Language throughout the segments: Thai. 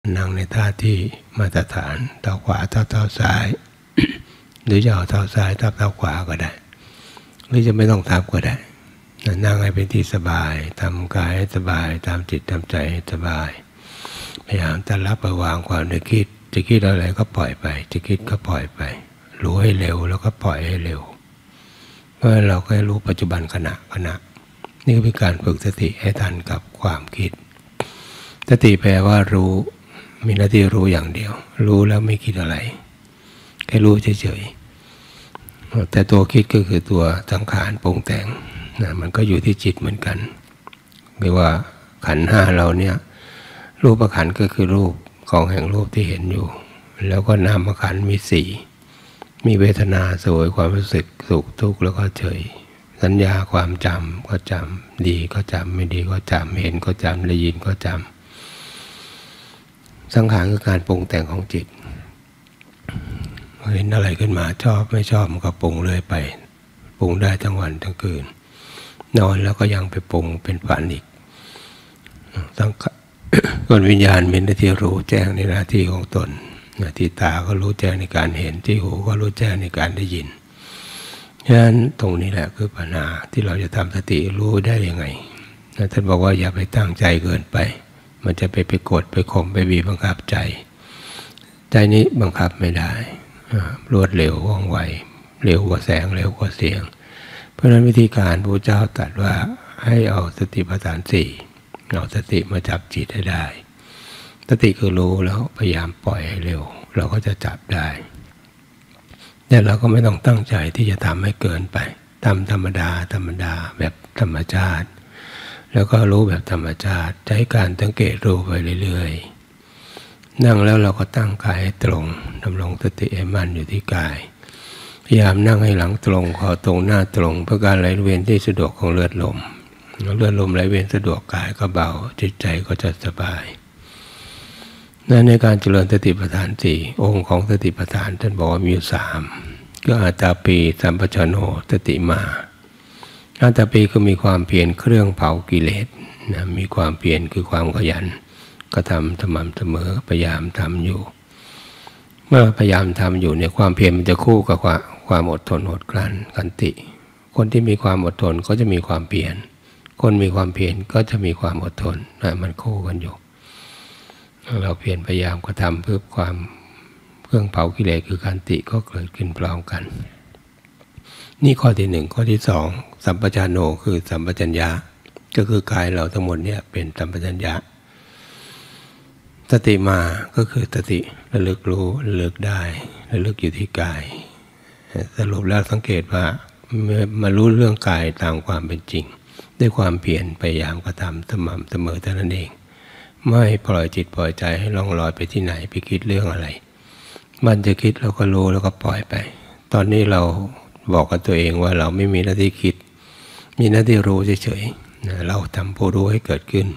นั่งในท่าที่มาตรฐานเท้าขวาทับเท้าซ้าย หรือจะเอาเท้าซ้ายทับเท้าขวาก็ได้หรือจะไม่ต้องทับก็ได้นั่งให้เป็นที่สบายทำกายให้สบายทำจิตทำใจให้สบายพยายามจะรับประวางความนึกคิดจะคิดอะไรก็ปล่อยไปจะคิดก็ปล่อยไปรู้ให้เร็วแล้วก็ปล่อยให้เร็วเพราะเราก็รู้ปัจจุบันขณะนี่คือการฝึกสติให้ทันกับความคิดสติแปลว่ารู้มีหน้าที่รู้อย่างเดียวรู้แล้วไม่คิดอะไรแค่รู้เฉยๆแต่ตัวคิดก็คือตัวสังขารปรุงแต่งนะมันก็อยู่ที่จิตเหมือนกันเรียกว่าขันธ์ห้าเราเนี่ยรูปขันธ์ก็คือรูปของแห่งรูปที่เห็นอยู่แล้วก็นามขันธ์มีสี่มีเวทนาสวยความรู้สึกสุขทุกข์แล้วก็เฉยสัญญาความจำก็จำดีก็จำไม่ดีก็จำเห็นก็จำได้ยินก็จำสังขารคือการปรุงแต่งของจิตเห็นอะไรขึ้นมาชอบไม่ชอบมันก็ปรุงเรื่อยไปปรุงได้ทั้งวันทั้งคืนนอนแล้วก็ยังไปปรุงเป็นฝันอีกส่วนวิญญาณมีหน้าที่รู้แจ้งในหน้าที่ของตนที่ตาก็รู้แจ้งในการเห็นที่หูก็รู้แจ้งในการได้ยินฉะนั้นตรงนี้แหละคือปัญหาที่เราจะทำสติรู้ได้ยังไงท่านบอกว่าอย่าไปตั้งใจเกินไปมันจะไปกดไปข่มไปบีบบังคับใจนี้บังคับไม่ได้รวดเร็วว่องไวเร็วกว่าแสงเร็วกว่าเสียงเพราะฉะนั้นวิธีการพระเจ้าตรัสว่าให้เอาสติปัฏฐานสี่เอาสติมาจับจิตให้ได้สติคือรู้แล้วพยายามปล่อยให้เร็วเราก็จะจับได้แต่เราก็ไม่ต้องตั้งใจที่จะทำให้เกินไปทำธรรมดาแบบธรรมชาติแล้วก็รู้แบบธรรมชาติใช้การสังเกตรู้ไปเรื่อยๆนั่งแล้วเราก็ตั้งกายให้ตรงดำรงสติให้มั่นอยู่ที่กายพยายามนั่งให้หลังตรงคอตรงหน้าตรงเพื่อการไหลเวียนที่สะดวกของเลือดลมไหลเวียนสะดวกกายก็เบาจิตใจก็จะสบายในการเจริญสติปัฏฐานสี่องค์ของสติปัฏฐานท่านบอกว่ามีอยู่สามก็อาตาปีสัมปชัญโนสติมาอาตาปีก็มีความเพียรเครื่องเผากิเลสนะมีความเพียรคือความขยันก็ทำสม่ำเสมอพยายามทำอยู่เมื่อพยายามทำอยู่เนี่ยความเพียรมันจะคู่กับความอดทนอดกลั้นขันติคนที่มีความอดทนก็จะมีความเพียรคนมีความเพียรก็จะมีความอดทนมันคู่กันอยู่เราเพียรพยายามก็ทำเพื่อความเครื่องเผากิเลสคือขันติก็เกิดขึ้นพร้อมกันนี่ข้อที่หนึ่งข้อที่สองสัมปชัญโนคือสัมปชัญญะก็คือกายเราทั้งหมดเนี่ยเป็นสัมปชัญญะสติมาก็คือสติระลึกรู้ระลึกได้ระลึกอยู่ที่กายสรุปแล้วสังเกตว่ามารู้เรื่องกายตามความเป็นจริงด้วยความเพียรพยายามกระทำสม่ำเสมอเท่านั้นเองไม่ปล่อยจิตปล่อยใจให้ล่องลอยไปที่ไหนไปคิดเรื่องอะไรมันจะคิดเราก็รู้แล้วก็ปล่อยไปตอนนี้เราบอกกับตัวเองว่าเราไม่มีหน้าที่คิดมีหน้าที่รู้เฉยๆเราทำผู้รู้ให้เกิดขึ้น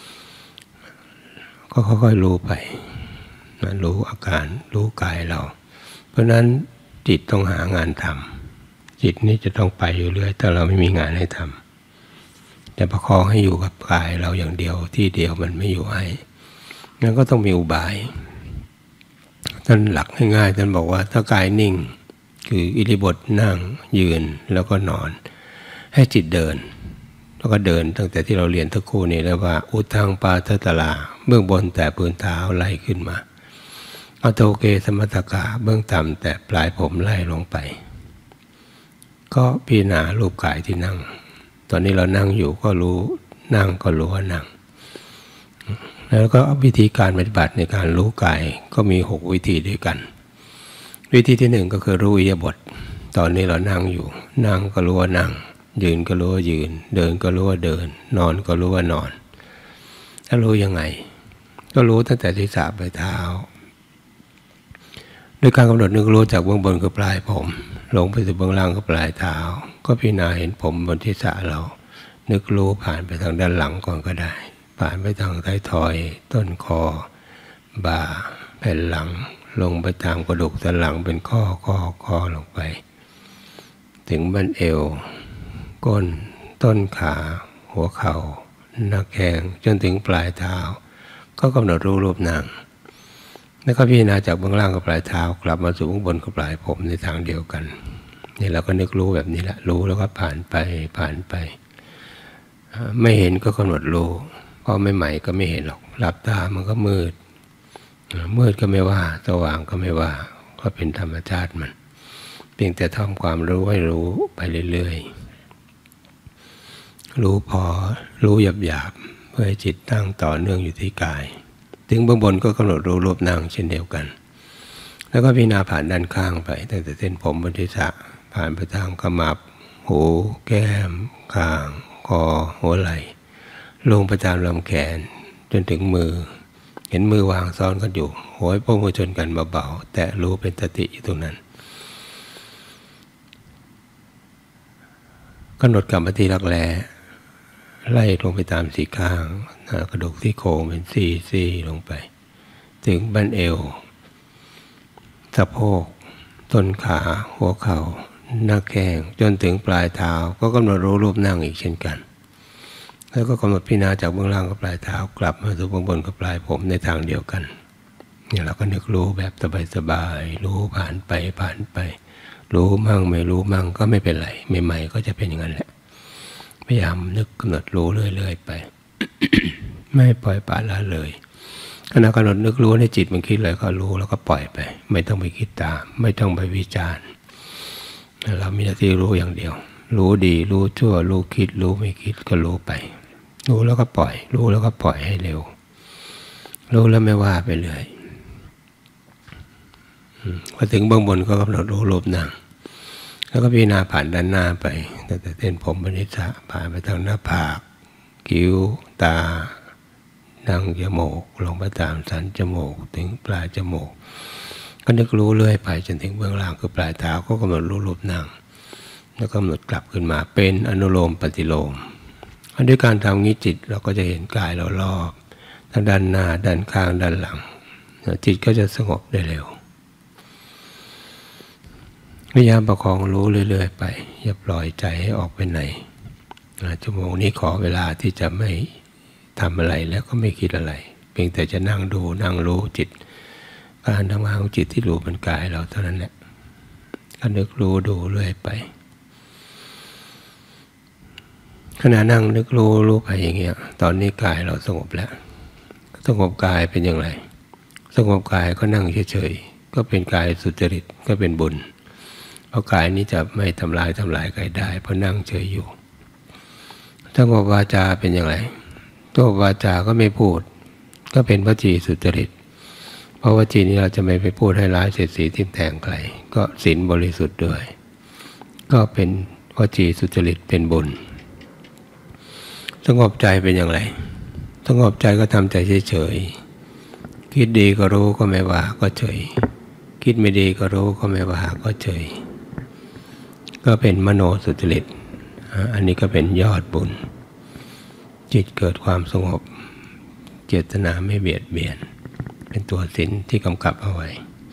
ก็ค่อยๆรู้ไปรู้อาการรู้กายเราเพราะนั้นจิตต้องหางานทำจิตนี่จะต้องไปอยู่เรื่อยแต่เราไม่มีงานให้ทำแต่ประคองให้อยู่กับกายเราอย่างเดียวที่เดียวมันไม่อยู่ให้งั้นก็ต้องมีอุบายท่านหลักง่ายๆท่านบอกว่าถ้ากายนิ่งคืออิริยาบถนั่งยืนแล้วก็นอนให้จิตเดินแล้วก็เดินตั้งแต่ที่เราเรียนตะคู่นี้แล้วว่าอุทังปาทัตตลาเบื้องบนแต่พื้นเท้าไล่ขึ้นมาอโตเกสมัตตกาเบื้องต่ำแต่ปลายผมไล่ลงไปก็พิจารณารูปกายที่นั่งตอนนี้เรานั่งอยู่ก็รู้นั่งก็รู้ว่านั่งแล้วก็วิธีการปฏิบัติในการรู้กายก็มี6วิธีด้วยกันวิธีที่1ก็คือรู้อิริยาบถตอนนี้เรานั่งอยู่นั่งก็รู้ว่านั่งยืนก็รู้ว่ายืนเดินก็รู้ว่าเดินนอนก็รู้ว่านอนถ้ารู้ยังไงก็รู้ตั้งแต่ศีรษะปลายเท้าด้วยการกำหนดนึกรู้จากเบื้องบนคือปลายผมลงไปสู่เบื้องล่างคือปลายเท้าก็พิจารณาเห็นผมบนศีรษะเรานึกรู้ผ่านไปทางด้านหลังก่อนก็ได้ผ่านไปทางท้ายทอยต้นคอบ่าแผ่นหลังลงไปตามกระดูกสันหลังเป็นข้อลงไปถึงบั้นเอวก้นต้นขาหัวเข่าหน้าแข้งจนถึงปลายเท้าก็กำหนดรู้รูปนั่งแล้วก็พิจารณาจากเบื้องล่างกับปลายเท้ากลับมาสู่เบื้องบนกับปลายผมในทางเดียวกันนี่เราก็นึกรู้แบบนี้แหละรู้แล้วก็ผ่านไปไม่เห็นก็กำหนดรู้เพราะไม่ใหม่ก็ไม่เห็นหรอกหลับตามันก็มืดก็ไม่ว่าสว่างก็ไม่ว่าก็เป็นธรรมชาติมันเพียงแต่ทำความรู้ให้รู้ไปเรื่อยๆรู้พอรู้หยาบๆเพื่อให้จิตตั้งต่อเนื่องอยู่ที่กายถึงเบื้องบนก็กำหนดรู้รูปนั่งเช่นเดียวกันแล้วก็พิจารณาผ่านด้านข้างไปตั้งแต่เส้นผมบนศีรษะผ่านไปทางขมับหูแก้มคางคอหัวไหล่ลงไปตามลำแขนจนถึงมือเห็นมือวางซ้อนกันอยู่หัวโป้งหัวชนกันเบาๆแต่รู้เป็นสติอยู่ตรงนั้นกำหนดกรรมฐานรักแร้ไล่ลงไปตามสี่ข้างกระดูกที่โครงเป็นซี่ลงไปถึงบั้นเอวสะโพกต้นขาหัวเข่าหน้าแข้งจนถึงปลายเท้าก็กำหนดรู้รูปนั่งอีกเช่นกันแล้วก็กำหนดพิจารณาจากเบื้องล่างกับปลายเท้ากลับมาสู่เบื้องบนกับปลายผมในทางเดียวกันเนี่ยเราก็นึกรู้แบบสบายๆรู้ผ่านไปรู้มั่งไม่รู้มั่งก็ไม่เป็นไรใหม่ๆก็จะเป็นอย่างนั้นแหละพยายามนึกกำหนดรู้เรื่อยๆไป ไม่ปล่อยปละละเลยขณะกำหนดนึกรู้ในจิตมันคิดอะไรก็รู้แล้วก็ปล่อยไปไม่ต้องไปคิดตามไม่ต้องไปวิจารณ์เรามีหน้าที่รู้อย่างเดียวรู้ดีรู้ชั่วรู้คิดรู้ไม่คิดก็รู้ไปรู้แล้วก็ปล่อยรู้แล้วก็ปล่อยให้เร็วรู้แล้วไม่ว่าไปเลยพอถึงเบื้องบนก็กำหนดรู้รูปนั่งแล้วก็พิจารณาผ่านด้านหน้าไปตั้งแต่เส้นผมบนศีรษะผ่านไปทางหน้าผากคิ้วตาดังจมูกลงไปตามสันจมูกถึงปลายจมูกก็นึกรู้เรื่อยไปจนถึงเบื้องล่างคือปลายเท้าก็กำหนดรู้รูปนั่งแล้วก็กำหนดกลับขึ้นมาเป็นอนุโลมปฏิโลมด้วยการทำงี้จิตเราก็จะเห็นกายเรารอบทั้งด้านหน้าด้านข้างด้านหลังจิตก็จะสงบได้เร็วพยายามประคองรู้เรื่อยๆไปอย่าปล่อยใจให้ออกไปไหนชั่วโมงนี้ขอเวลาที่จะไม่ทำอะไรแล้วก็ไม่คิดอะไรเพียงแต่จะนั่งดูนั่งรู้จิตการทำงานของจิตที่รู้บนกายเราเท่านั้นแหละก็นึกรู้ดูเรื่อยไปขณะนั่งนึกรู้ไปอย่างเงี้ยตอนนี้กายเราสงบแล้วสงบกายเป็นอย่างไรสงบกายก็นั่งเฉยๆก็เป็นกายสุจริตก็เป็นบุญเพราะกายนี้จะไม่ทำลายกายได้เพราะนั่งเฉยอยู่สงบวาจาเป็นอย่างไรตัววาจาก็ไม่พูดก็เป็นวจีสุจริตเพราะวจีนี้เราจะไม่ไปพูดให้ร้ายเสียดสีทิ่มแทงใครก็ศีลบริสุทธิ์ด้วยก็เป็นวจีสุจริตเป็นบุญสงบใจเป็นอย่างไรสงบใจก็ทำใจเฉยๆคิดดีก็รู้ก็ไม่ว่าก็เฉยคิดไม่ดีก็รู้ก็ไม่ว่าก็เฉยก็เป็นมโนสุจริตอันนี้ก็เป็นยอดบุญจิตเกิดความสงบเจตนาไม่เบียดเบียนเป็นตัวศีลที่กำกับเอาไว้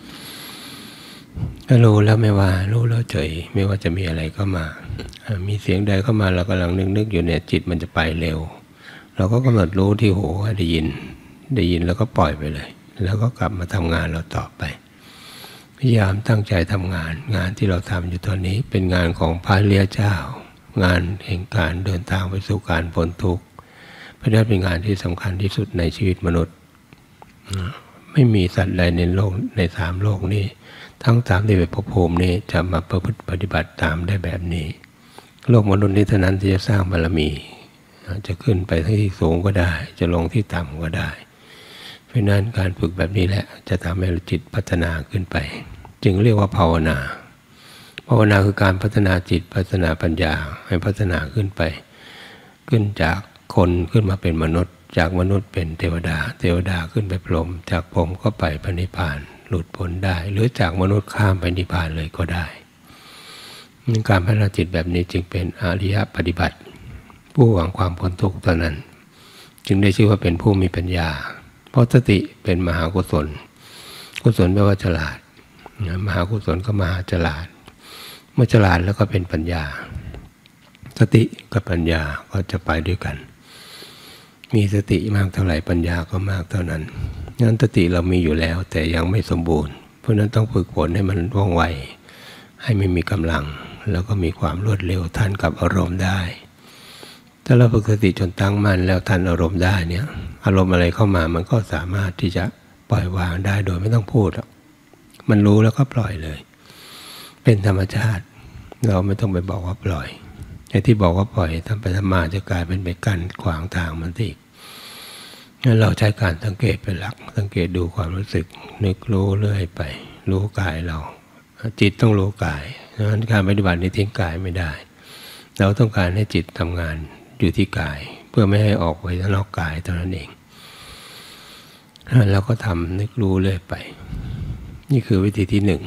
ถ้ารู้แล้วไม่ว่ารู้แล้วเฉยไม่ว่าจะมีอะไรเข้ามามีเสียงใดเข้ามาเรากำลังนึกอยู่เนี่ยจิตมันจะไปเร็วเราก็กำหนดรู้ที่หูให้ได้ยินแล้วก็ปล่อยไปเลยแล้วก็กลับมาทำงานเราต่อไปพยายามตั้งใจทำงานที่เราทำอยู่ตอนนี้เป็นงานของพระอริยเจ้างานแห่งการเดินทางไปสู่การพ้นทุกข์เพราะนั่นเป็นงานที่สำคัญที่สุดในชีวิตมนุษย์ไม่มีสัตว์ใดในโลกในสามโลกนี้ทั้งสามที่เป็นภพภูมินี้จะมาประพฤติปฏิบัติตามได้แบบนี้โลกมนุษย์นี้เท่านั้นที่จะสร้างบารมีจะขึ้นไปที่สูงก็ได้จะลงที่ต่ำก็ได้เพราะนั้นการฝึกแบบนี้แหละจะทำให้จิตพัฒนาขึ้นไปจึงเรียกว่าภาวนาคือการพัฒนาจิตพัฒนาปัญญาให้พัฒนาขึ้นไปขึ้นจากคนขึ้นมาเป็นมนุษย์จากมนุษย์เป็นเทวดาขึ้นไปพรหมจากพรหมก็ไปพระนิพพานหลุดพ้นได้หรือจากมนุษย์ข้ามไปนิพพานเลยก็ได้การพัฒนาจิตแบบนี้จึงเป็นอริยปฏิบัติผู้หวังความพ้นทุกข์เท่านั้นจึงได้ชื่อว่าเป็นผู้มีปัญญาเพราะสติเป็นมหากุศลแปลว่าฉลาดมหากุศลก็มหาฉลาดเมื่อฉลาดแล้วก็เป็นปัญญาสติกับปัญญาก็จะไปด้วยกันมีสติมากเท่าไหร่ปัญญาก็มากเท่านั้นงั้นสติเรามีอยู่แล้วแต่ยังไม่สมบูรณ์เพราะนั้นต้องฝึกฝนให้มันว่องไวให้ไม่มีกำลังแล้วก็มีความรวดเร็วทันกับอารมณ์ได้ถ้าเราฝึกสติจนตั้งมั่นแล้วทันอารมณ์ได้เนี่ยอารมณ์อะไรเข้ามามันก็สามารถที่จะปล่อยวางได้โดยไม่ต้องพูดมันรู้แล้วก็ปล่อยเลยเป็นธรรมชาติเราไม่ต้องไปบอกว่าปล่อยไอ้ที่บอกว่าปล่อยทำไปทำมาจะกลายเป็นไปกั้นขวางทางมันอีกงั้นเราใช้การสังเกตเป็นหลักสังเกตดูความรู้สึกนึกรู้เรื่อยไปรู้กายเราจิตต้องรู้กายดังนั้นการปฏิบัตินี้ทิ้งกายไม่ได้เราต้องการให้จิตทำงานอยู่ที่กายเพื่อไม่ให้ออกไปนอกกายเท่านั้นเองเราก็ทำนึกรู้เรื่อยไปนี่คือวิธีที่หนึ่ง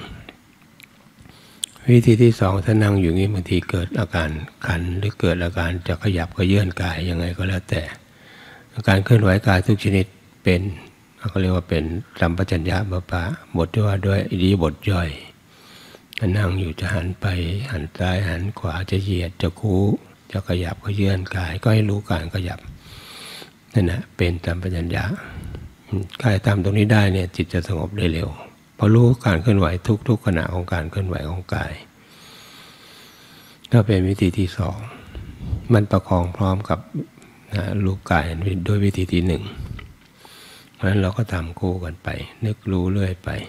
วิธีที่สองถ้านั่งอยู่นี้บางทีเกิดอาการคันหรือเกิดอาการจะขยับเยื่อนกายยังไงก็แล้วแต่อาการเคลื่อนไหวกายทุกชนิดเป็นเขาเรียกว่าเป็นสัมปชัญญะบปะบทที่ว่าด้วยอิริยาบถย่อยนั่งอยู่จะหันไปหันซ้ายหันขวาจะเหยียดจะคู่จะขยับก็เยื่อนกายก็ให้รู้การขยับนั่นแหละเป็นสัมปชัญญะกายตามตรงนี้ได้เนี่ยจิตจะสงบได้เร็วพอรู้การเคลื่อนไหวทุกขณะของการเคลื่อนไหวของกายก็เป็นวิธีที่สองมันประคองพร้อมกับรู้กายด้วยวิธีที่หนึ่งเพราะฉะนั้นเราก็ทำคู่กันไปนึกรู้เรื่อยไป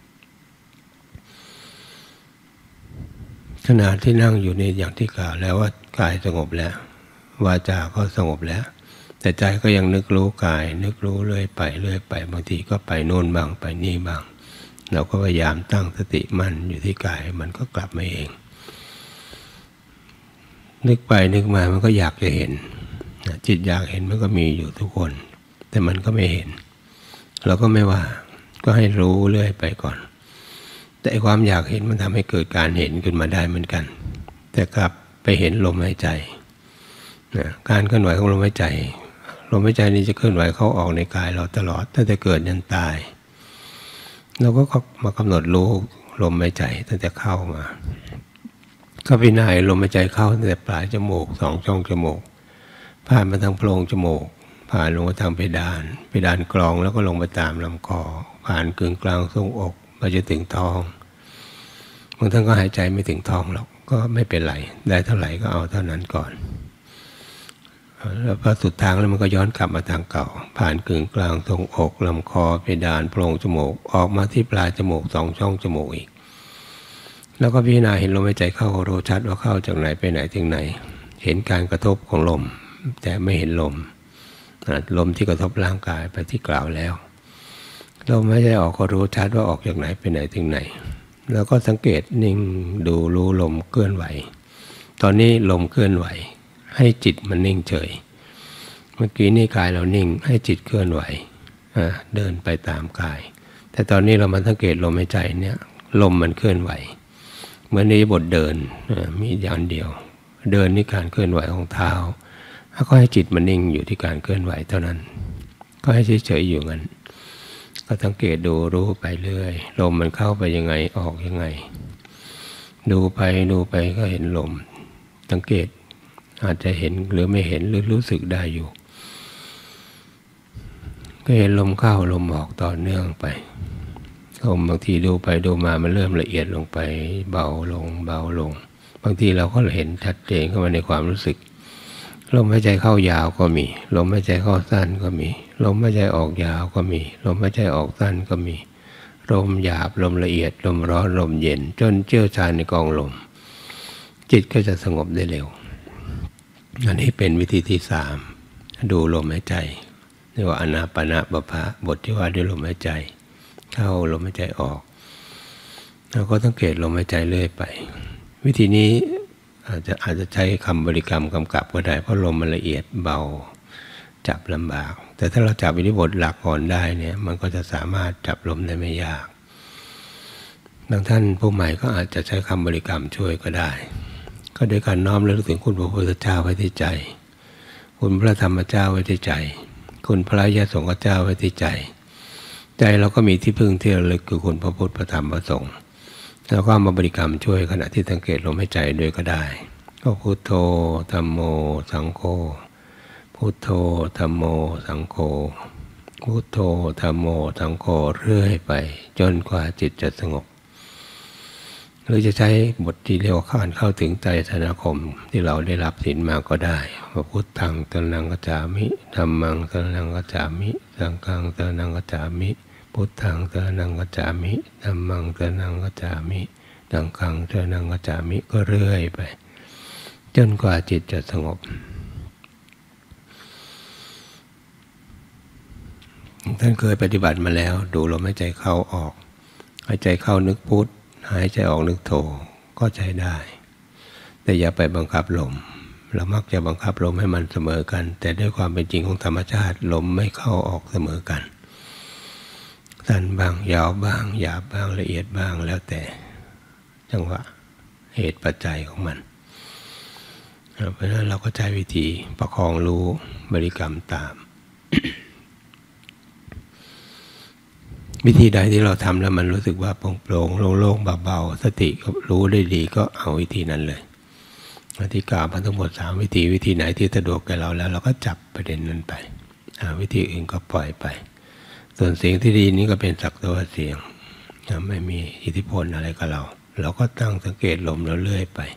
ขณะที่นั่งอยู่ในอย่างที่กล่าวแล้วว่ากายสงบแล้ววาจาก็สงบแล้วแต่ใจก็ยังนึกรู้กายนึกรู้เรื่อยไปบางทีก็ไปโน่นบ้างไปนี่บ้างเราก็พยายามตั้งสติมั่นอยู่ที่กายมันก็กลับมาเองนึกไปนึกมามันก็อยากจะเห็นจิตอยากเห็นมันก็มีอยู่ทุกคนแต่มันก็ไม่เห็นเราก็ไม่ว่าก็ให้รู้เรื่อยไปก่อนแต่ความอยากเห็นมันทำให้เกิดการเห็นขึ้นมาได้เหมือนกันแต่กลับไปเห็นลมหายใจการเคลื่อนไหวของลมหายใจลมหายใจนี้จะเคลื่อนไหวเข้าออกในกายเราตลอดตั้งแต่เกิดยันตายเราก็มากำหนดรู้ลมหายใจตั้งแต่เข้ามาก็พิจารณาลมหายใจเข้าตั้งแต่ปลายจมูก2 ช่องจมูกผ่านมาทางโพรงจมูกผ่านลงมาทางเพดานกรองแล้วก็ลงไปตามลำคอผ่านกึ่งกลางทรวงอกมาจะถึงท้องบางท่านก็หายใจไม่ถึงท้องหรอกก็ไม่เป็นไรได้เท่าไหร่ก็เอาเท่านั้นก่อนแล้วพอสุดทางแล้วมันก็ย้อนกลับมาทางเก่าผ่านกึ่งกลางทรวงอกลำคอเพดานโพรงจมูกออกมาที่ปลายจมูก2 ช่องจมูกอีกแล้วก็พิจารณาเห็นลมหายใจเข้ารู้ชัดว่าเข้าจากไหนไปไหนถึงไหนเห็นการกระทบของลมแต่ไม่เห็นลมที่กระทบร่างกายไปที่กล่าวแล้วลมหายใจออกก็รู้ชัดว่าออกจากไหนไปไหนถึงไหนแล้วก็สังเกตนิ่งดูรู้ลมเคลื่อนไหวตอนนี้ลมเคลื่อนไหวให้จิตมันนิ่งเฉยเมื่อกี้นี่กายเรานิ่งให้จิตเคลื่อนไหวเดินไปตามกายแต่ตอนนี้เรามาสังเกตลมหายใจเนี่ยลมมันเคลื่อนไหวเหมือนในบทเดินมีอย่างเดียวเดินนี่การเคลื่อนไหวของเท้าแล้วก็ให้จิตมันนิ่งอยู่ที่การเคลื่อนไหวเท่านั้นก็ให้เฉยๆอยู่งั้นก็สังเกตดูรู้ไปเรื่อยลมมันเข้าไปยังไงออกยังไงดูไปก็เห็นลมสังเกตอาจจะเห็นหรือไม่เห็นหรือรู้สึกได้อยู่ก็เห็นลมเข้าลมออกต่อเนื่องไปลมบางทีดูไปดูมามันเริ่มละเอียดลงไปเบาลงบางทีเราก็เห็นชัดเจนเข้ามาในความรู้สึกลมหายใจเข้ายาวก็มีลมหายใจเข้าสั้นก็มีลมหายใจออกยาวก็มีลมหายใจออกสั้นก็มีลมหยาบลมละเอียดลมร้อนลมเย็นจนเชี่ยวชาญในกองลมจิตก็จะสงบได้เร็วอันนี้เป็นวิธีที่3ดูลมหายใจเรียกว่าอานาปานบภะบทที่ว่าด้วยลมหายใจเข้าลมหายใจออกเราก็สังเกตลมหายใจเรื่อยไปวิธีนี้อาจจะใช้คำบริกรรมกำกับก็ได้เพราะลมมันละเอียดเบาจับลำบากแต่ถ้าเราจับอิริยาบถหลักก่อนได้เนี่ยมันก็จะสามารถจับลมได้ไม่ยากบางท่านผู้ใหม่ก็อาจจะใช้คำบริกรรมช่วยก็ได้ก็โดยการน้อมระลึกถึงคุณพระพุทธเจ้าไว้ที่ใจคุณพระธรรมเจ้าไว้ที่ใจคุณพระยสงฆ์เจ้าไว้ที่ใจเราก็มีที่พึ่งที่ระลึกคือคุณพระพุทธพระธรรมพระสงฆ์แล้วก็มาบริกรรมช่วยขณะที่สังเกตลมหายใจด้วยก็ได้ก็พุทโธธัมโมสังโฆพุทโธธัมโมสังโฆพุทโธธัมโมสังโฆเรื่อยไปจนกว่าจิตจะสงบหรือจะใช้บทที่เรียกว่าเข้าถึงไตรสรณคมที่เราได้รับศีลมาก็ได้ว่าพุทธังสรณังคัจฉามิธัมมังสรณังคัจฉามิสังฆังสรณังคัจฉามิพุทธังสรณังคัจฉามิธัมมังสรณังคัจฉามิสังฆังสรณังคัจฉามิก็เรื่อยไปจนกว่าจิตจะสงบท่านเคยปฏิบัติมาแล้วดูลมหายใจเข้าออกหายใจเข้านึกพุทหายใจออกนึกโธก็ใช้ได้แต่อย่าไปบังคับลมเรามักจะบังคับลมให้มันเสมอกันแต่ด้วยความเป็นจริงของธรรมชาติลมไม่เข้าออกเสมอกันสั้นบ้างยาวบ้างหยาบบ้างละเอียดบ้างแล้วแต่จังหวะเหตุปัจจัยของมันเพราะฉะนั้นเราก็ใช้วิธีประคองรู้บริกรรมตาม วิธีใดที่เราทำแล้วมันรู้สึกว่าโปร่งๆโล่งๆเบาๆสติรู้ได้ดีก็เอาวิธีนั้นเลยที่กล่าวมาทั้งหมด3วิธีไหนที่สะดวกแก่เราแล้วเราก็จับประเด็นนั้นไปวิธีอื่นก็ปล่อยไปส่วนเสียงที่ดีนี้ก็เป็นสักแต่ว่าเสียงไม่มีอิทธิพลอะไรกับเราก็ตั้งสังเกตลมแล้วเรื่อยไป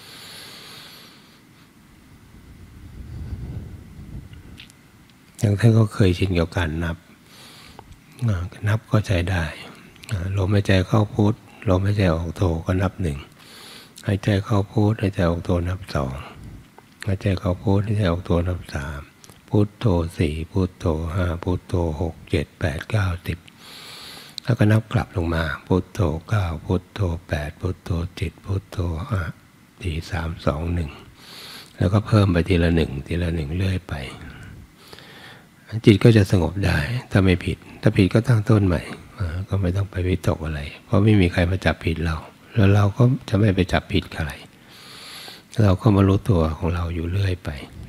อย่างท่านก็เคยชินกับการนับก็ใช้ได้ลมหายใจเข้าพุทลมหายใจออกโธก็นับ1หายใจเข้าพุทหายใจออกโธนับ2หายใจเข้าพุทหายใจออกโธนับ3พุทโธ4พุทโธ5พุทโธ6 7 8 9 10แล้วก็นับกลับลงมาพุทโธ9พุทโธ8พุทโธ7พุทโธ5 4 3 2 1แล้วก็เพิ่มไปทีละ1เรื่อยไปจิตก็จะสงบได้ถ้าไม่ผิดถ้าผิดก็ตั้งต้นใหม่ก็ไม่ต้องไปวิตกอะไรเพราะไม่มีใครมาจับผิดเราแล้วเราก็จะไม่ไปจับผิดใครเราก็มารู้ตัวของเราอยู่เรื่อยไป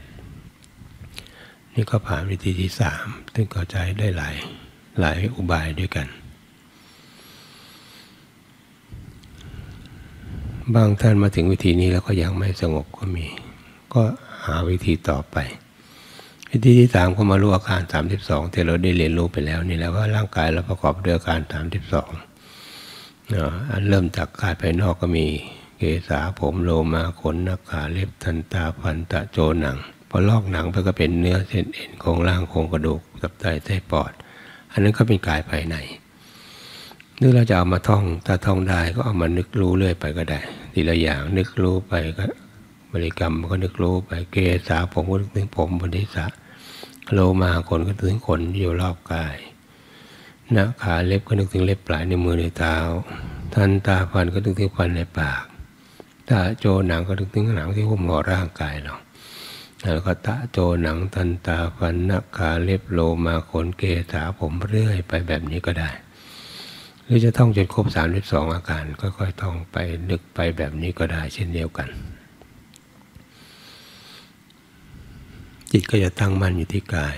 นี่ก็ผ่านวิธีที่3ซึ่งก็ใช้ได้หลายอุบายด้วยกันบางท่านมาถึงวิธีนี้แล้วก็ยังไม่สงบก็มีก็หาวิธีต่อไปวิธีที่3ก็มารู้อาการ32ที่เราได้เรียนรู้ไปแล้วนี่แหละว่าร่างกายเราประกอบด้วยอาการ32อันเริ่มจากกายภายนอกก็มีเกศาผมโลมาขนนักขาเล็บทันตาฟันตะโจหนังพอลอกหนังไปก็เป็นเนื้อเส้นเอ็นโครงล่างโครงกระดูกตับไตไส้ปอดอันนั้นก็เป็นกายภายในนึกเราจะเอามาท่องถ้าท่องได้ก็เอามานึกรู้เรื่อยไปก็ได้ทีละอย่างนึกรู้ไปก็บริกรรมก็นึกรู้ไปเกศาผมก็นึกถึงผมบนศีรษะโลมาขนก็นึกถึงขนอยู่รอบกายนาขาเล็บก็นึกถึงเล็บปลายในมือในเท้าทันตาฟันก็นึกถึงฟันในปากตาโจหนังก็นึกถึงหนังที่หุ้มห่อร่างกายเราแล้วก็ตาโจหนังทันตาฟันนาขาเล็บโลมาขนเกศาผมเรื่อยไปแบบนี้ก็ได้หรือจะท่องจนครบ32อาการค่อยๆท่องไปนึกไปแบบนี้ก็ได้เช่นเดียวกันจิตก็จะตั้งมั่นอยู่ที่กาย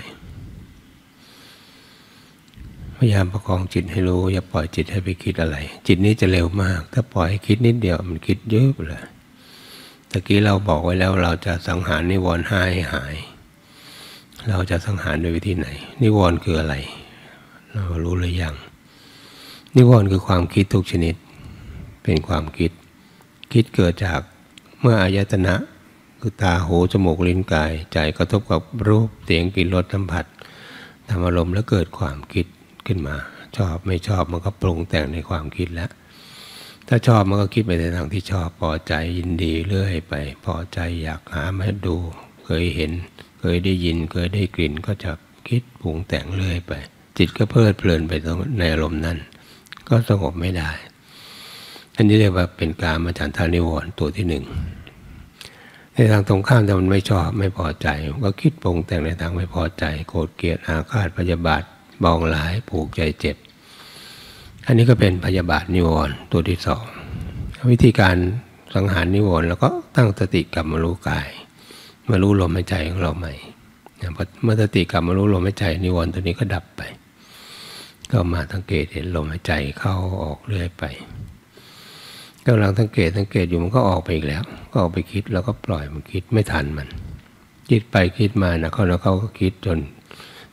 พยายามประคองจิตให้รู้อย่าปล่อยจิตให้ไปคิดอะไรจิตนี้จะเร็วมากถ้าปล่อยให้คิดนิดเดียวมันคิดเยอะเลยตะกี้เราบอกไว้แล้วเราจะสังหารนิวรณ์ให้หายเราจะสังหารโดยวิธีไหนนิวรณ์คืออะไรเรารู้หรือยังนิวรณ์คือความคิดทุกชนิดเป็นความคิดเกิดจากเมื่ออายตนะคือตาหูจมูกลิ้นกายใจกระทบกับรูปเสียงกลิ่นรสสัมผัสธรรมอารมณ์แล้วเกิดความคิดขึ้นมาชอบไม่ชอบมันก็ปรุงแต่งในความคิดแล้วถ้าชอบมันก็คิดไปในทางที่ชอบพอใจยินดีเรื่อยไปพอใจอยากหามาดูเคยเห็นเคยได้ยินเคยได้กลิ่นก็จะคิดปรุงแต่งเรื่อยไปจิตก็เพลิดเพลินไปในอารมณ์นั้นก็สงบไม่ได้อันนี้เรียกว่าเป็นกามฉันทานิวรณ์ตัวที่1ในทางตรงข้ามถ้ามันไม่ชอบไม่พอใจก็คิดปรุงแต่งในทางไม่พอใจโกรธเกลียดอาฆาตพยาบาทบองหลายผูกใจเจ็บอันนี้ก็เป็นพยาบาทนิวรณ์ตัวที่2วิธีการสังหารนิวรณ์แล้วก็ตั้งสติกลับมารู้กายมารู้ลมหายใจของเราใหม่เมื่อสติกลับมารู้ลมหายใจนิวรณ์ตัวนี้ก็ดับไปก็มาสังเกตเห็นลมหายใจเข้าออกเรื่อยไปกำลังสังเกตอยู่มันก็ออกไปอีกแล้วก็ออกไปคิดแล้วก็ปล่อยมันคิดไม่ทันมันคิดไปคิดมานะเขาก็คิดจน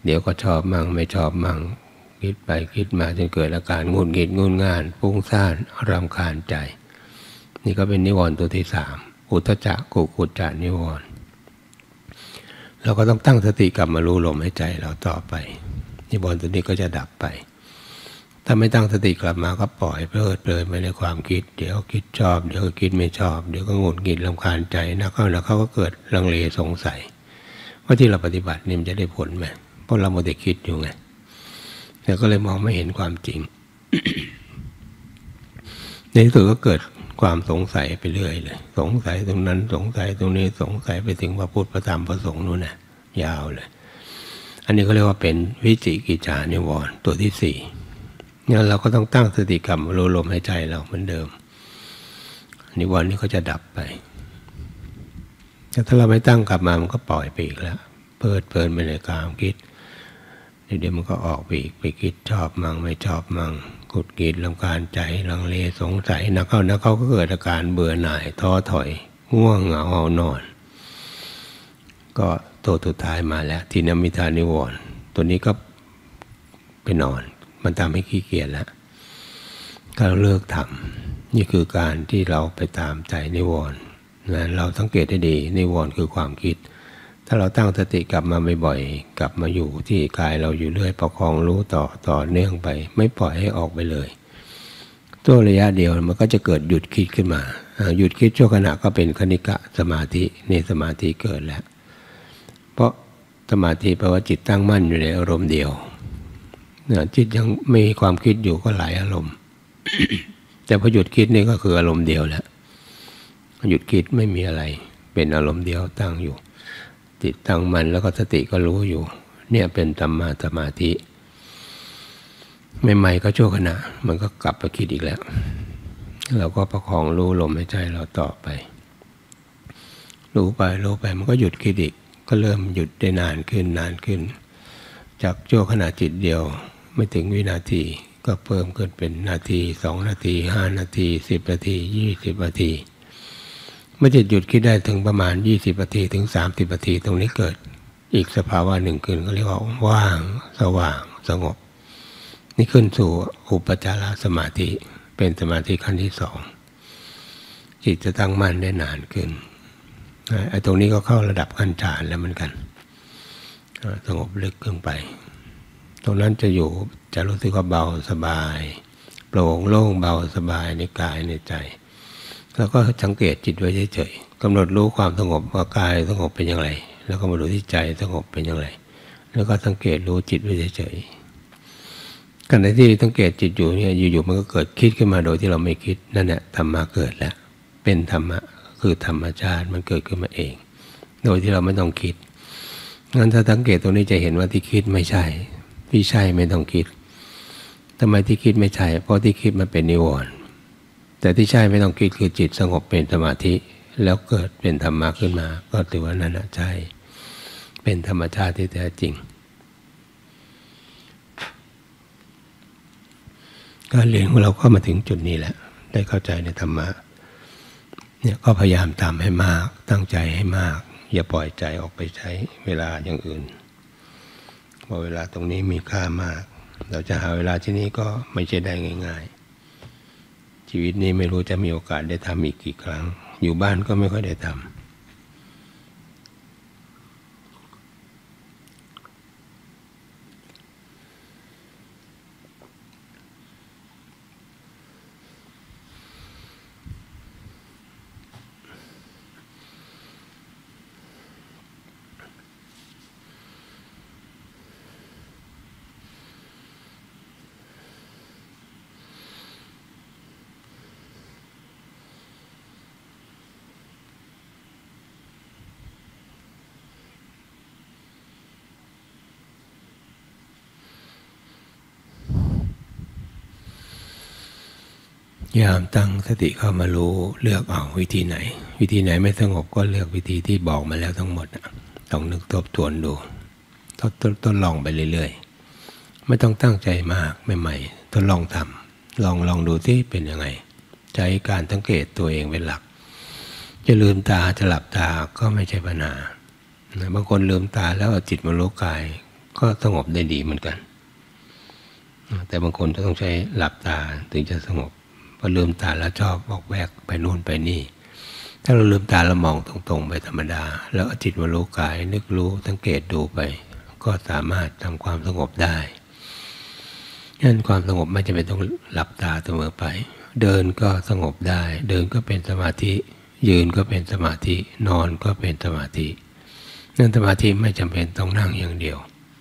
เดี๋ยวก็ชอบมั่งไม่ชอบมั่งคิดไปคิดมาจนเกิดอาการหงุดหงิดงุนง่านฟุ้งซ่านรำคาญใจนี่ก็เป็นนิวรณ์ตัวที่3อุทธัจจะกุกุจจะนิวรณ์เราก็ต้องตั้งสติกลับมารู้ลมหายใจเราต่อไปนิวรณ์ตัวนี้ก็จะดับไปถ้าไม่ตั้งสติกลับมาก็ปล่อยเพลิดเพลินไปในความคิดเดี๋ยวคิดชอบเดี๋ยวคิดไม่ชอบเดี๋ยวก็หงุดหงิดรำคาญใจนะเขาก็เกิดลังเลสงสัยว่าที่เราปฏิบัตินี่มันจะได้ผลไหมเพราะเราโมเดลคิดอยู่ไงแต่ก็เลยมองไม่เห็นความจริง ในที่สุดก็เกิดความสงสัยไปเรื่อยเลยสงสัยตรงนั้นสงสัยตรงนี้สงสัยไปถึงพระพุทธพระธรรมพระสงฆ์นู่นน่ะยาวเลยอันนี้ก็เรียกว่าเป็นวิจิกิจฉานิวรณ์ตัวที่4งั้นเราก็ต้องตั้งสติกลับมารู้ลมหายใจเราเหมือนเดิมนิวรณ์นี้ก็จะดับไปแต่ถ้าเราไม่ตั้งกลับมามันก็ปล่อยไปอีกแล้วเพลิดเพลินไปในความคิดเดี๋ยวมันก็ออกไปอีกไปคิดชอบมั่งไม่ชอบมั่งกุดกิดรำคาญใจลังเลสงสัยนักเข้าก็เกิดอาการเบื่อหน่ายท้อถอยง่วงเหงาเอานอนก็ตัวสุดท้ายมาแล้วทินมิทานิวรณ์ตัวนี้ก็ไปนอนมันทำให้ขี้เกียจแล้วก็เลิกทำนี่คือการที่เราไปตามใจนิวรณ์นะเราสังเกตให้ดีนิวรณ์คือความคิดถ้าเราตั้งสติกลับมาบ่อยๆกลับมาอยู่ที่กายเราอยู่เรื่อยประคองรู้ต่อเนื่องไปไม่ปล่อยให้ออกไปเลยตัวระยะเดียวมันก็จะเกิดหยุดคิดขึ้นมาหยุดคิดชั่วขณะก็เป็นคณิกะสมาธิในสมาธิเกิดแล้วเพราะสมาธิแปลว่าจิตตั้งมั่นอยู่ในอารมณ์เดียวจิตยังมีความคิดอยู่ก็หลายอารมณ์ แต่พอหยุดคิดนี่ก็คืออารมณ์เดียวแล้วหยุดคิดไม่มีอะไรเป็นอารมณ์เดียวตั้งอยู่จิตตั้งมั่นแล้วก็สติก็รู้อยู่เนี่ยเป็นสัมมาสมาธิใหม่ๆก็ชั่วขณะมันก็กลับไปคิดอีกแล้วเราก็ประคองรู้ลมหายใจเราต่อไปรู้ไปมันก็หยุดคิดอีกก็เริ่มหยุดได้นานขึ้นจากชั่วขณะจิตเดียวไม่ถึงวินาทีก็เพิ่มขึ้นเป็นนาที2นาที5นาที10นาที20นาทีเมื่อจิตหยุดคิดได้ถึงประมาณ20นาทีถึง30นาทีตรงนี้เกิดอีกสภาวะหนึ่งขึ้นก็เรียกว่าว่างสว่างสงบนี่ขึ้นสู่อุปจารสมาธิเป็นสมาธิขั้นที่2จิตจะตั้งมั่นได้นานขึ้นไอ้ตรงนี้ก็เข้าระดับขั้นฌานแล้วเหมือนกันสงบลึกขึ้นไปตรงนั้นจะรู้สึกว่าเบาสบายโปร่งโล่งเบาสบายในกายในใจแล้วก็สังเกตจิตไว้เฉยๆกำหนดรู้ความสงบว่ากายสงบเป็นอย่างไรแล้วก็มาดูที่ใจสงบเป็นอย่างไรแล้วก็สังเกตรู้จิตไว้เฉยๆขณะที่สังเกตจิตอยู่เนี่ยอยู่ๆมันก็เกิดคิดขึ้นมาโดยที่เราไม่คิดนั่นแหละธรรมะเกิดแล้วเป็นธรรมะคือธรรมชาติมันเกิดขึ้นมาเองโดยที่เราไม่ต้องคิดงั้นถ้าสังเกตตรงนี้จะเห็นว่าที่คิดไม่ใช่ที่ใช่ไม่ต้องคิดทำไมที่คิดไม่ใช่เพราะที่คิดมันเป็นนิวรณ์แต่ที่ใช่ไม่ต้องคิดคือจิตสงบเป็นสมาธิแล้วเกิดเป็นธรรมะขึ้นมาก็ถือว่านั่นใช่เป็นธรรมชาติที่แท้จริงการเรียนของเราก็มาถึงจุดนี้แหละได้เข้าใจในธรรมะเนี่ยก็พยายามทำให้มากตั้งใจให้มากอย่าปล่อยใจออกไปใช้เวลาอย่างอื่นเพราะเวลาตรงนี้มีค่ามากเราจะหาเวลาที่นี้ก็ไม่ใช่ได้ง่ายๆชีวิตนี้ไม่รู้จะมีโอกาสได้ทำอีกกี่ครั้งอยู่บ้านก็ไม่ค่อยได้ทำยามตั้งสติเข้ามารู้เลือกเอาวิธีไหนไม่สงบก็เลือกวิธีที่บอกมาแล้วทั้งหมดต้องนึกทบทวนดูทดลองไปเรื่อยๆไม่ต้องตั้งใจมากใหม่ๆทดลองทำลองดูที่เป็นยังไงใช้การสังเกตตัวเองเป็นหลักจะลืมตาจะหลับตาก็ไม่ใช่ปัญหาบางคนลืมตาแล้วเอาจิตมารู้กายก็สงบได้ดีเหมือนกันแต่บางคนจะต้องใช้หลับตาถึงจะสงบพอลืมตาแล้วชอบบอกแวกไปนู่นไปนี่ถ้าเราลืมตาแล้วมองตรงๆไปธรรมดาแล้วจิตมารู้กายนึกรู้สังเกตดูไปก็สามารถทำความสงบได้งั้นความสงบไม่จำเป็นต้องหลับตาเสมอไปเดินก็สงบได้เดินก็เป็นสมาธิยืนก็เป็นสมาธินอนก็เป็นสมาธินั่นสมาธิไม่จำเป็นต้องนั่งอย่างเดียว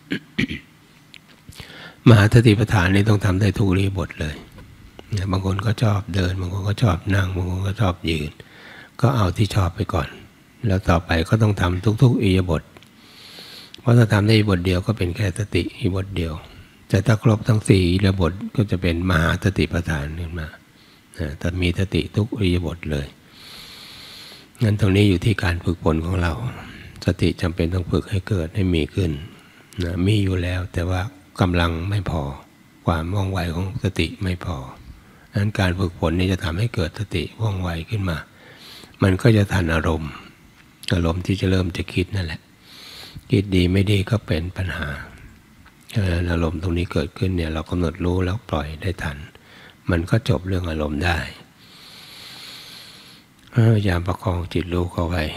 มหาสติปัฏฐานนี่ต้องทำได้ทุกอิริยาบถเลยบางคนก็ชอบเดินบางคนก็ชอบนั่งบางคนก็ชอบยืนก็เอาที่ชอบไปก่อนแล้วต่อไปก็ต้องทำทุกๆอิริยาบถเพราะถ้าทำได้อิริยาบถเดียวก็เป็นแค่สติอิริยาบถเดียวแต่ถ้าครบทั้ง4อิริยาบถก็จะเป็นมหาสติปัฏฐานขึ้นมาแต่มีสติทุกอิริยาบถเลยงั้นตรงนี้อยู่ที่การฝึกฝนของเราสติจำเป็นต้องฝึกให้เกิดให้มีขึ้นมีอยู่แล้วแต่ว่ากำลังไม่พอความว่องไวของสติไม่พองั้นการฝึกฝนนี้จะทำให้เกิดสติว่องไวขึ้นมามันก็จะทันอารมณ์ที่จะเริ่มจะคิดนั่นแหละคิดดีไม่ดีก็เป็นปัญหาอารมณ์ตรงนี้เกิดขึ้นเนี่ยเรากำหนดรู้แล้วปล่อยได้ทันมันก็จบเรื่องอารมณ์ได้พยายามประคองจิตรู้เข้าไว้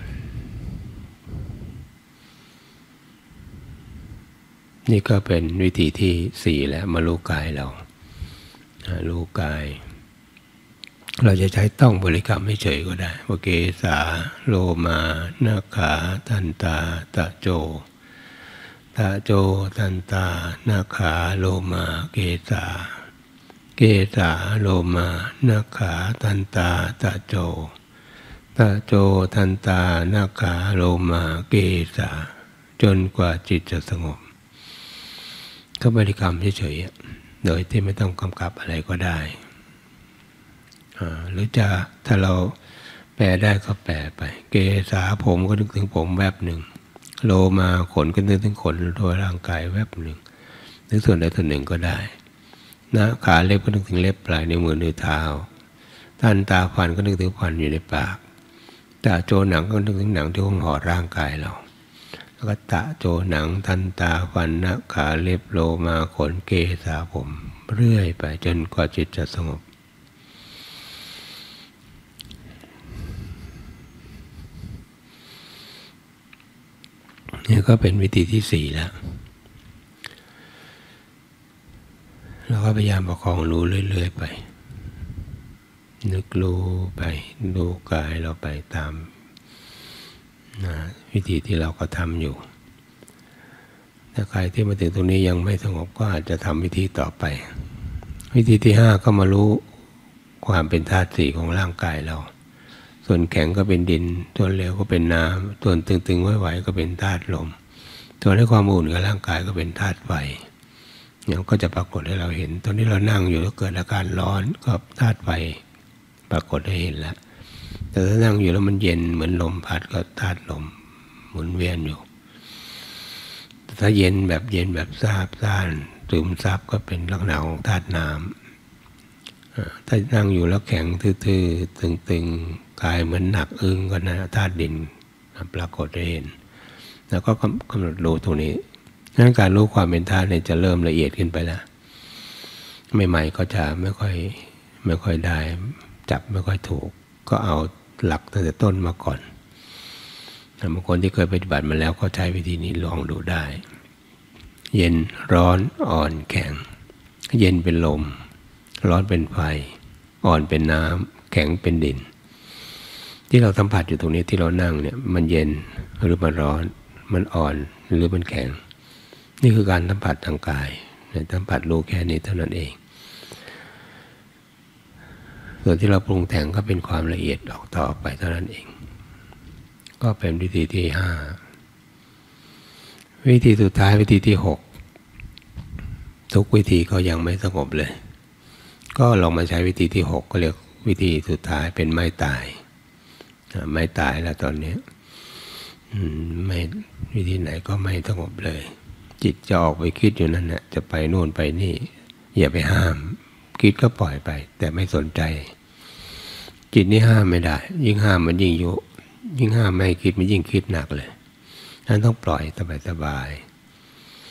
นี่ก็เป็นวิธีที่4แล้วมารู้กายเรารู้กายเราจะใช้ต้องบริกรรมไม่เฉยก็ได้ว่าเกสาโลมานาขาทันตาตะโจตะโจทันตานาขาโลมาเกสาเกสาโลมานาขาทันตาตะโจตะโจทันตานาขาโลมาเกสาจนกว่าจิตจะสงบก็บริกรรมเฉยๆโดยที่ไม่ต้องกำกับอะไรก็ได้หรือจะถ้าเราแปลได้ก็แปลไปเกสาผมก็นึกถึงผมแวบหนึ่งโลมาขนก็นึกถึงขนโดยร่างกายแวบหนึ่งหรือส่วนใดส่วนหนึ่งก็ได้นะขาเล็บก็นึกถึงเล็บปลายนิ้วมือนิ้วเท้าทันตาฟันก็นึกถึงฟันอยู่ในปากตะโจหนังก็นึกถึงหนังที่หุ้มห่อร่างกายเราแล้วก็ตะโจหนังทันตาฟันนะขาเล็บโลมาขนเกสาผมเรื่อยไปจนกว่าจิตจะสงบนี่ก็เป็นวิธีที่4แล้วเราก็พยายามประคองรู้เรื่อยๆไปนึกรู้ไปดูกายเราไปตามวิธีที่เราก็ทำอยู่ถ้าใครที่มาถึงตรงนี้ยังไม่สงบก็อาจจะทำวิธีต่อไปวิธีที่5ก็มารู้ความเป็นธาตุ4ของร่างกายเราส่วนแข็งก็เป็นดินส่วนเหลวก็เป็นน้ำส่วนตึงๆไหวๆก็เป็นธาตุลมส่วนให้ความอุ่นกับร่างกายก็เป็นธาตุไฟเนี่ยก็จะปรากฏให้เราเห็นตอนนี้เรานั่งอยู่แล้วเกิดอาการร้อนก็ธาตุไฟปรากฏให้เห็นแล้วแต่ถ้านั่งอยู่แล้วมันเย็นเหมือนลมพัดก็ธาตุลมหมุนเวียนอยู่ถ้าเย็นแบบซาบซ่านซึมซับก็เป็นลักษณะของธาตุน้ำถ้านั่งอยู่แล้วแข็งทื่อๆตึงๆกายเหมือนหนักอึ้งก็นะธาตุดินปรากฏให้เห็นแล้วก็กำหนดรู้ตรงนี้นั้นการรู้ความเป็นธาตุเนี่ยจะเริ่มละเอียดขึ้นไปแล้วใหม่ๆก็จะไม่ค่อยได้จับไม่ค่อยถูกก็เอาหลักตั้งแต่ต้นมาก่อนบางคนที่เคยปฏิบัติมาแล้วก็ใช้วิธีนี้ลองดูได้เย็นร้อนอ่อนแข็งเย็นเป็นลมร้อนเป็นไฟอ่อนเป็นน้ำแข็งเป็นดินที่เราสัมผัสอยู่ตรงนี้ที่เรานั่งเนี่ยมันเย็นหรือมันร้อนมันอ่อนหรือมันแข็งนี่คือการสัมผัสทางกายสัมผัสรู้แค่นี้เท่านั้นเองส่วนที่เราปรุงแต่งก็เป็นความละเอียดออกต่อไปเท่านั้นเองก็เป็นวิธีที่5วิธีสุดท้ายวิธีที่6ทุกวิธีก็ยังไม่สงบเลยก็ลองมาใช้วิธีที่6ก็เรียกวิธีสุดท้ายเป็นไม่ตายแล้วตอนนี้ไม่วิธีไหนก็ไม่สงบเลยจิตจะออกไปคิดอยู่นั่นแหละจะไปโน่นไปนี่อย่าไปห้ามคิดก็ปล่อยไปแต่ไม่สนใจจิตนี่ห้ามไม่ได้ยิ่งห้ามมันยิ่งยุยิ่งห้ามไม่ให้คิดมันยิ่งคิดหนักเลยนั้นต้องปล่อยสบาย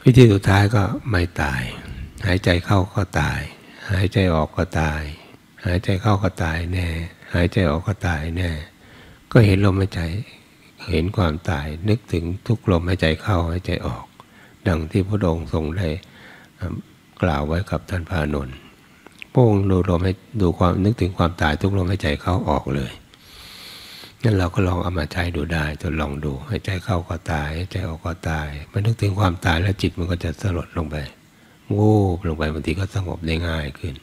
วิธีสุดท้ายก็ไม่ตายหายใจเข้าก็ตายหายใจออกก็ตายหายใจเข้าก็ตายแน่หายใจออกก็ตายแน่ก็เห็นลมหายใจเห็นความตายนึกถึงทุกลมหายใจเข้าหายใจออกดังที่พระองค์ทรงได้กล่าวไว้กับท่านพระอานนท์พระองค์ดูลมให้ดูความนึกถึงความตายทุกลมหายใจเข้าออกเลยงั้นเราก็ลองเอามาใช้ดูได้ทดลองดูหายใจเข้าก็ตายหายใจออกก็ตายมันนึกถึงความตายแล้วจิตมันก็จะสลดลงไปวูบลงไปบางทีก็สงบได้ง่ายขึ้น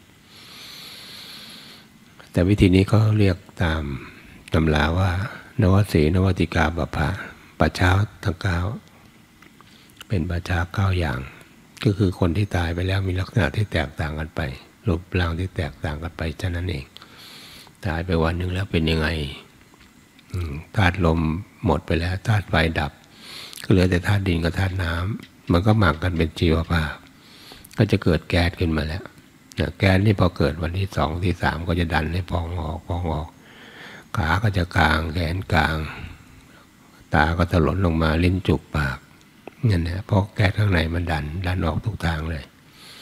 แต่วิธีนี้ก็เรียกตามตำราว่านวสีนวติกาบพะปัจฉาทั้ง9เป็นปัจฉา9อย่างก็คือคนที่ตายไปแล้วมีลักษณะที่แตกต่างกันไปรูปร่างที่แตกต่างกันไปฉะนั้นเองตายไปวันหนึ่งแล้วเป็นยังไงธาตุลมหมดไปแล้วธาตุไฟดับก็เหลือแต่ธาตุดินกับธาตุน้ำมันก็หมักกันเป็นชีวภาพก็จะเกิดแก๊สขึ้นมาแล้วแก๊สนี่พอเกิดวันที่2ที่3ก็จะดันให้พองออกขาก็จะกลางแขนกลางตาก็ถลนลงมาลิ้นจุกปากนั่นแหละเพราะแก๊สข้างในมันดันออกทุกทางเลย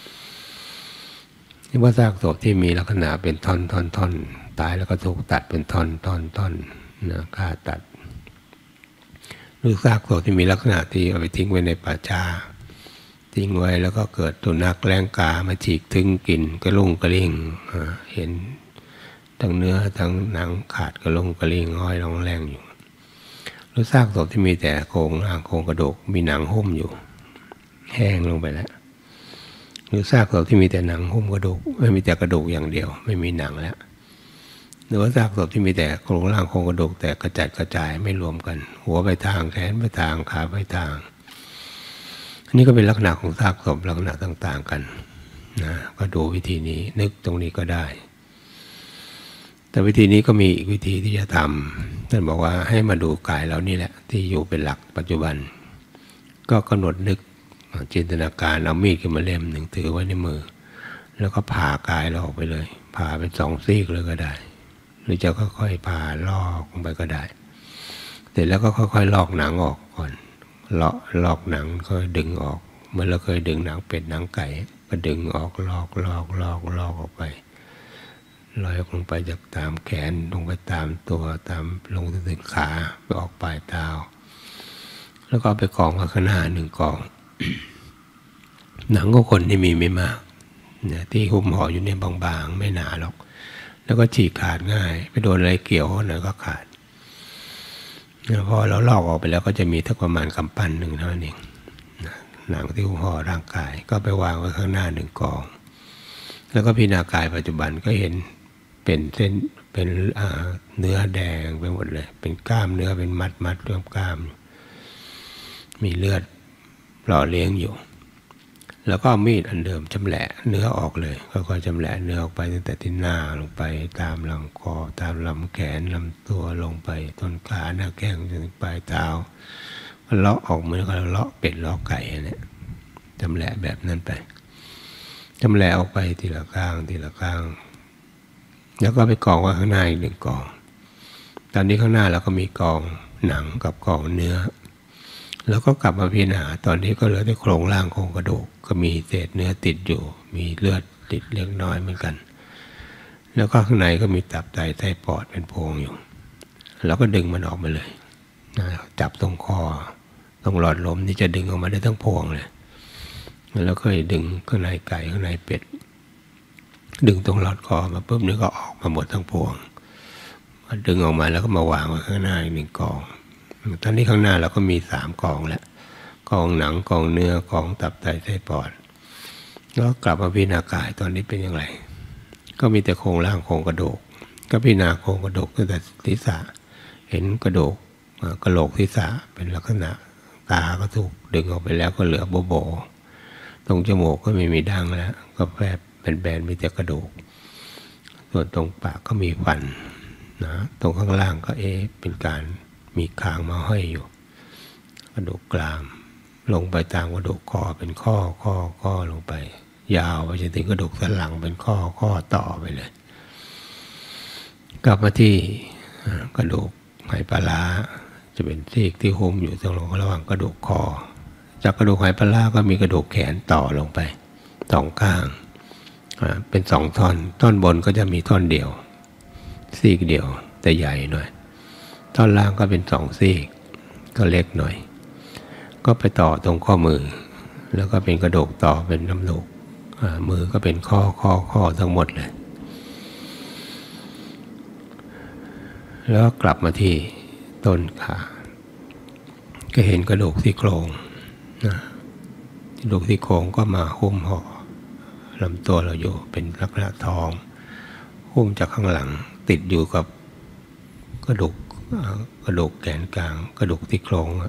นี่ว่าซากศพที่มีลักษณะเป็นท่อนตายแล้วก็ถูกตัดเป็นท่อนนะฆ่าตัดหรือซากศพที่มีลักษณะที่เอาไปทิ้งไว้ในป่าช้าทิ้งไว้แล้วก็เกิดสุนัขแรงกามาฉีกถึงกินกระลุ่งกระลิ่งเห็นทั้งเนื้อทั้งหนังขาดกระลุ่งกระลิ่งห้อยรองแรงอยู่หรือซากศพที่มีแต่โครงร่างโครงกระดูกมีหนังหุ้มอยู่แห้งลงไปแล้วหรือซากศพที่มีแต่หนังหุ้มกระดูกไม่มีแต่กระดูกอย่างเดียวไม่มีหนังแล้วหรือว่าซากศพที่มีแต่โครงร่างโครงกระดูกแต่กระจัดกระจายไม่รวมกันหัวไปทางแขนไปทางขาไปทางอันนี้ก็เป็นลักษณะของซากศพลักษณะต่างๆกันนะก็ดูวิธีนี้นึกตรงนี้ก็ได้แต่วิธีนี้ก็มีอีกวิธีที่จะทำท่านบอกว่าให้มาดูกายเรานี่แหละที่อยู่เป็นหลักปัจจุบันก็กำหนดนึกจินตนาการเอามีดขึ้นมาเล่มหนึ่งถือไว้ในมือแล้วก็ผ่ากายเราออกไปเลยผ่าเป็น2ซีกเลยก็ได้หรือจะค่อยๆผ่าลอกลงไปก็ได้เสร็จแล้วก็ค่อยๆลอกหนังออกก่อนลอกหนังก็ดึงออกเหมือนเราเคยดึงหนังเป็ดหนังไก่ก็ดึงออกลอกออกไปลอยลงไปจากตามแขนลงไปตามตัวตามลงถึงขาไปออกปลายเท้าแล้วก็ไปกองข้างหน้า1กอง หนังของคนที่มีไม่มากเนี่ยที่หุ้มห่ออยู่เนี่ยบางๆไม่หนาหรอกแล้วก็ฉีกขาดง่ายไปโดนอะไรเกี่ยวหน่อยก็ขาดพอเราลอกออกไปแล้วก็จะมีทักประมาณกำปั้นหนึ่งเท่านั้นเองหนังที่หุ้มห่อร่างกายก็ไปวางไว้ข้างหน้า1กองแล้วก็พิจารณากายปัจจุบันก็เห็นเป็นเส้นเป็นเนื้อแดงไปหมดเลยเป็นกล้ามเนื้อเป็นมัดเรื่องกล้ามมีเลือดหล่อเลี้ยงอยู่แล้วก็เอามีดอันเดิมชำแหละเนื้อออกเลยค่อยๆชำแหละเนื้อออกไปตั้งแต่ที่หน้าลงไปตามลำคอตามลำแขนลำตัวลงไปต้นขาหน้าแข้งจนถึงปลายเท้าเลาะออกเหมือนกับเลาะเป็ดเลาะไก่เนี่ยชำแหละแบบนั้นไปชำแหละออกไปทีละข้างแล้วก็ไปกองไว้ข้างหน้าอีก1กองตอนนี้ข้างหน้าเราก็มีกองหนังกับกองเนื้อแล้วก็กลับมาพิจารณาตอนนี้ก็เหลือแต่โครงร่างโครงกระดูกก็มีเศษเนื้อติดอยู่มีเลือดติดเล็กน้อยเหมือนกันแล้วก็ข้างในก็มีตับไตไส้ปอดเป็นโพรงอยู่แล้วก็ดึงมันออกมาเลยจับตรงคอตรงหลอดลมนี่จะดึงออกมาได้ทั้งพวงเลยแล้วก็ดึงข้างในไก่ข้างในเป็ดดึงตรงหลอดคอมาปุ๊บนี่ก็ออกมาหมดทั้งพวงดึงออกมาแล้วก็มาวางไว้ข้างหน้าอีก1กองตอนนี้ข้างหน้าเราก็มี3กองแล้วกองหนังกองเนื้อกองตับไตไส้ปอดแล้วกลับมาพิจารณากายตอนนี้เป็นอย่างไรก็มีแต่โครงร่างโครงกระดูกก็พิจารณาโครงกระดูกตั้งแต่ศีรษะเห็นกระดูกกระโหลกศีรษะเป็นลักษณะตาก็ถูกดึงออกไปแล้วก็เหลือโบตรงจมูกก็ไม่มีดั้งแล้วก็แฝบเป็นแบนมีแต่กระดูกส่วนตรงปากก็มีฟันนะตรงข้างล่างก็เป็นการมีคางมาห้อยอยู่กระดูกกรามลงไปตามกระดูกคอเป็นข้อลงไปยาวไปจนถึงกระดูกสันหลังเป็นข้อต่อไปเลยกลับมาที่กระดูกไหปลาร้าจะเป็นซีกที่หุ้มอยู่ตรงระหว่างกระดูกคอจากกระดูกไหปลาร้าก็มีกระดูกแขนต่อลงไปสองข้างเป็นสองท่อนท่อนบนก็จะมีท่อนเดียวซีกเดียวแต่ใหญ่หน่อยท่อนล่างก็เป็นสองซีกก็เล็กหน่อยก็ไปต่อตรงข้อมือแล้วก็เป็นกระดูกต่อเป็นน้ำหนกมือก็เป็นข้อทั้งหมดเลยแล้วกลับมาที่ต้นขาก็เห็นกระดูกซี่โครงกระดูกซี่โครงก็มาหุ้มห่อลำตัวเราอยู่เป็นลักษณะทองหุ้มจากข้างหลังติดอยู่กับกระดูกแกนกลางกระดูกซี่โครง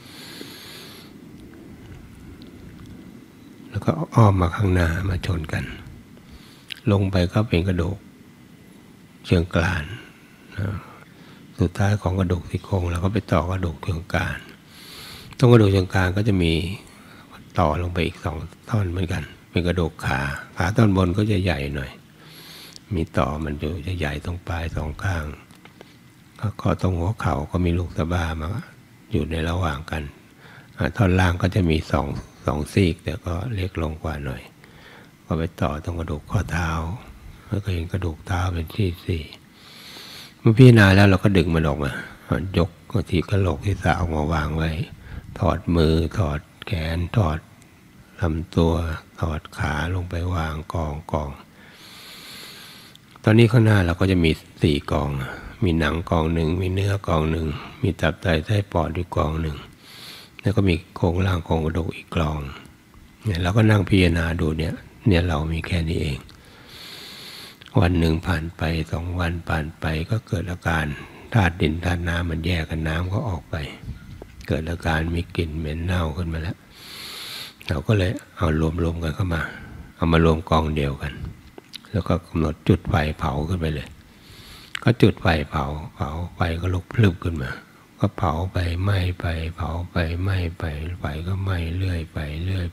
แล้วก็อ้อมมาข้างหน้ามาชนกันลงไปก็เป็นกระดูกเชิงกรานสุดท้ายของกระดูกซี่โครงแล้วก็ไปต่อกระดูกเชิงกรานตรงกระดูกเชิงกรานก็จะมีต่อลงไปอีก2ท่อนเหมือนกันเป็นกระดูกขาท่อนบนก็จะใหญ่หน่อยมีต่อมันอยู่จะใหญ่ตรงปลาย2ข้างก็ตรงหัวเข่าก็มีลูกสะบ้ามาอยู่ในระหว่างกันท่อนล่างก็จะมีสองซีกแต่ก็เล็กลงกว่าหน่อยก็ไปต่อตรงกระดูกข้อเท้าแล้วก็เห็นกระดูกเท้าเป็นที่เมื่อพิจารณาแล้วเราก็ดึงมันออกมายกทีกระโหลกที่สาวมาวางไว้ถอดมือถอดแขนถอดลำตัวถอดขาลงไปวางกองตอนนี้ข้างหน้าเราก็จะมี4กองมีหนังกองหนึ่งมีเนื้อกองหนึ่งมีตับไตไส้ปอดอีกกองหนึ่งแล้วก็มีโครงล่างโครงกระดูกอีกกองเนี่ยเราก็นั่งพิจารณาดูเนี่ยเรามีแค่นี้เองวันหนึ่งผ่านไป2 วันผ่านไปก็เกิดอาการธาตุดินธาตุน้ำมันแยกกันน้ำก็ออกไปเกิดอาการมีกลิ่นเหม็นเน่าขึ้นมาแล้วเราก็เลยเอารวมกันเข้ามาเอามารวมกองเดียวกันแล้วก็กำหนดจุดไฟเผาขึ้นไปเลยก็จุดไฟเผาไฟก็ลุกพลึบขึ้นมาก็เผาไปไหม้ไปเผาไปไหม้ไปไฟก็ไหม้เรื่อยไป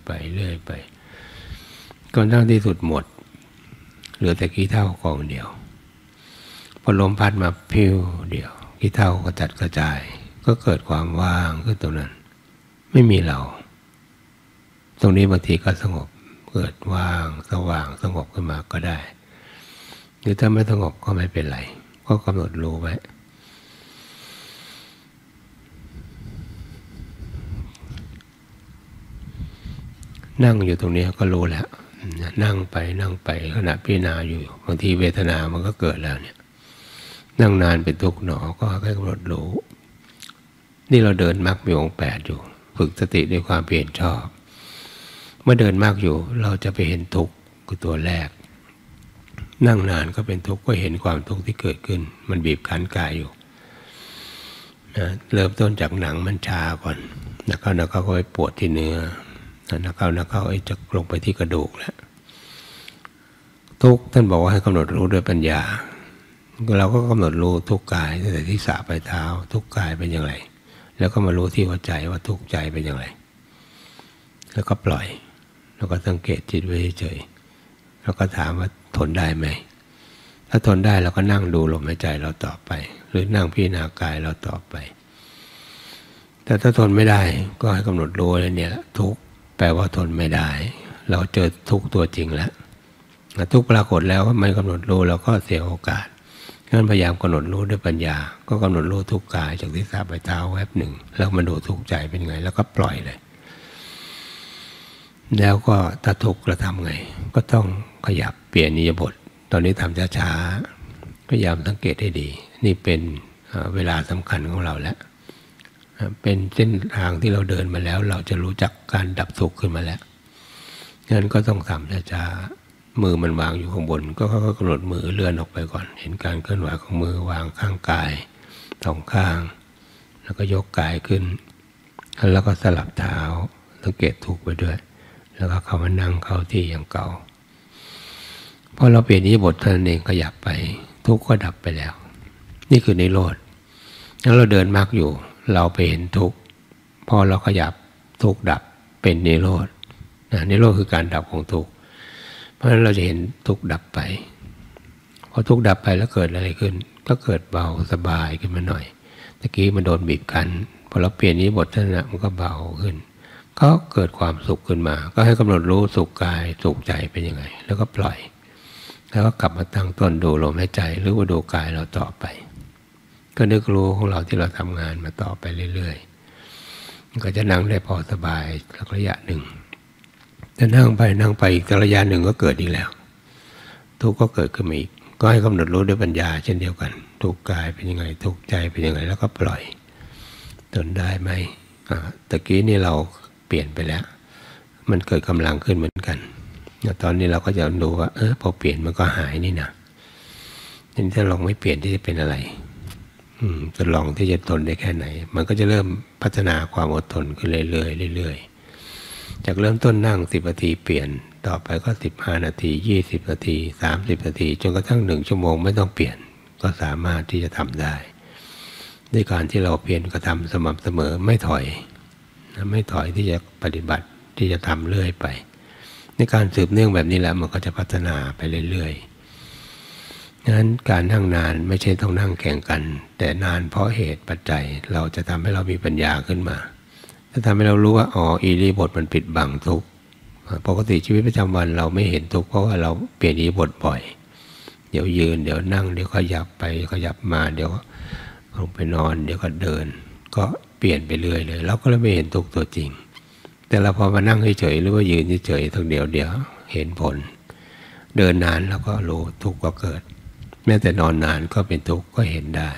จนทั้งที่สุดหมดเหลือแต่ขี้เถ้ากองเดียวพอลมพัดมาพิ้วเดียวขี้เถ้าก็จัดกระจายก็เกิดความว่างขึ้นตรงนั้นไม่มีเราตรงนี้บางทีก็สงบเกิดว่างสว่างสงบขึ้นมาก็ได้หรือถ้าไม่สงบก็ไม่เป็นไรก็กำหนดรู้ไว้นั่งอยู่ตรงนี้ก็รู้แล้วนั่งไปขณะพิจารณาอยู่บางทีเวทนามันก็เกิดแล้วเนี่ยนั่งนานเป็นทุกข์หนอก็ให้กำหนดรู้นี่เราเดินมรรคมีองค์8อยู่ฝึกสติด้วยความเพียรชอบเมื่อเดินมรรคอยู่เราจะไปเห็นทุกข์คือตัวแรกนั่งนานก็เป็นทุกข์ก็เห็นความทุกข์ที่เกิดขึ้นมันบีบคั้นกายอยู่เริ่มต้นจากหนังมันชาก่อนแล้วก็ไปปวดที่เนื้อนักเข้าจะลงไปที่กระดูกแล้วทุกท่านบอกว่าให้กำหนดรู้ด้วยปัญญาเราก็กำหนดรู้ทุกกายตั้งแต่ที่ศีรษะไปเท้าทุกกายเป็นอย่างไรแล้วก็มารู้ที่หัวใจว่าทุกใจเป็นอย่างไรแล้วก็ปล่อยแล้วก็สังเกตจิตไว้เฉยแล้วก็ถามว่าทนได้ไหมถ้าทนได้เราก็นั่งดูลมหายใจเราต่อไปหรือนั่งพิจารณากายเราต่อไปแต่ถ้าทนไม่ได้ก็ให้กำหนดรู้เลยเนี่ยทุกแปลว่าทนไม่ได้เราเจอทุกตัวจริงแล้วทุกปรากฏแล้วไม่กำหนดรู้เราก็เสียโอกาสงั้นพยายามกำหนดรู้ด้วยปัญญาก็กำหนดรู้ทุกกายจากที่ศีรษะไปเท้าแวบหนึ่งแล้วมาดูทุกใจเป็นไงแล้วก็ปล่อยเลยแล้วก็ถ้าทุกข์เราทำไงก็ต้องขยับเปลี่ยนอิริยาบถตอนนี้ทำช้าๆพยายามสังเกตให้ดีนี่เป็นเวลาสำคัญของเราแล้วเป็นเส้นทางที่เราเดินมาแล้วเราจะรู้จักการดับทุกข์ขึ้นมาแล้วงั้นก็ต้องทำช้าๆมือมันวางอยู่ข้างบนก็กำหนดมือเลื่อนออกไปก่อนเห็นการเคลื่อนไหวของมือวางข้างกาย2ข้างแล้วก็ยกกายขึ้นแล้วก็สลับเท้าสังเกตทุกข์ไปด้วยแล้วก็เข้ามานั่งเข้าที่อย่างเก่าพอเราเปลี่ยนอิริยาบถเท่านั้นเองขยับไปทุกข์ก็ดับไปแล้วนี่คือนิโรธแล้วเราเดินมรรคอยู่เราไปเห็นทุกข์พอเราขยับทุกข์ดับเป็นนิโรธนิโรธคือการดับของทุกข์เพราะฉะนั้นเราจะเห็นทุกข์ดับไปพอทุกข์ดับไปแล้วเกิดอะไรขึ้นก็เกิดเบาสบายขึ้นมาหน่อยตะกี้มันโดนบีบคั้นพอเราเปลี่ยนอิริยาบถเท่านั้นมันก็เบาขึ้นก็เกิดความสุขขึ้นมาก็ให้กำหนดรู้สุขกายสุขใจเป็นยังไงแล้วก็ปล่อยแล้วก็กลับมาตั้งต้นดูลมหายใจหรือว่าดูกายเราต่อไปก็นึกรู้ของเราที่เราทำงานมาต่อไปเรื่อยๆก็จะนั่งได้พอสบายสักระยะหนึ่งจะนั่งไปอีกระยะหนึ่งก็เกิดอีกแล้วทุกข์ก็เกิดขึ้นมาอีกก็ให้กำหนดรู้ด้วยปัญญาเช่นเดียวกันทุกข์กายเป็นยังไงทุกข์ใจเป็นยังไงแล้วก็ปล่อยทนได้ไหมตะกี้นี่เราเปลี่ยนไปแล้วมันเกิดกำลังขึ้นเหมือนกันตอนนี้เราก็จะดูว่าพอเปลี่ยนมันก็หายนี่นะทีนี้ถ้าลองไม่เปลี่ยนที่จะเป็นอะไรจะลองที่จะทนได้แค่ไหนมันก็จะเริ่มพัฒนาความอดทนขึ้นเรื่อยๆจากเริ่มต้นนั่ง10 นาทีเปลี่ยนต่อไปก็15 นาที20 นาที30 นาทีจนกระทั่ง1 ชั่วโมงไม่ต้องเปลี่ยนก็สามารถที่จะทำได้ด้วยการที่เราเพียรกระทำสม่ำเสมอไม่ถอยที่จะปฏิบัติที่จะทำเรื่อยไปในการสืบเนื่องแบบนี้แหละมันก็จะพัฒนาไปเรื่อยๆงั้นการนั่งนานไม่ใช่ต้องนั่งแข่งกันแต่นานเพราะเหตุปัจจัยเราจะทำให้เรามีปัญญาขึ้นมาจะทำให้เรารู้ว่าอิริยาบถมันปิดบังทุกข์ปกติชีวิตประจำวันเราไม่เห็นทุกข์เพราะว่าเราเปลี่ยนอิริยาบถบ่อยเดี๋ยวยืนเดี๋ยวนั่งเดี๋ยวขยับไปขยับมาเดี๋ยวลงไปนอนเดี๋ยวก็เดินก็เปลี่ยนไปเรื่อยเลยเราก็เลยไม่เห็นทุกข์ตัวจริงแต่เราพอมานั่งเฉยๆหรือว่ายืนเฉยๆทั้งเดียวเห็นผลเดินนานแล้วก็รู้ทุกข์ก็เกิดแม้แต่นอนนานก็เป็นทุกข์ก็เห็นได้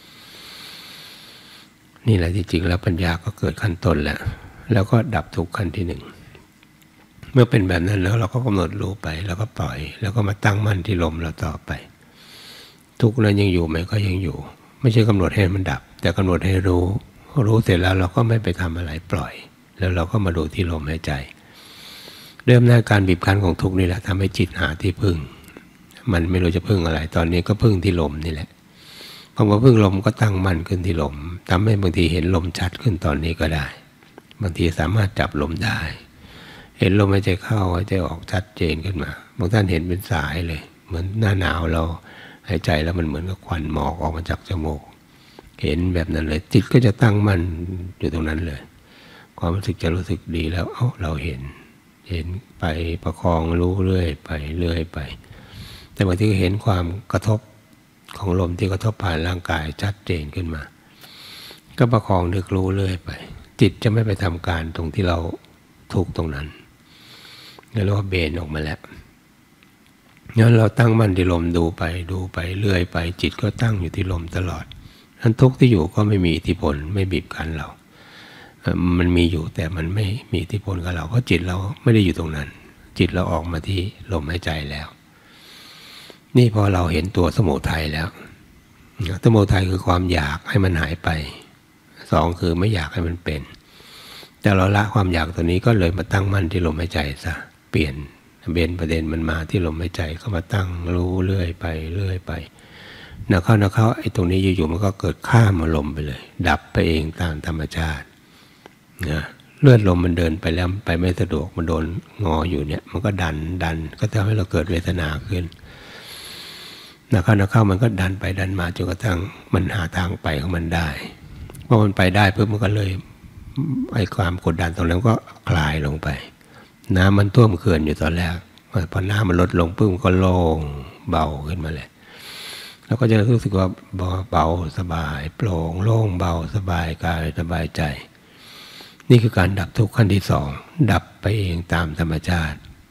นี่แหละจริงๆแล้วปัญญาก็เกิดขั้นต้นแล้วก็ดับทุกข์ขั้นที่หนึ่งเมื่อเป็นแบบนั้นแล้วเราก็กำหนดรู้ไปแล้วก็ปล่อยแล้วก็มาตั้งมั่นที่ลมเราต่อไปทุกข์นั้นยังอยู่ไหมก็ยังอยู่ไม่ใช่กำหนดให้มันดับแต่กำหนดให้รู้เสร็จแล้วเราก็ไม่ไปทำอะไรปล่อยแล้วเราก็มาดูที่ลมหายใจเริ่มหน้าการบีบคั้นของทุกข์นี่แหละทำให้จิตหาที่พึ่งมันไม่รู้จะพึ่งอะไรตอนนี้ก็พึ่งที่ลมนี่แหละพอมาพึ่งลมก็ตั้งมั่นขึ้นที่ลมทำให้บางทีเห็นลมชัดขึ้นตอนนี้ก็ได้บางทีสามารถจับลมได้เห็นลมหายใจเข้าหายใจออกชัดเจนขึ้นมาบางท่านเห็นเป็นสายเลยเหมือนหน้าหนาวเราหายใจแล้วมันเหมือนกับควันหมอกออกมาจากจมูกเห็นแบบนั้นเลยจิตก็จะตั้งมั่นอยู่ตรงนั้นเลยความรู้สึกจะรู้สึกดีแล้วเราเห็นไปประคองรู้เรื่อยไปแต่บางทีก็เห็นความกระทบของลมที่กระทบผ่านร่างกายชัดเจนขึ้นมาก็ประคองนึกรู้เรื่อยไปจิตจะไม่ไปทำการตรงที่เราทุกตรงนั้นเรียกว่าเบนออกมาแล้วงั้นเราตั้งมั่นที่ลมดูไปเรื่อยไปจิตก็ตั้งอยู่ที่ลมตลอดนั้นทุกที่อยู่ก็ไม่มีอิทธิพลไม่บีบคั้นเรามันมีอยู่แต่มันไม่มีอิทธิพลกับเราเพราะจิตเราไม่ได้อยู่ตรงนั้นจิตเราออกมาที่ลมหายใจแล้วนี่พอเราเห็นตัวสมุทัยแล้วสมุทัยคือความอยากให้มันหายไป2คือไม่อยากให้มันเป็นแต่เราละความอยากตัวนี้ก็เลยมาตั้งมั่นที่ลมหายใจซะเปลี่ยนเบนประเด็นมันมาที่ลมหายใจก็มาตั้งรู้เรื่อยไปนักเข้าไอ้ตรงนี้อยู่ๆมันก็เกิดข้ามอารมณ์ไปเลยดับไปเองตามธรรมชาตินะเลือดลมมันเดินไปแล้วไปไม่สะดวกมันโดนงออยู่เนี่ยมันก็ดันก็ทำให้เราเกิดเวทนาขึ้นนักเข้ามันก็ดันไปดันมาจนกระทั่งมันหาทางไปของมันได้พอมันไปได้เพิ่มมันก็เลยไอ้ความกดดันตรงนั้นก็คลายลงไปน้ำมันท่วมเขื่อนอยู่ตอนแรกพอน้ำมันลดลงปุ๊บมันก็โล่งเบาขึ้นมาเลยแล้วก็จะรู้สึกว่าเบาสบายโปร่งโล่งเบาสบายกายสบายใจนี่คือการดับทุกข์ขั้นที่2ดับไปเองตามธรรมชาติ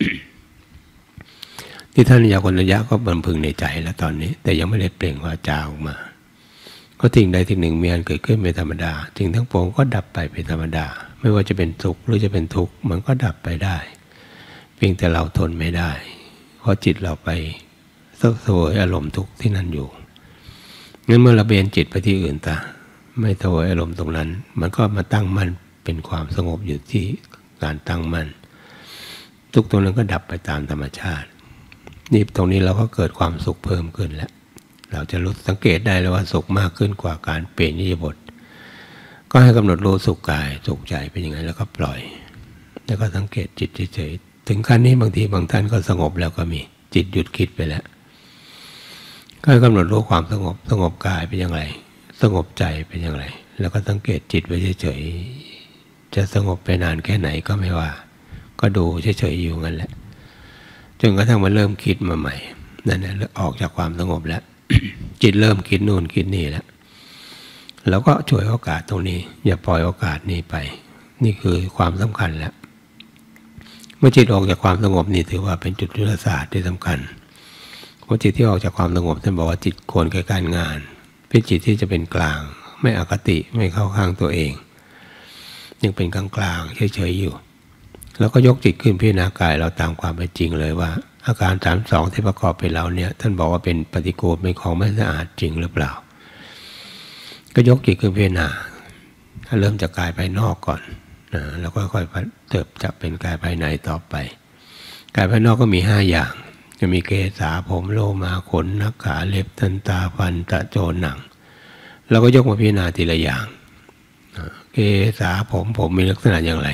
ที่ท่านยาคนระยะก็บรรพึงในใจแล้วตอนนี้แต่ยังไม่ได้เปล่งวาจาออกมาก็สิ่งใดสิ่งหนึ่งมีอันเกิดขึ้นเป็นธรรมดาสิ่งทั้งปวงก็ดับไปเป็นธรรมดาไม่ว่าจะเป็นสุขหรือจะเป็นทุกข์มันก็ดับไปได้เพียงแต่เราทนไม่ได้เพราะจิตเราไปเสวยอารมณ์ทุกข์ที่นั่นอยู่งั้นเมื่อเราเบนจิตไปที่อื่นไม่เสวยอารมณ์ตรงนั้นมันก็มาตั้งมั่นเป็นความสงบอยู่ที่การตั้งมั่นทุกตรงนั้นก็ดับไปตามธรรมชาตินี่ตรงนี้เราก็เกิดความสุขเพิ่มขึ้นแล้วเราจะรู้สังเกตได้เลยว่าสุขมากขึ้นกว่าการเปลี่ยนอิริยาบถก็ให้กำหนดรู้สุขกายสุขใจเป็นยังไงแล้วก็ปล่อยแล้วก็สังเกตจิตเฉยๆถึงขั้นนี้บางทีบางท่านก็สงบแล้วก็มีจิตหยุดคิดไปแล้วก็ให้กำหนดรู้ความสงบกายเป็นอย่างไรสงบใจเป็นอย่างไรแล้วก็สังเกตจิตไว้เฉยๆจะสงบไปนานแค่ไหนก็ไม่ว่าก็ดูเฉยๆอยู่งั้นแหละจนกระทั่งมันเริ่มคิดมาใหม่นั่นแหละออกจากความสงบแล้ว จิตเริ่มคิดนู่นคิดนี่แล้วแล้วก็ช่วยโอกาสตรงนี้อย่าปล่อยโอกาสนี้ไปนี่คือความสำคัญแล้วเมื่อจิตออกจากความสงบนี่ถือว่าเป็นจุดยุทธศาสตร์ที่สำคัญเพราะจิตที่ออกจากความสงบท่านบอกว่าจิตควรแก่การงานเป็นจิตที่จะเป็นกลางไม่อคติไม่เข้าข้างตัวเองยังเป็นกลางๆเฉยๆอยู่แล้วก็ยกจิตขึ้นพิจารณากายเราตามความเป็นจริงเลยว่าอาการ32ที่ประกอบเป็นเราเนี่ยท่านบอกว่าเป็นปฏิกูลเป็นของไม่สะอาดจริงหรือเปล่าก็ยกจิตขึ้นพิจารณาถ้าเริ่มจากกายภายนอกก่อนแล้วก็ค่อยๆเติบจะเป็นกายภายในต่อไปกายภายนอกก็มี5อย่างจะมีเกศาผมโลมาขนนักขาเล็บทันตาฟันตะโจหนังเราก็ยกมาพิจารณาทีละอย่างเกศาผมมีลักษณะอย่างไร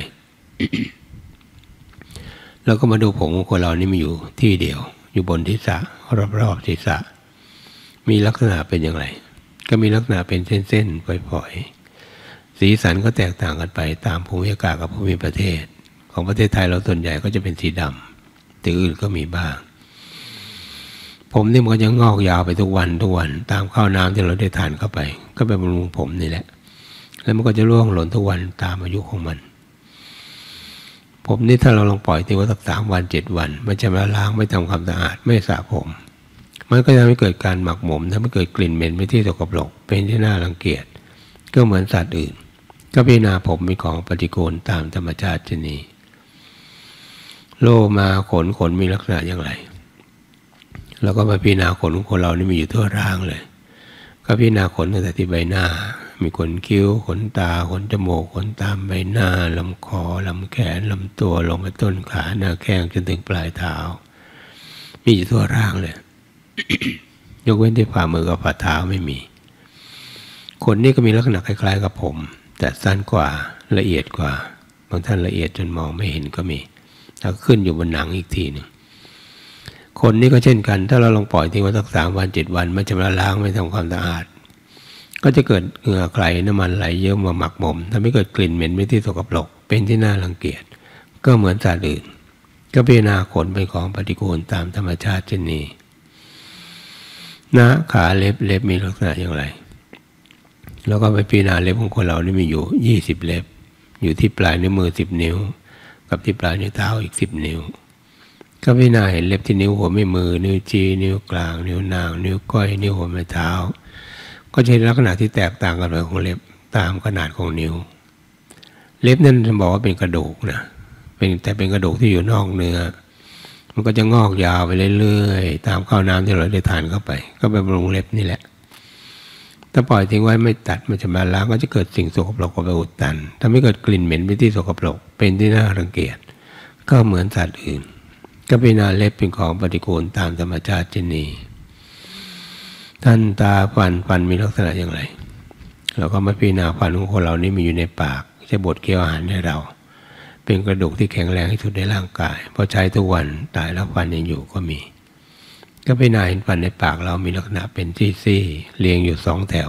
เราก็มาดูผมของคนเรานี่มีอยู่ที่เดียวอยู่บนศีรษะรอบๆศีรษะมีลักษณะเป็นอย่างไรก็มีลักษณะเป็นเส้นๆปล่อยๆสีสันก็แตกต่างกันไปตามภูมิอากาศกับภูมิประเทศของประเทศไทยเราส่วนใหญ่ก็จะเป็นสีดำแต่อื่นก็มีบ้างผมนี่มันก็ยังงอกยาวไปทุกวันตามข้าวน้ำที่เราได้ทานเข้าไปก็ไปบำรุงผมนี่แหละแล้วมันก็จะร่วงหล่นทุกวันตามอายุของมันผมนี่ถ้าเราลองปล่อยทิ้งไว้สัก3 วัน 7 วันมันจะมาล้างไม่ทำความสะอาดไม่สระผมมันก็จะทำให้เกิดการหมักหมมทำให้เกิดกลิ่นเหม็นไม่ที่สกปรกเป็นที่น่ารังเกียจก็เหมือนสัตว์อื่นก็พิจารณาผมเป็นของปฏิกูลตามธรรมชาติเช่นนี้โลมาขนมีลักษณะอย่างไรแล้วก็มาพิจารณาขนของคนเรานี่มีอยู่ทั่วร่างเลยก็พิจารณาขนตั้งแต่ที่ใบหน้ามีขนคิ้วขนตาขนจมูกขนตามใบหน้าลำคอลำแขนลำตัวลงไปต้นขาหน้าแข้งจนถึงปลายเท้ามีอยู่ทั่วร่างเลย ยกเว้นที่ฝ่ามือกับฝ่าเท้าไม่มีขนนี่ก็มีลักษณะคล้ายๆกับผมแต่สั้นกว่าละเอียดกว่าบางท่านละเอียดจนมองไม่เห็นก็มีแล้วขึ้นอยู่บนหนังอีกทีหนึ่งคนนี้ก็เช่นกันถ้าเราลองปล่อยทิ้งไว้สัก3 วัน 7 วันมันจะมาล้างไม่ทำความสะอาดก็จะเกิดเหงื่อใครน้ำมันไหลเยอะมาหมักหมมทำให้เกิดกลิ่นเหม็นไม่ที่สกปรกเป็นที่น่ารังเกียจก็เหมือนสัตว์อื่นก็พิจารณาขนเป็นของปฏิกูลตามธรรมชาติเช่นนี้นะขาเล็บมีลักษณะอย่างไรแล้วก็ไปพิจารณาเล็บของคนเรานี่มีอยู่20 เล็บอยู่ที่ปลายนิ้วมือ10 นิ้วกับที่ปลายนิ้วเท้าอีก10 นิ้วก็พิจารณาเห็นเล็บที่นิ้วหัวแม่มือนิ้วชี้นิ้วกลางนิ้วนางนิ้วก้อยนิ้วหัวแม่เท้าก็จะเห็นลักษณะที่แตกต่างกันไปของเล็บตามขนาดของนิ้วเล็บนั้นจะบอกว่าเป็นกระดูกนะแต่เป็นกระดูกที่อยู่นอกเนื้อมันก็จะงอกยาวไปเรื่อยๆตามข้าวน้ำที่เราได้ทานเข้าไปก็ไปบำรุงเล็บนี่แหละถ้าปล่อยทิ้งไว้ไม่ตัดมันจะมาล้างก็จะเกิดสิ่งสกปรกไปอุดตันทำให้เกิดกลิ่นเหม็นไปที่สกปรกเป็นที่น่ารังเกียจก็เหมือนสัตว์อื่นก็พิจารณาเล็บเป็นของปฏิกูลตามธรรมชาติเช่นนี้ท่านตาฟันมีลักษณะอย่างไรเราก็มาพิจารณาฟันของคนเรานี่มีอยู่ในปากจะบดเคี้ยวอาหารให้เราเป็นกระดูกที่แข็งแรงที่สุดในร่างกายพอใช้ทุกวันตายแล้วฟันยังอยู่ก็มีก็พิจารณาเห็นฟันในปากเรามีลักษณะเป็นซี่ๆเรียงอยู่2 แถว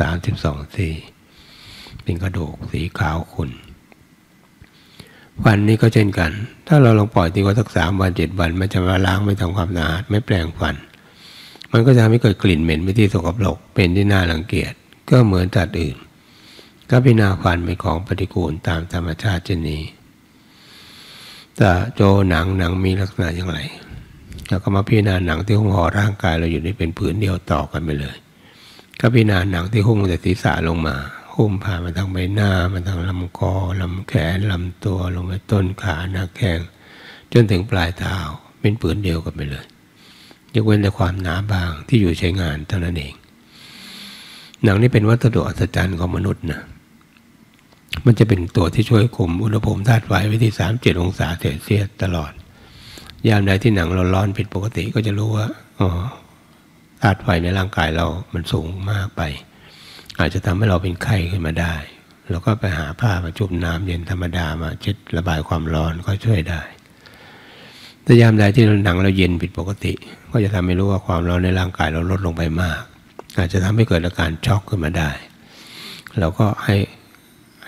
32 ซี่เป็นกระดูกสีขาวขุ่นฟันนี้ก็เช่นกันถ้าเราลองปล่อยทิ้งไว้สัก3 วัน 7 วันมันจะมาล้างไม่ทำความสะอาดไม่แปรงฟันมันก็จะทำให้เกิดกลิ่นเหม็นไม่ที่สกปรกเป็นที่น่ารังเกียจก็เหมือนสัตว์อื่นก็พิจารณาฟันเป็นของปฏิกูลตามธรรมชาติเช่นนี้แต่โจหนังมีลักษณะอย่างไรแล้วก็มาพิจารณาหนังที่หุ้มห่อร่างกายเราอยู่นี่เป็นผืนเดียวต่อกันไปเลยก็พิจารณาหนังที่หุ้มจากศีรษะลงมาหุ้มผ่านมาทางใบหน้ามาทางลำคอลำแขนลำตัวลงไปต้นขาหน้าแข้งจนถึงปลายเท้าเป็นผืนเดียวกันไปเลยยกเว้นแต่ความหนาบางที่อยู่ใช้งานเท่านั้นเองหนังนี้เป็นวัสดุอัศจรรย์ของมนุษย์นะมันจะเป็นตัวที่ช่วยคุมอุณหภูมิธาตุไฟไว้ที่37 องศาเซลเซียสตลอดยามใดที่หนังเราร้อนผิดปกติก็จะรู้ว่าธาตุไฟในร่างกายเรามันสูงมากไปอาจจะทำให้เราเป็นไข้ขึ้นมาได้เราก็ไปหาผ้ามาจุ่มน้ำเย็นธรรมดามาเช็ดระบายความร้อนก็ช่วยได้แต่ยามใดที่หนังเราเย็นผิดปกติก็จะทำให้รู้ว่าความร้อนในร่างกายเราลดลงไปมากอาจจะทำให้เกิดอาการช็อกขึ้นมาได้เราก็ให้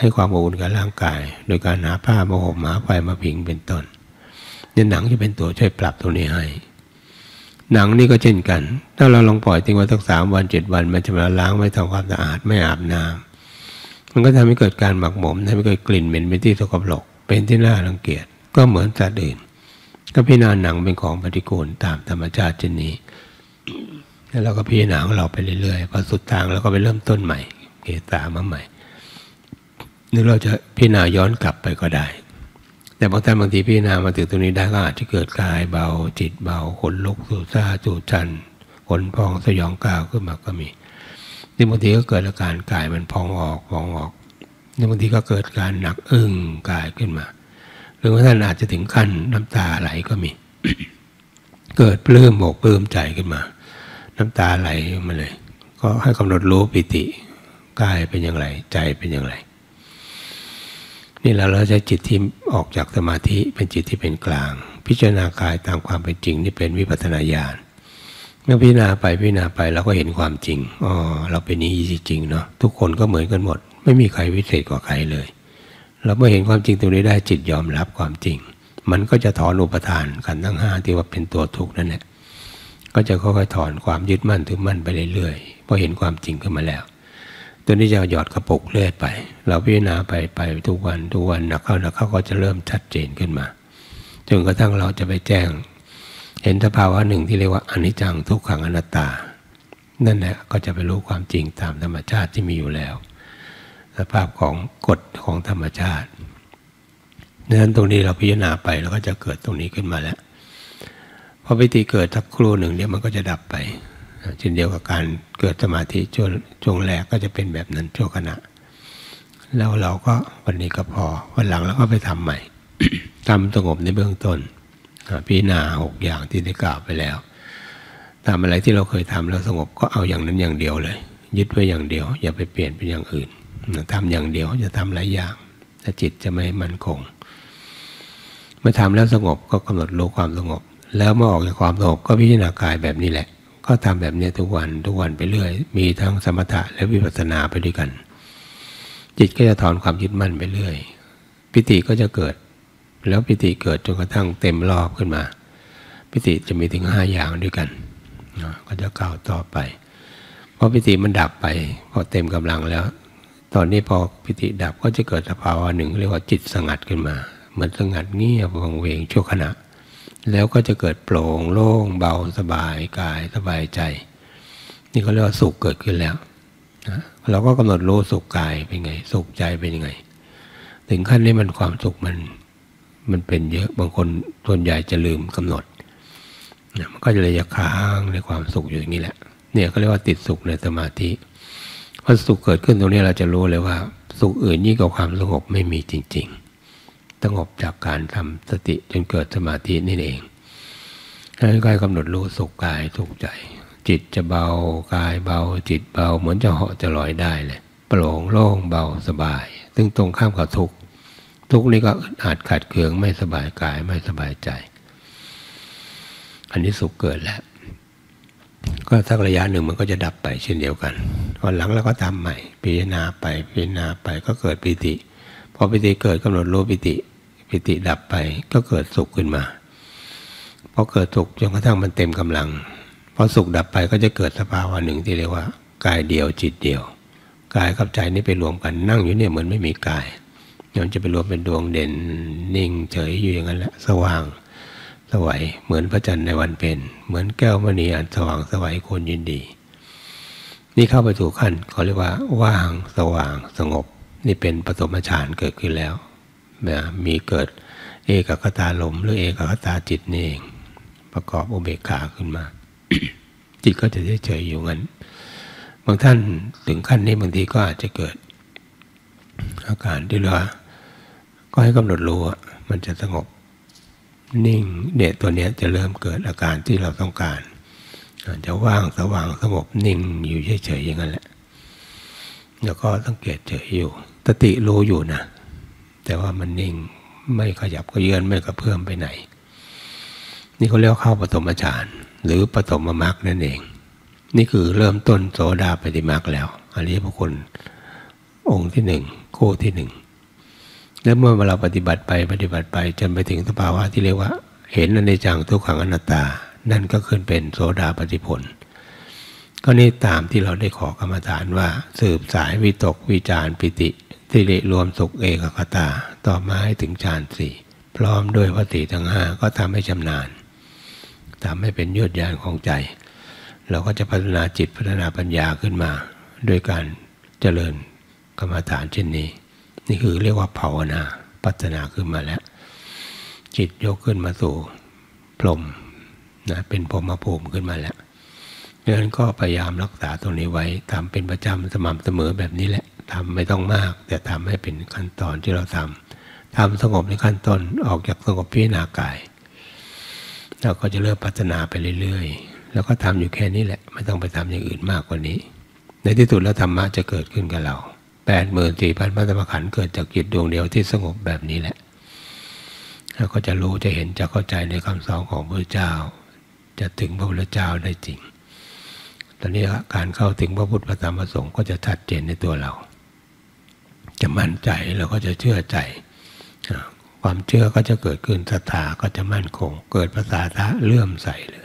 ให้ความอบอุ่นกับร่างกายโดยการหาผ้ามาห่มหาไฟมาผิงเป็นต้นเนี่ยหนังจะเป็นตัวช่วยปรับตรงนี้ให้หนังนี่ก็เช่นกันถ้าเราลองปล่อยทิ้งไว้สัก3 วัน7 วันมันจะมาล้างไม่ทำความสะอาดไม่อาบน้ำมันก็ทำให้เกิดการหมักหมมทำให้เกิดกลิ่นเหม็นเป็นที่สกปรกเป็นที่น่ารังเกียจก็เหมือนสัตว์อื่นก็พิจารณาหนังเป็นของปฏิกูลตามธรรมชาติเช่นนี้แล้วเราก็พิจารณาของเราไปเรื่อยๆพอสุดทางเราก็ไปเริ่มต้นใหม่เกตามาใหม่หรือเราจะพิจารณาย้อนกลับไปก็ได้แต่บางทีพิจารณามาถึงตรงนี้ได้ก็อาจจะเกิดกายเบาจิตเบาขนลุกสู่ซ่าจู่จันขนพองสยองก้าวขึ้นมาก็มีนี่บางทีก็เกิดอาการกายมันพองออกนี่บางทีก็เกิดการหนักอึ้งกายขึ้นมาหรือว่าท่านอาจจะถึงขั้นน้ำตาไหลก็มี เกิดปลื้มอกปลื้มใจขึ้นมาน้ำตาไหลมาเลยก็ให้กำหนดรู้ปิติกายเป็นอย่างไรใจเป็นอย่างไรนี่เราจะจิตที่ออกจากสมาธิเป็นจิตที่เป็นกลางพิจารณากายตามความเป็นจริงนี่เป็นวิปัสสนาญาณเมื่อพิจารณาไปเราก็เห็นความจริงเราเป็นนี้จริงๆเนาะทุกคนก็เหมือนกันหมดไม่มีใครวิเศษกว่าใครเลยเราเมื่อเห็นความจริงตรงนี้ได้จิตยอมรับความจริงมันก็จะถอนอุปทานขันธ์ทั้ง5ที่ว่าเป็นตัวทุกข์นั่นแหละก็จะค่อยๆถอนความยึดมั่นถือมั่นไปเรื่อยๆพอเห็นความจริงขึ้นมาแล้วตัวนี้จะหยอดกระปุกเรื่อยไปเราพิจารณาไปทุกวันหนักเข้าก็จะเริ่มชัดเจนขึ้นมาจนกระทั่งเราจะไปแจ้งเห็นสภาวะหนึ่งที่เรียกว่าอนิจจังทุกขังอนัตตานั่นแหละก็จะไปรู้ความจริงตามธรรมชาติที่มีอยู่แล้วสภาพของกฎของธรรมชาติดังนั้นตรงนี้เราพิจารณาไปเราก็จะเกิดตรงนี้ขึ้นมาแล้วพอปิติเกิดสักครู่หนึ่งเดี๋ยวมันก็จะดับไปเช่นเดียวกับการเกิดสมาธิช่วงแรกก็จะเป็นแบบนั้นชั่วขณะแล้วเราก็วันนี้ก็พอวันหลังเราก็ไปทำใหม่ ทำสงบในเบื้องต้นพิจารณา6 อย่างที่ได้กล่าวไปแล้วทำอะไรที่เราเคยทำแล้วสงบก็เอาอย่างนั้นอย่างเดียวเลยยึดไว้อย่างเดียวอย่าไปเปลี่ยนเป็นอย่างอื่นทำอย่างเดียวจะทำหลายอย่างแต่จิตจะไม่มั่นคงเมื่อทำแล้วสงบก็กำหนดรู้ความสงบแล้วเมื่อออกจากความสงบก็พิจารณากายแบบนี้แหละก็ทำแบบนี้ทุกวันไปเรื่อยมีทั้งสมถะและวิปัสสนาไปด้วยกันจิตก็จะถอนความยึดมั่นไปเรื่อยปิติก็จะเกิดแล้วปิติเกิดจนกระทั่งเต็มรอบขึ้นมาปิติจะมีถึง5 อย่างด้วยกันก็จะกล่าวต่อไปพอปิติมันดับไปพอเต็มกำลังแล้วตอนนี้พอปิติดับก็จะเกิดสภาวะหนึ่งเรียกว่าจิตสงัดขึ้นมาเหมือนสงัดเงียบวังเวงชั่วขณะแล้วก็จะเกิดโปร่งโล่งเบาสบายกายสบายใจนี่เขาเรียกว่าสุขเกิดขึ้นแล้วเราก็กำหนดรู้สุขกายเป็นไงสุขใจเป็นยังไงถึงขั้นนี้มันความสุขมันเป็นเยอะบางคนส่วนใหญ่จะลืมกำหนดมันก็จะเลยค้างในความสุขอยู่อย่างนี้แหละเนี่ยเขาเรียกว่าติดสุขในสมาธิพอสุขเกิดขึ้นตรงนี้เราจะรู้เลยว่าสุขอื่นยิ่งกว่าความสงบไม่มีจริงๆสงบจากการทำสติจนเกิดสมาธินี่เองค่อยๆกำหนดรู้สุขกายสุขใจจิตจะเบากายเบาจิตเบาเหมือนจะเหาะจะลอยได้เลยโปร่งโล่งเบาสบายซึ่งตรงข้ามกับทุกข์นี่ก็อาจขัดเคืองไม่สบายกายไม่สบายใจอันนี้สุขเกิดแล้วก็สักระยะหนึ่งมันก็จะดับไปเช่นเดียวกันวันหลังเราก็ทำใหม่พิจารณาไปก็เกิดปิติพอปิติเกิดกำหนดรู้ปิติดับไปก็เกิดสุขขึ้นมาพอเกิดสุขจนกระทั่งมันเต็มกำลังพอสุขดับไปก็จะเกิดสภาวะหนึ่งที่เรียกว่ากายเดียวจิตเดียวกายกับใจนี่ไปรวมกันนั่งอยู่เนี่ยเหมือนไม่มีกายมันจะไปรวมเป็นดวงเด่นนิ่งเฉยอยู่อย่างนั้นแหละสว่างสวัยเหมือนพระจันทร์ในวันเพ็ญเหมือนแก้วมณีอันสว่างสวัยควรยินดีนี่เข้าไปสู่ขั้นเขาเรียกว่าว่างสว่างสงบนี่เป็นปฐมฌานเกิดขึ้นแล้วมีเกิดเอกคตารมณ์หรือเอกคตาจิตนี่เองประกอบอุเบกขาขึ้นมา จิตก็จะเฉยๆอยู่งั้นบางท่านถึงขั้นนี้บางทีก็อาจจะเกิดอาการที่ว่าก็ให้กำหนดรู้มันจะสงบนิ่งเนี่ยตัวเนี้ยจะเริ่มเกิดอาการที่เราต้องการจะว่างสว่างสงบนิ่งอยู่เฉยๆอย่างนั้นแหละแล้วก็สังเกตเฉยอยู่สติรู้อยู่นะแต่ว่ามันนิ่งไม่ขยับก็เยือนไม่กระเพื่อมไปไหนนี่เขาเรียกเข้าปฐมฌานหรือปฐมมรรคนั่นเองนี่คือเริ่มต้นโสดาปัตติมรรคแล้วอริยบุคคลองค์ที่1 คู่ที่หนึ่งแล้วเมื่อเราปฏิบัติไปจนไปถึงสภาวะที่เรียกว่าเห็นอนิจจังทุกขังอนัตตานั่นก็ขึ้นเป็นโสดาปัตติผลก็นี่ตามที่เราได้ขอกรรมฐานว่าสืบสายวิตกวิจารปิติสิริรวมสุขเอกคตาต่อมาให้ถึงฌานสี่พร้อมด้วยวสีทั้งห้าก็ทำให้ชำนาญทำให้เป็นยวดยานของใจเราก็จะพัฒนาจิตพัฒนาปัญญาขึ้นมาด้วยการเจริญกรรมฐานเช่นนี้นี่คือเรียกว่าภาวนาพัฒนาขึ้นมาแล้วจิตยกขึ้นมาสู่พรหมนะเป็นพรหมภูมิขึ้นมาแล้วดังนั้นก็พยายามรักษาตรงนี้ไว้ทำเป็นประจำสม่ำเสมอแบบนี้แหละทำไม่ต้องมากแต่ทำให้เป็นขั้นตอนที่เราทำสงบในขั้นต้นออกจากสงบพิจารณากายเราก็จะเริ่มพัฒนาไปเรื่อยๆแล้วก็ทำอยู่แค่นี้แหละไม่ต้องไปทำอย่างอื่นมากกว่านี้ในที่สุดแล้วธรรมะจะเกิดขึ้นกับเรา84,000 พระธรรมขันธ์เกิดจากจิตดวงเดียวที่สงบแบบนี้แหละแล้วก็จะรู้จะเห็นจะเข้าใจในคำสอนของพระพุทธเจ้าจะถึงพระพุทธเจ้าได้จริงตอนนี้การเข้าถึงพระพุทธพระธรรมพระสงฆ์ก็จะชัดเจนในตัวเราจะมั่นใจเราก็จะเชื่อใจความเชื่อก็จะเกิดขึ้นศรัทธาก็จะมั่นคงเกิดภาษาทะเลื่อมใสเลย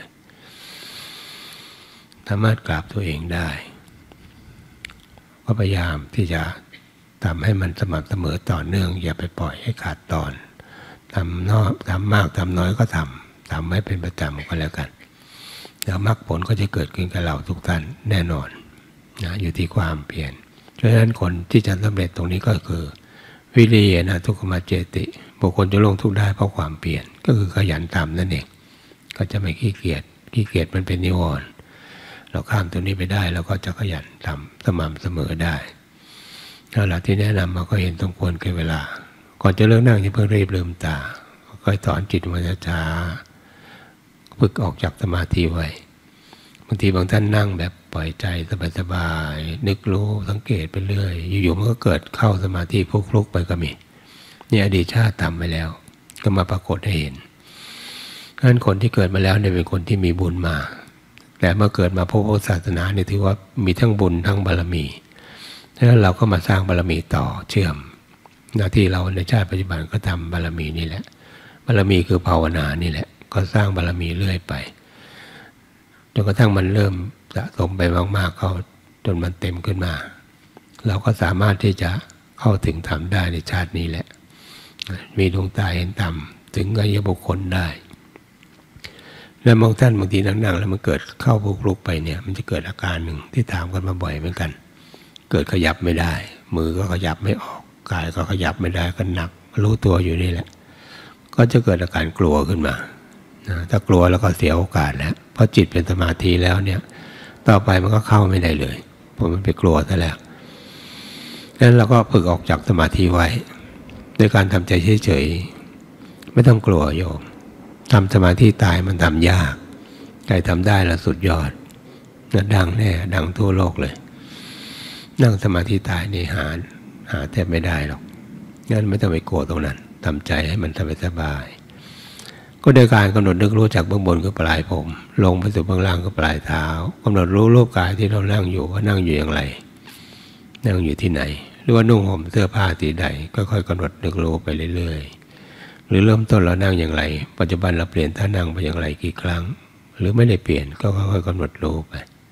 สามารถกราบตัวเองได้ก็พยายามที่จะทำให้มันสม่ำเสมอต่อเนื่องอย่าไปปล่อยให้ขาดตอนทำมากทำน้อยก็ทำให้เป็นประจำก็แล้วกันแล้วมรรคผลก็จะเกิดขึ้นกับเราทุกท่านแน่นอนนะอยู่ที่ความเพียรเพราะฉะนั้นคนที่จะสำเร็จตรงนี้ก็คือวิริยนะทุกขมัจเจติบุคคลจะลงทุกข์ได้เพราะความเพียรก็คือขยันทำนั่นเองก็จะไม่ขี้เกียจมันเป็นนิวรณ์เราข้ามตัวนี้ไปได้เราก็จะขยันทำสม่ำเสมอได้ถ้าหลักที่แนะนำมาก็เห็นสมควรแก่เวลาก่อนจะเลิกนั่งอย่าเพิ่งรีบลืมตาค่อยถอนจิตมาช้าๆฝึกออกจากสมาธิไว้บางทีบางท่านนั่งแบบปล่อยใจสบายๆนึกรู้สังเกตไปเรื่อยอยู่ๆมันก็เกิดเข้าสมาธิฟลุกๆไปก็มีนี่อดีตชาติทำไปแล้วก็มาปรากฏให้เห็นฉะนั้นคนที่เกิดมาแล้วเนี่ยเป็นคนที่มีบุญมาแต่เมื่อเกิดมาพบศาสนาเนี่ยถือว่ามีทั้งบุญทั้งบารมีฉะนั้นเราก็มาสร้างบารมีต่อเชื่อมหน้าที่เราในชาติปัจจุบันก็ทำบารมีนี่แหละบารมีคือภาวนานี่แหละก็สร้างบารมีเรื่อยไปจนกระทั่งมันเริ่มสะสมไปมากๆเขาจนมันเต็มขึ้นมาเราก็สามารถที่จะเข้าถึงธรรมได้ในชาตินี้แหละมีดวงตาเห็นธรรมถึงอริยบุคคลได้แล้วบางท่านบางทีนั่งๆแล้วมันเกิดเข้าพลุกๆไปเนี่ยมันจะเกิดอาการหนึ่งที่ถามกันมาบ่อยเหมือนกันเกิดขยับไม่ได้มือก็ขยับไม่ออกกายก็ขยับไม่ได้ก็หนักรู้ตัวอยู่นี่แหละก็จะเกิดอาการกลัวขึ้นมาถ้ากลัวแล้วก็เสียโอกาสแล้วเพราะจิตเป็นสมาธิแล้วเนี่ยต่อไปมันก็เข้าไม่ได้เลยเพราะมันไปกลัวซะแล้วดังนั้นเราก็ฝึกออกจากสมาธิไว้โดยการทำใจเฉยๆไม่ต้องกลัวโยมทำสมาธิตายมันทำยากใครทำได้แล้วสุดยอดดังแน่ดังทั่วโลกเลยนั่งสมาธิตายนี่หาแทบไม่ได้หรอกงั้นไม่ต้องไปกลัวตรงนั้นทำใจให้มันสบายก็โดยการกำหนดนึกรู้จากเบื้องบนก็ปลายผมลงไปสู่เบื้องล่างก็ปลายเท้ากำหนดรู้รูปกายที่เรานั่งอยู่ว่านั่งอยู่อย่างไรนั่งอยู่ที่ไหนหรือว่านุ่งห่มเสื้อผ้าสีใดก็ค่อยกำหนดนึกรู้ไปเรื่อยๆหรือเริ่มต้นเรานั่งอย่างไรปัจจุบันเราเปลี่ยนท่านั่งไปอย่างไรกี่ครั้งหรือไม่ได้เปลี่ยนก็ค่อยๆกำหนดรู้ไป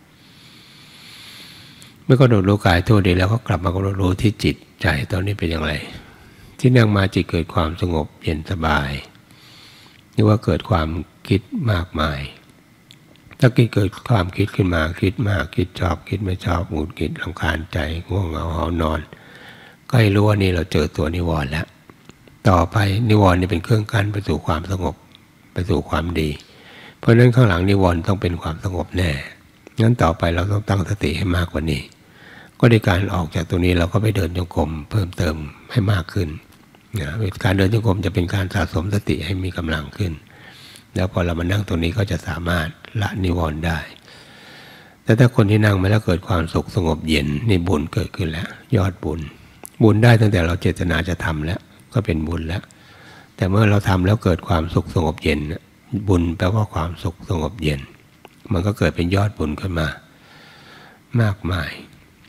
เมื่อกำหนดรู้กายทั่วดีแล้วก็กลับมากำหนดรู้ที่จิตใจตอนนี้เป็นอย่างไรที่นั่งมาจิตเกิดความสงบเย็นสบายหรือว่าเกิดความคิดมากมายถ้าเกิดความคิดขึ้นมาคิดมากคิดชอบคิดไม่ชอบหงุดหงิดรำคาญใจง่วงเหงาหานอนก็ให้รู้ว่านี่เราเจอตัวนิวรณ์แล้วต่อไปนิวรณ์นี่เป็นเครื่องกั้นไปสู่ความสงบไปสู่ความดีเพราะฉะนั้นข้างหลังนิวรณ์ต้องเป็นความสงบแน่งั้นต่อไปเราต้องตั้งสติให้มากกว่านี้ก็ในการออกจากตรงนี้เราก็ไปเดินจงกรมเพิ่มเติมให้มากขึ้นการเดินจงกรมจะเป็นการสะสมสติให้มีกำลังขึ้นแล้วพอเรามานั่งตรงนี้ก็จะสามารถละนิวรณ์ได้แต่ถ้าคนที่นั่งมาแล้วเกิดความสุขสงบเย็นนี่บุญเกิดขึ้นแล้วยอดบุญได้ตั้งแต่เราเจตนาจะทำแล้วก็เป็นบุญแล้วแต่เมื่อเราทำแล้วเกิดความสุขสงบเย็นบุญแปลว่าความสุขสงบเย็นมันก็เกิดเป็นยอดบุญขึ้นมามากมาย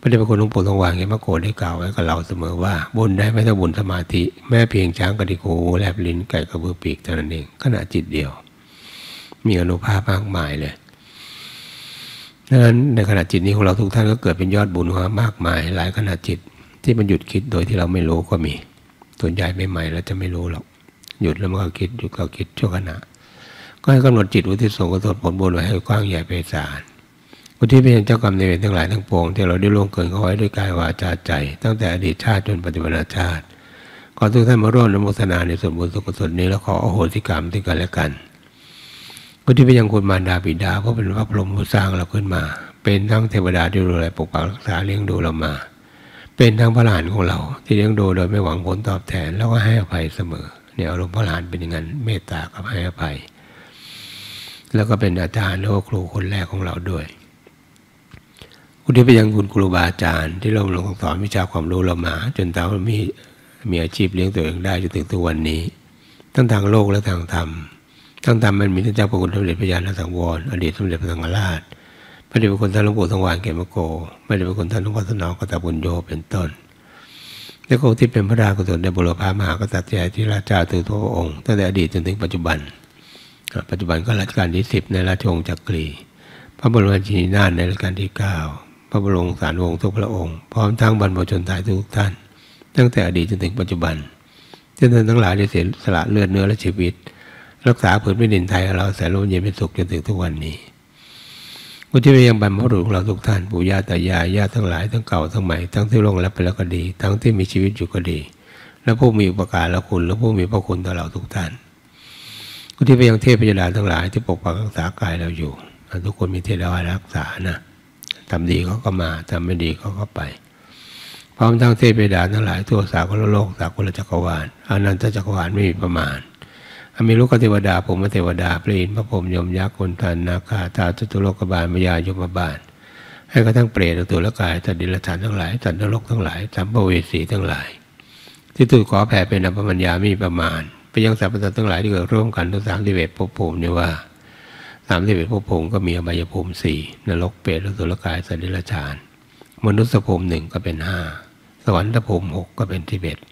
พระเดชพระคุณหลวงปู่ทองหวางเขมโกได้กล่าวไว้กับเราเสมอว่าบุญได้ไม่เท่าบุญสมาธิแม้เพียงช้างกระดิกหูแลบลิ้นไก่กระบือปีกเท่านั้นเองขณะจิตเดียวมีอานุภาพมากมายเลยดังนั้นในขณะจิตนี้ของเราทุกท่านก็เกิดเป็นยอดบุญมากมายหลายขณะจิตที่มันหยุดคิดโดยที่เราไม่รู้ก็มีส่วนใหญ่ใหม่ๆแล้วจะไม่รู้หรอกหยุดแล้วมันก็คิดหยุดก็คิดชั่วขณะก็ให้กำหนดจิตอุทิศส่งกุศลผลบุญไว้ให้กว้างใหญ่ไพศาลอุทิศไปยังเจ้ากรรมนายเวรทั้งหลายทั้งปวงที่เราได้ล่วงเกินเขาไว้ด้วยกายวาจาใจตั้งแต่อดีตชาติจนปัจจุบันชาติขอทุกท่านมาร่วมอนุโมทนาในส่วนบุญส่วนกุศลนี้แล้วขออโหสิกรรมที่กันและกันอุทิศไปยังคุณมารดาบิดาเพราะเป็นพระพรหมผู้สร้างเราขึ้นมาเป็นทั้งเทวดาที่ดูแลปกปักรักษาเลี้ยงดูเรามาเป็นทั้งพระหลานของเราที่เลี้ยงดูโดยไม่หวังผลตอบแทนแล้วก็ให้อภัยเสมอเนี่ยอารมณ์พระหลานเป็นอย่างนั้นเมตตากับให้อภัยแล้วก็เป็นอาจารย์แล้วก็ครูคนแรกของเราด้วยอุทิศไปยังคุณครูบาอาจารย์ที่เราลงสอนวิชาความรู้เรามาจนเรามีอาชีพเลี้ยงตัวเองได้จนถึงทุกวันนี้ทั้งทางโลกและทางธรรมทั้งธรรมมันมีท่านเจ้าพระคุณสมเด็จพระญาณสังวรอดีตสมเด็จพระสังฆราชพระเดชพระคุณท่านหลวงปู่ทองหวางเขมโกพระเดชพระคุณท่านหลวงพ่อสนองกตบุญโยเป็นต้นและก็ที่เป็นพระราชกุศลในบุรพามหากษัตริย์ใหญ่ที่ราชาถือทั่วพระองค์ตั้งแต่อดีตจนถึงปัจจุบันก็รัชกาลที่10ในราชวงศ์จักรีพระบรมราชินีนาถในรัชกาลที่9พระบรมสารวงศ์ทุกพระองค์พร้อมทั้งบรรพชนไทยทุกท่านตั้งแต่อดีตจนถึงปัจจุบันท่านทั้งหลายได้เสียสละเลือดเนื้อและชีวิตรักษาผืนแผ่นดินไทยเราแสนร่มเย็นเป็นสุขจนถึงทุกวันนี้อุทิศไปยังบรรพบุรุษของเราทุกท่านปู่ย่าตายายญาติทั้งหลายทั้งเก่าทั้งใหม่ทั้งที่ล่วงลับไปแล้วก็ดีทั้งที่มีชีวิตอยู่ก็ดีและผู้มีอุปการะคุณและผู้มีพระคุณต่อเราทุกท่านอุทิศไปยังเทพยดาทั้งหลายที่ปกปักรักษากายเราอยู่ทุกคนมีเทวดารักษานะทำดีเขาก็มาทำไม่ดีเขาก็ไปพร้อมทั้งเทพยดาทั้งหลายทั่วสากลโลกสากลจักรวาลอนันตจักรวาลไม่มีประมาณมีลูกเทวดาพรหมเทวดาพระอินทร์พระพรหมยมยักษ์คนทันนาคาท้าวจตุโลกบาลมยายมบาลให้กระทั่งเปรตตัวละกายสัตว์ดิลฉานทั้งหลายสัตว์นรกทั้งหลายสัมภเวสีทั้งหลายที่ถูกขอแผ่เป็นอภิมัญญามีประมาณไปยังสรรพสัตว์ทั้งหลายที่เกิดร่วมกันทั้ง31ภพภูมินี่ว่า31ภพภูมิก็มีอบายภูมิ4นรกเปรตและสุรกายสัตว์ดิลฉานมนุษย์ภูมิ1ก็เป็น5สวรรค์ภูมิ6ก็เป็น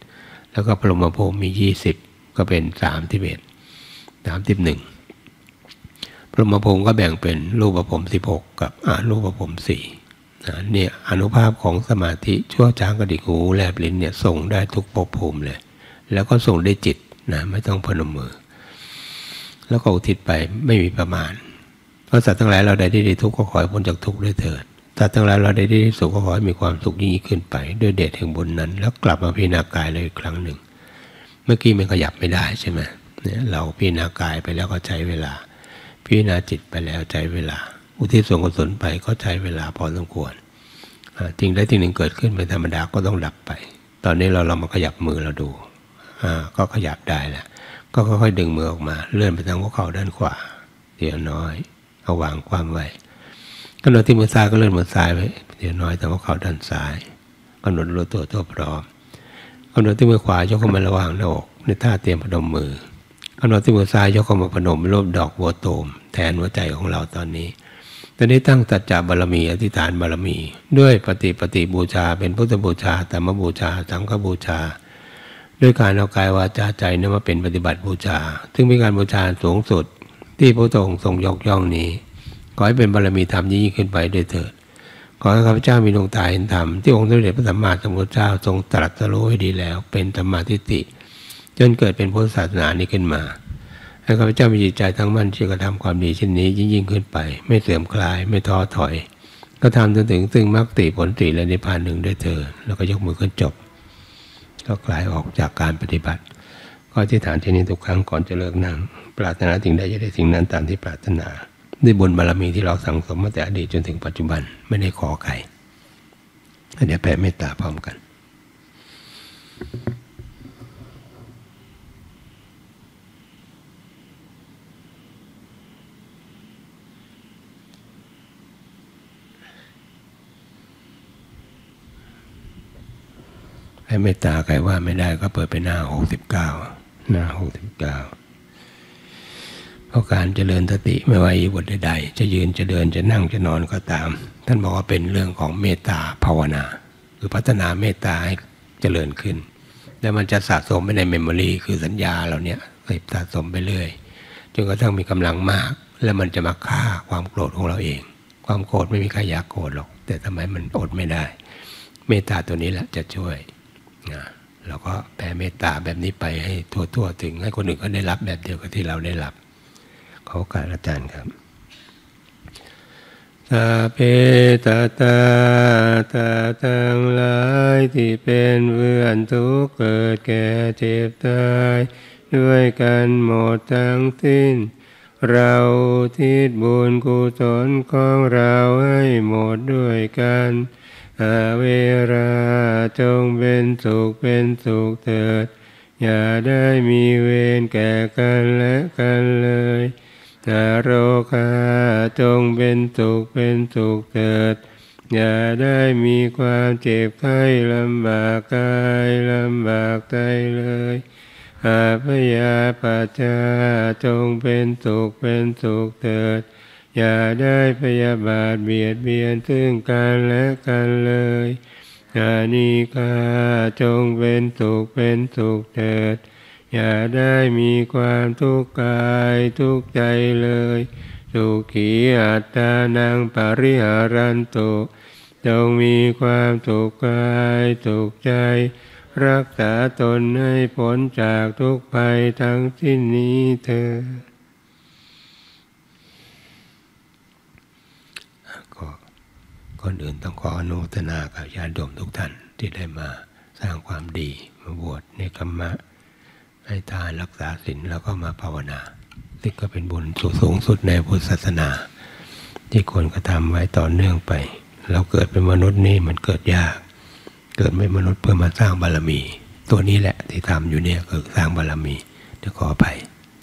11แล้วก็พรหมภูมิมี20ก็เป็น31พรหมภูมิก็แบ่งเป็นรูปภพ16กับอรูปภพ4เนี่ยอานุภาพของสมาธิชั่วช้างกระดิกหูแลบลิ้นเนี่ยส่งได้ทุกภพภูมิเลยแล้วก็ส่งได้จิตนะไม่ต้องพนมมือแล้วก็อุทิศไปไม่มีประมาณเพราะสัตว์ทั้งหลายเราได้ที่ทุกข์ก็ขอให้พ้นจากทุกข์ด้วยเถิดสัตว์ทั้งหลายเราได้ที่สุขก็ขอให้มีความสุขยิ่งขึ้นไปด้วยเดชแห่งบุญนั้นแล้วกลับมาพิจารณากายเลยอีกครั้งหนึ่งเมื่อกี้มันขยับไม่ได้ใช่ไหมเนี่ยเราพิจารณากายไปแล้วก็ใช้เวลาพิจารณาจิตไปแล้วใช้เวลาอุทิศส่วนกุศลไปก็ใช้เวลาพอสมควรจริงได้ที่หนึ่งเกิดขึ้นเป็นธรรมดาก็ต้องดับไปตอนนี้เรามาขยับมือเราดูก็ขยับได้แล้วก็ค่อยๆดึงมือออกมาเลื่อนไปทางหัวเข่าด้านขวาเดี๋ยวน้อยเอาวางความไว้กำหนดที่มือซ้ายก็เลื่อนมือซ้ายไว้เดี๋ยวน้อยทางหัวเข่าด้านซ้ายกำหนดรู้ตัวพร้อมกำหนดที่มือขวายกเข้ามาระหว่างหน้าอกในท่าเตรียมพนมมือกำหนดที่มือซ้ายยกเข้ามาพนมรูปดอกบัวตูมแทนหัวใจของเราตอนนี้ตั้งสัจจะบารมีอธิษฐานบารมีด้วยปฏิบูชาเป็นพุทธบูชาธรรมบูชาสังฆบูชาด้วยการเอากายวาจาใจนั้นมาเป็นปฏิบัติบูชาซึ่งเป็นการบูชาสูงสุดที่พระองค์ทรงยกย่องนี้ขอให้เป็นบารมีธรรมยิ่งขึ้นไปด้วยเถิดขอให้ข้าพเจ้ามีดวงตาเห็นธรรมที่องค์สมเด็จพระสัมมาสัมพุทธเจ้าทรงตรัสรู้ให้ดีแล้วเป็นสัมมาทิฏฐิจนเกิดเป็นพุทธศาสนานี้ขึ้นมาให้ข้าพเจ้ามีจิตใจทั้งมั่นที่จะทำความดีเช่นนี้ยิ่งขึ้นไปไม่เสื่อมคลายไม่ท้อถอยก็ทำจนถึงซึ่งมรรคผลและนิพพานหนึ่งด้วยเถิดแล้วก็ยกมือขึ้นจบก็คลายออกจากการปฏิบัติก็อธิษฐานที่นี้ทุกครั้งก่อนจะเลิกนั่งปรารถนาสิ่งใดจะได้สิ่งนั้นตามที่ปรารถนาด้วยบุญบารมีที่เราสั่งสมมาแต่อดีตจนถึงปัจจุบันไม่ได้ขอใครเดี๋ยวแผ่เมตตาพร้อมกันให้เมตตาใครว่าไม่ได้ก็เปิดไปหน้า69 เพราะการเจริญสติไม่ว่าอิริยาบถใดๆจะยืนจะเดินจะนั่งจะนอนก็ตามท่านบอกว่าเป็นเรื่องของเมตตาภาวนาคือพัฒนาเมตตาให้เจริญขึ้นแล้วมันจะสะสมไปในเมมโมรีคือสัญญาเราเนี่ยสะสมไปเรื่อยจนกระทั่งมีกำลังมากแล้วมันจะมาฆ่าความโกรธของเราเองความโกรธไม่มีใครอยากโกรธหรอกแต่ทำไมมันอดไม่ได้เมตตาตัวนี้แหละจะช่วยนะเราก็แผ่เมตตาแบบนี้ไปให้ทั่วๆถึงให้คนอื่นก็ได้รับแบบเดียวกับที่เราได้รับขอโอกาสอาจารย์ครับสัพเพตตาตาทั้งหลายที่เป็นเพื่อนทุกข์เกิดแก่เจ็บตายด้วยกันหมดทั้งสิ้นเราทิศบุญกุศลของเราให้หมดด้วยกันเวราจงเป็นสุขเถิดอย่าได้มีเวรแก่กันและกันเลยโรคาจงเป็นสุขเถิดอย่าได้มีความเจ็บไข้ลำบากกายลำบากใจเลยพยาปัจจาจงเป็นสุขเถิดอย่าได้พยาบาทเบียดเบียนซึ่งกันและกันเลยอานิกาจงเป็นสุขเถิดอย่าได้มีความทุกข์กายทุกข์ใจเลยสุขีอัตตานังปริหารันตุจงมีความสุขกายสุขใจรักษาตนให้พ้นจากทุกภัยทั้งสิ้นนี้เถิดก่อนอื่นต้องขออนุโมทนากับญาติโยมทุกท่านที่ได้มาสร้างความดีมาบวชในธรรมะให้ทานรักษาศีลแล้วก็มาภาวนาซึ่งก็เป็นบุญสูงสุดในพุทธศาสนาที่ควรกระทำไว้ต่อเนื่องไปเราเกิดเป็นมนุษย์นี่มันเกิดยากเกิดเป็นมนุษย์เพื่อมาสร้างบารมีตัวนี้แหละที่ทำอยู่เนี่ยคือสร้างบารมีเดี๋ยวขออภัย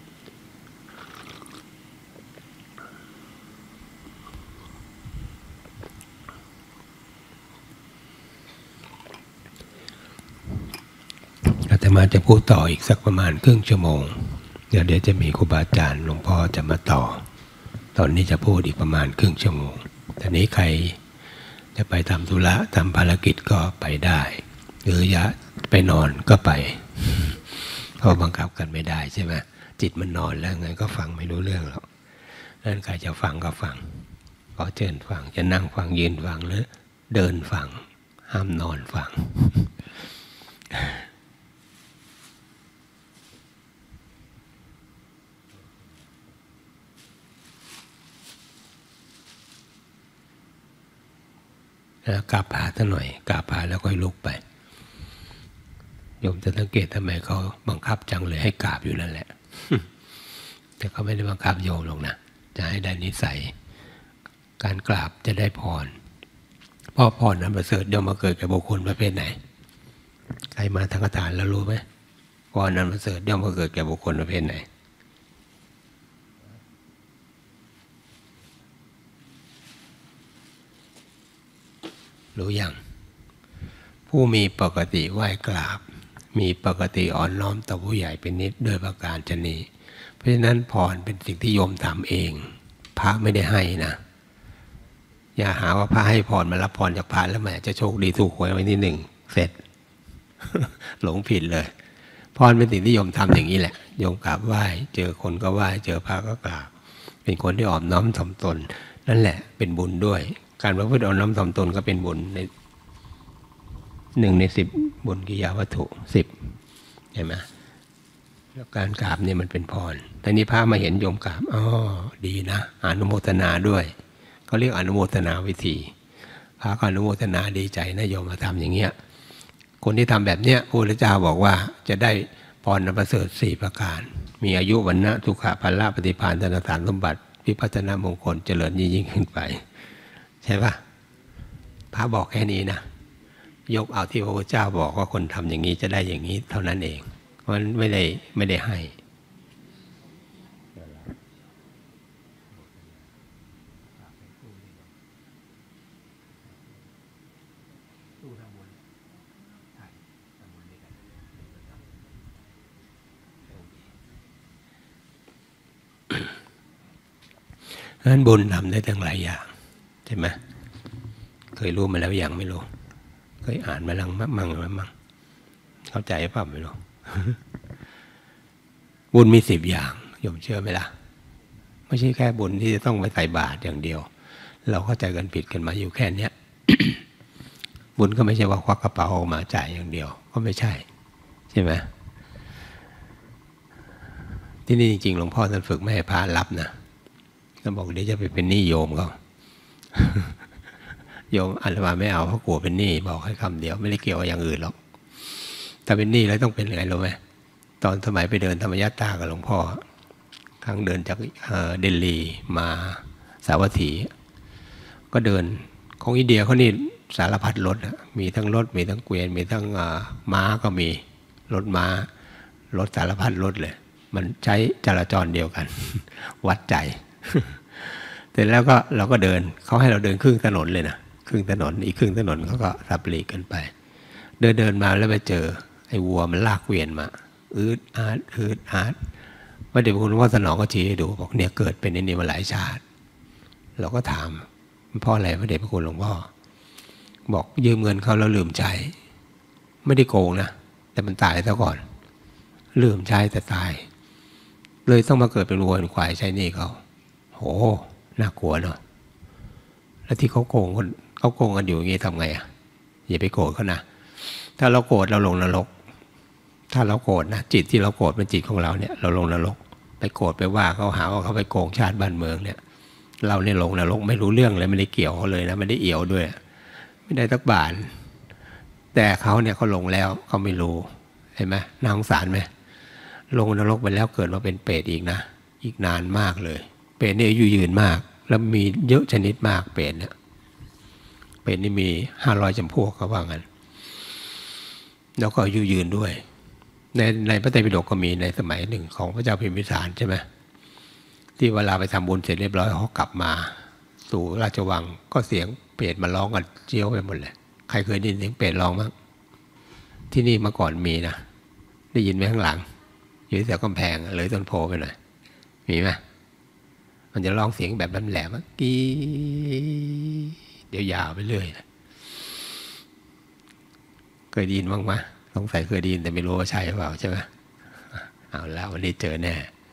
อาตมาจะพูดต่ออีกสักประมาณครึ่งชั่วโมงเดี๋ยวจะมีครูบาอาจารย์หลวงพ่อจะมาต่อตอนนี้จะพูดอีกประมาณครึ่งชั่วโมงทีนี้ใครจะไปทำธุระทำภารกิจก็ไปได้หรืออยากไปนอนก็ไปเพราะบังคับกันไม่ได้ใช่ไหมจิตมันนอนแล้วไงก็ฟังไม่รู้เรื่องหรอกนั่นใครจะฟังก็ฟังขอเชิญฟังจะนั่งฟังยืนฟังหรือเดินฟังห้ามนอนฟังกราบพาท่านหน่อยกราบพาแล้วค่อยลุกไปโยมจะสังเกตทำไมเขาบังคับจังเลยให้กราบอยู่นั่นแหละแต่เขาไม่ได้บังคับโยมหรอกนะจะให้ได้นิสัยการกราบจะได้พรเพราะพรนั้นประเสริฐย่อมมาเกิดแก่บุคคลประเภทไหนใครมาทางคาถาแล้วรู้ไหมพรนั้นประเสริฐย่อมมาเกิดแก่บุคคลประเภทไหนรู้ยังผู้มีปกติไหว้กราบมีปกติอ่อนน้อมต่อผู้ใหญ่เป็นนิดโดยประการชนีเพราะฉะนั้นพรเป็นสิ่งที่โยมทำเองพระไม่ได้ให้นะอย่าหาว่าพระให้พรมารับพรจากพระแล้วแหมจะโชคดีถูกหวยไว้ที่หนึ่งเสร็จ หลงผิดเลยพรเป็นสิ่งที่โยมทำอย่างนี้แหละโยมกราบไหว้เจอคนก็ไหว้เจอพระก็กราบเป็นคนที่อ่อนน้อมถ่อมตนนั่นแหละเป็นบุญด้วยการประพฤติอ่อนน้อมถ่อมตนก็เป็นบุญใน1 ใน 10บุญกิยาวัตถุ10เห็นไหมแล้วการกราบเนี่ยมันเป็นพรแต่นี้พระมาเห็นโยมกราบอ๋อดีนะอนุโมทนาด้วยเขาเรียกอนุโมทนาวิธีพระก็อนุโมทนาดีใจนะโยมมาทำอย่างเงี้ยคนที่ทำแบบเนี้ยพระพุทธเจ้าบอกว่าจะได้พรประเสริฐ4ประการมีอายุวันนะสุขะพละปฏิภาณธนสารสมบัติวิพัฒนามงคลเจริญยิ่งขึ้นไปใช่ปะพระบอกแค่นี้นะยกเอาที่พระพุทธเจ้าบอกว่าคนทำอย่างนี้จะได้อย่างนี้เท่านั้นเองมันไม่ได้ให้นั้นบุญทำได้ทั้งหลายอย่างใช่ไหมเคยรู้มาแล้วอย่างไม่รู้เคยอ่านมาลังมั่งเข้าใจป่ะไม่รู้ บุญมี10 อย่างโยมเชื่อไหมล่ะไม่ใช่แค่บุญที่จะต้องไปใส่บาตรอย่างเดียวเราเข้าใจกันผิดกันมาอยู่แค่เนี้ย บุญก็ไม่ใช่ว่าควักกระเป๋าออกมาจ่ายอย่างเดียวก็ไม่ใช่ใช่ไหมที่นี่จริงๆหลวงพ่อท่านฝึกไม่ให้พระรับนะท่านบอกเดี๋ยวจะไปเป็นหนี้โยมเขา โยมอาตมาไม่เอาเพราะกลัวเป็นหนี้บอกให้คำเดียวไม่ได้เกี่ยวกับอย่างอื่นหรอกถ้าเป็นหนี้แล้วต้องเป็นไงรู้ไหมตอนสมัยไปเดินธรรมยตรากับหลวงพ่อครั้งเดินจากเดลีมาสาวัตถีก็เดินของอินเดียเขานี่สารพัดรถมีทั้งรถมีทั้งเกวียนมีทั้งม้าก็มีรถม้ารถสารพัดรถเลยมันใช้จราจรเดียวกัน วัดใจ แต่แล้วก็เราก็เดินเขาให้เราเดินครึ่งถนนเลยนะครึ่งถนนอีกครึ่งถนนเขาก็สับปลีกกันไปเดินมาแล้วไปเจอไอ้วัวมันลากเกวียนมาอืดอาดว่าเดี๋ยวคุณว่าสนองก็ชี้ให้ดูบอกเนี่ยเกิดเป็นในนี้มาหลายชาติเราก็ถามเพราะอะไรพระเดชพระคุณหลวงพ่อบอกยืมเงินเขาแล้วลืมใช้ไม่ได้โกงนะแต่มันตายซะก่อนลืมใช้แต่ตายเลยต้องมาเกิดเป็นวัวเป็นควายใช้หนี้เขาโหน่ากลัวเนาะแล้วที่เขาโกงกันอยู่อย่างนี้ทำไงอ่ะอย่าไปโกรธเขานะถ้าเราโกรธเราลงนรกถ้าเราโกรธนะจิตที่เราโกรธเป็นจิตของเราเนี่ยเราลงนรกไปโกรธไปว่าเขาหาว่าเขาไปโกงชาติบ้านเมืองเนี่ยเราเนี่ยลงนรกไม่รู้เรื่องเลยไม่ได้เกี่ยวเขาเลยนะไม่ได้เอี่ยวด้วยไม่ได้ตักบาทแต่เขาเนี่ยเขาลงแล้วเขาไม่รู้เห็นไหมน่าสงสารไหมลงนรกไปแล้วเกิดมาเป็นเปรตอีกนะอีกนานมากเลยเปรตเนี่ยอายุยืนมากแล้วมีเยอะชนิดมากเปรตเนี่ยเปรตนี่มี500 จำพวกเขาว่างั้นแล้วก็อายุยืนด้วยในพระไตรปิฎกก็มีในสมัยหนึ่งของพระเจ้าพิมพิสารใช่ไหมที่เวลาไปทำบุญเสร็จเรียบร้อยเขากลับมาสู่ราชวังก็เสียงเปรตมาร้องกันเจียวไปหมดเลยใครเคยได้ยินเสียงเปรตร้องมั้งที่นี่เมื่อก่อนมีนะได้ยินไหมข้างหลังอยู่แถวกำแพงเลยต้นโพไปหน่อยมีไหมมันจะร้องเสียงแบบแหลมๆกี้เดี๋ยวยาวไปเรื่อยเคยได้ยินบ้างไหมสงสัยเคยได้ยินแต่ไม่รู้ว่าใช่หรือเปล่าใช่ไหมเอาแล้ววันนี้เจอแน่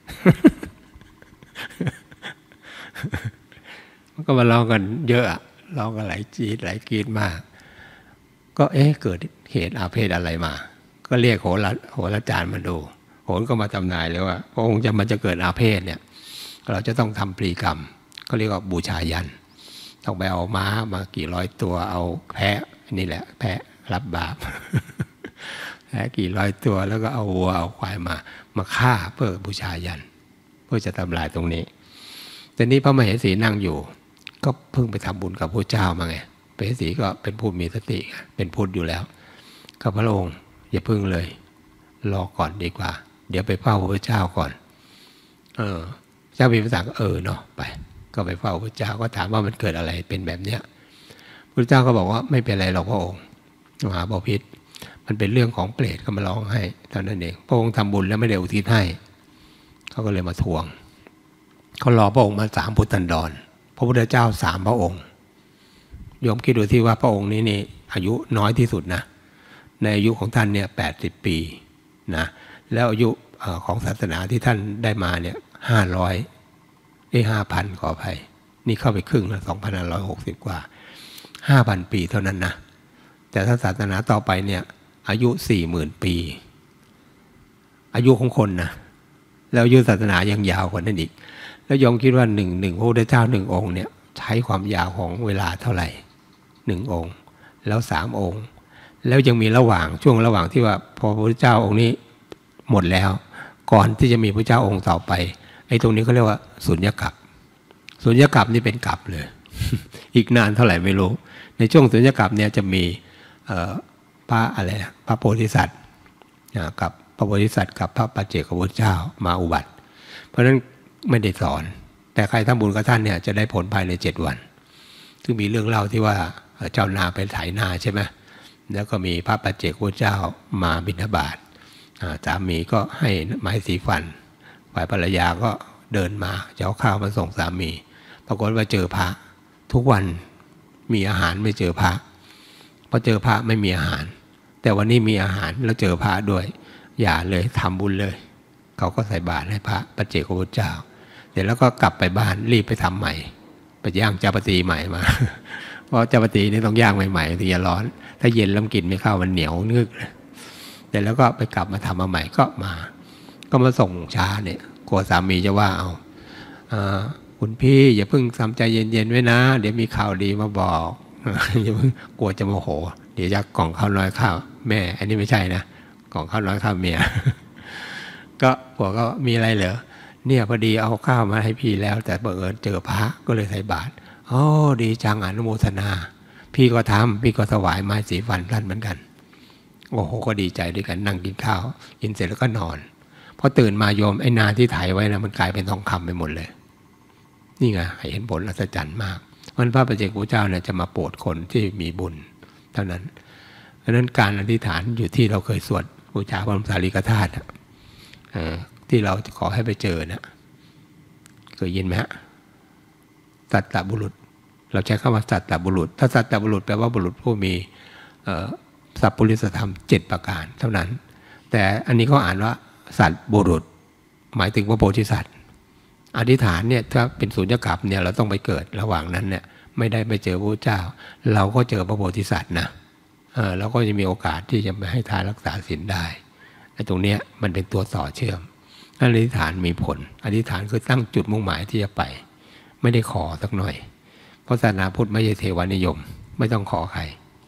มันก็มาร้องกันเยอะร้องกันหลายจีดหลายกรีดมากก็เกิดเหตุอาเพศอะไรมาก็เรียกโหราจารย์มาดูโหรก็มาทำนายเลยว่าพระองค์มันจะเกิดอาเพศเนี่ยเราจะต้องทำปรีกรรมก็เรียกว่าบูชายันต้องไปเอาม้ามากี่ร้อยตัวเอาแพะนี่แหละแพะรับบาป แพะกี่ร้อยตัวแล้วก็เอาวัวเอาควายมาฆ่าเพื่อบูชายันเพื่อจะทำลายตรงนี้แต่นี้พระมเหสีนั่งอยู่ก็เพิ่งไปทำบุญกับพระเจ้ามาไงพระมเหสีก็เป็นผู้มีสติเป็นพุทธอยู่แล้วก็พระองค์อย่าพึ่งเลยรอก่อนดีกว่าเดี๋ยวไปเฝ้าพระเจ้าก่อนเจ้าพิมพิสารก็เนาะไปก็ไปเฝ้าพระเจ้าก็ถามว่ามันเกิดอะไรเป็นแบบเนี้ยพระเจ้าก็บอกว่าไม่เป็นไรหรอกพระองค์มหาบพิตรมันเป็นเรื่องของเปรตก็มาร้องให้เท่านั้นเองพระองค์ทำบุญแล้วไม่ได้อุทิศให้เขาก็เลยมาทวงเขารอพระองค์มา3 พุทธันดรพระพุทธเจ้า3 พระองค์โยมคิดดูที่ว่าพระองค์นี้นี่อายุน้อยที่สุดนะในอายุของท่านเนี่ย80 ปีนะแล้วอายุของศาสนาที่ท่านได้มาเนี่ย5,000ขออภัยนี่เข้าไปครึ่งแล้ว2,560 กว่า 5,000 ปีเท่านั้นนะแต่ถ้าศาสนาต่อไปเนี่ยอายุ 40,000 ปีอายุของคนนะแล้วอายุศาสนายังยาวกว่านั้นอีกแล้วยอมคิดว่าหนึ่งพระพุทธเจ้า1 องค์เนี่ยใช้ความยาวของเวลาเท่าไหร่1 องค์แล้ว3 องค์แล้วยังมีช่วงระหว่างที่ว่าพอพระพุทธเจ้าองค์นี้หมดแล้วก่อนที่จะมีพระเจ้าองค์ต่อไปไอ้ตรงนี้เขาเรียกว่าสุญญกัปนี่เป็นกัปเลย อีกนานเท่าไหร่ไม่รู้ในช่วงสุญญกัปเนี่ยจะมีพระโพธิสัตว์กับพระโพธิสัตว์กับพระปัจเจกพุทธเจ้ามาอุบัติเพราะฉะนั้นไม่ได้สอนแต่ใครทำบุญกับท่านเนี่ยจะได้ผลภายใน7 วันซึ่งมีเรื่องเล่าที่ว่าเจ้านาไปไถนาใช่ไหมแล้วก็มีพระปัจเจกพุทธเจ้ามาบิณฑบาตสามีก็ให้ไม้สีฟันฝ่ายภรรยาก็เดินมาจะเอาข้าวมาส่งสามีปรากฏว่าเจอพระทุกวันมีอาหารไม่เจอพระพอเจอพระไม่มีอาหารแต่วันนี้มีอาหารแล้วเจอพระด้วยอย่าเลยทำบุญเลยเขาก็ใส่บาตรให้พระปัจเจกพุทธเจ้าเสร็จแล้วก็กลับไปบ้านรีบไปทำใหม่ไปย่างจาปตีใหม่มา เพราะจาปตีนี่ต้องย่างใหม่ๆถึงจะร้อนถ้าเย็นแล้วกินไม่เข้ามันเหนียวนึกแต่แล้วก็ไปกลับมาทำมาใหม่ก็มาส่งช้าเนี่ยกลัวสามีจะว่าเอาคุณพี่อย่าเพิ่งทำใจเย็นๆไว้นะเดี๋ยวมีข่าวดีมาบอกอย่าเพิ่งกลัวจะโมโหเดี๋ยวจะกล่องข้าวน้อยข้าวแม่อันนี้ไม่ใช่นะกล่องข้าวน้อยข้าวเมีย ก็ผัวก็มีอะไรเหรอเนี่ยพอดีเอาข้าวมาให้พี่แล้วแต่บังเอิญเจอพระก็เลยใส่บาตรอ๋อดีจังอนุโมทนาพี่ก็ทำพี่ก็ถวายไม้สีฟันท่านเหมือนกันโอ้โหก็ดีใจด้วยกันนั่งกินข้าวกินเสร็จแล้วก็นอนพอตื่นมาโยมไอ้นาที่ถ่ายไว้นะมันกลายเป็นทองคำไปหมดเลยนี่ไงเห็นผลอัศจรรย์มากวันพระปัจเจกพุทธเจ้าเนี่ยจะมาโปรดคนที่มีบุญเท่านั้นเพราะนั้นการอธิษฐานอยู่ที่เราเคยสวดบูชาพระบรมสารีริกธาตุที่เราขอให้ไปเจอนะเคยยินไหมฮะสัตตบุรุษเราใช้คำว่าสัตตบุรุษถ้าสัตตบุรุษแปลว่าบุรุษผู้มีสัพพุริสธรรม7ประการเท่านั้นแต่อันนี้เขาอ่านว่าสัตบุรุษหมายถึงพระโพธิสัตว์อธิษฐานเนี่ยถ้าเป็นสุญญกรรมเนี่ยเราต้องไปเกิดระหว่างนั้นเนี่ยไม่ได้ไปเจอพระเจ้าเราก็เจอพระโพธิสัตว์นะเราก็จะมีโอกาสที่จะไปให้ทานรักษาศีลได้ไอ้ตรงเนี้ยมันเป็นตัวต่อเชื่อมอธิษฐานมีผลอธิษฐานคือตั้งจุดมุ่งหมายที่จะไปไม่ได้ขอสักหน่อยเพราะศาสนาพุทธไม่ใช่เทวานิยมไม่ต้องขอใคร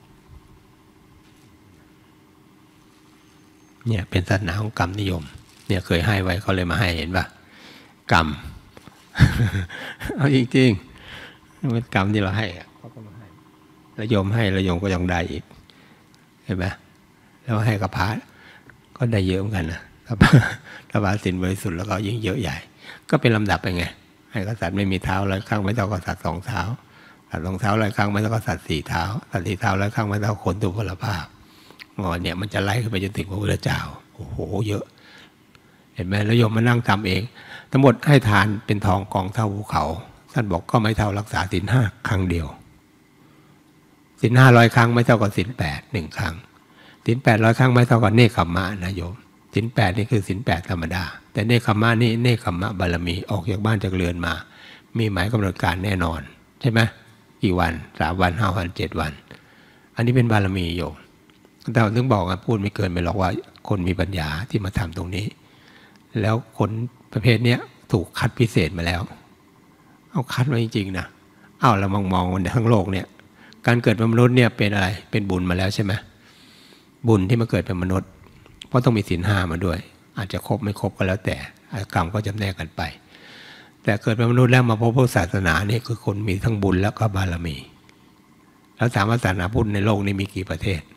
เนี่ยเป็นศาสนาของกรรมนิยมเนี่ยเคยให้ไว้เขาเลยมาให้เห็นป่ะกรรม เอาจริงๆเป็นกรรมที่เราให้เขาก็มาให้แล้วโยมให้แล้วโยมก็ยังได้อีกเห็นไหมแล้วให้กับพระก็ได้เยอะเหมือนกันนะถ้าพระศีลบริสุทธิ์แล้วก็ยิ่งเยอะใหญ่ก็เป็นลำดับไปไงให้กษัตริย์ไม่มีเท้าร้อยข้างไม่เท่ากษัตริย์2 เท้าสัตว์2 เท้าร้อยข้างไม่เท่ากษัตริย์4 เท้าสัตว์4 เท้าร้อยข้างไม่เท่าคนทุพพลภาพเนี่ยมันจะไล่ขึ้นไปจนถึงพระพุทธเจ้าโอ้โหเยอะเห็นไหมแล้วโยมมานั่งทำเองทั้งหมดให้ทานเป็นทองกองเท่าภูเขาท่านบอกก็ไม่เท่ารักษาศีล 5ครั้งเดียวศีล 500 ครั้งไม่เท่ากับศีล 8 1 ครั้งศีล 800 ครั้งไม่เท่ากับเนคขมมะนะโยมศีล 8นี่คือศีล 8ธรรมดาแต่เนคขมมะนี่เนคขมมะบารมีออกจากบ้านจากเรือนมามีหมายกำหนดการแน่นอนใช่ไหมกี่วัน3 วัน5 วัน7 วันอันนี้เป็นบารมีโยมแต่ถึงบอกว่าพูดไม่เกินไปหรอกว่าคนมีปัญญาที่มาทำตรงนี้แล้วคนประเภทนี้ถูกคัดพิเศษมาแล้วเอาคัดมาจริงๆนะเรามองทั้งโลกเนี่ยการเกิดเป็นมนุษย์เนี่ยเป็นอะไรเป็นบุญมาแล้วใช่ไหมบุญที่มาเกิดเป็นมนุษย์เพราะต้องมีศีล 5มาด้วยอาจจะครบไม่ครบก็แล้วแต่กรรมก็จำแนกกันไปแต่เกิดเป็นมนุษย์แล้วมาพบพุทธศาสนานี่คือคนมีทั้งบุญแล้วก็บารมีแล้วถามว่าศาสนาพุทธในโลกนี้มีกี่ประเทศ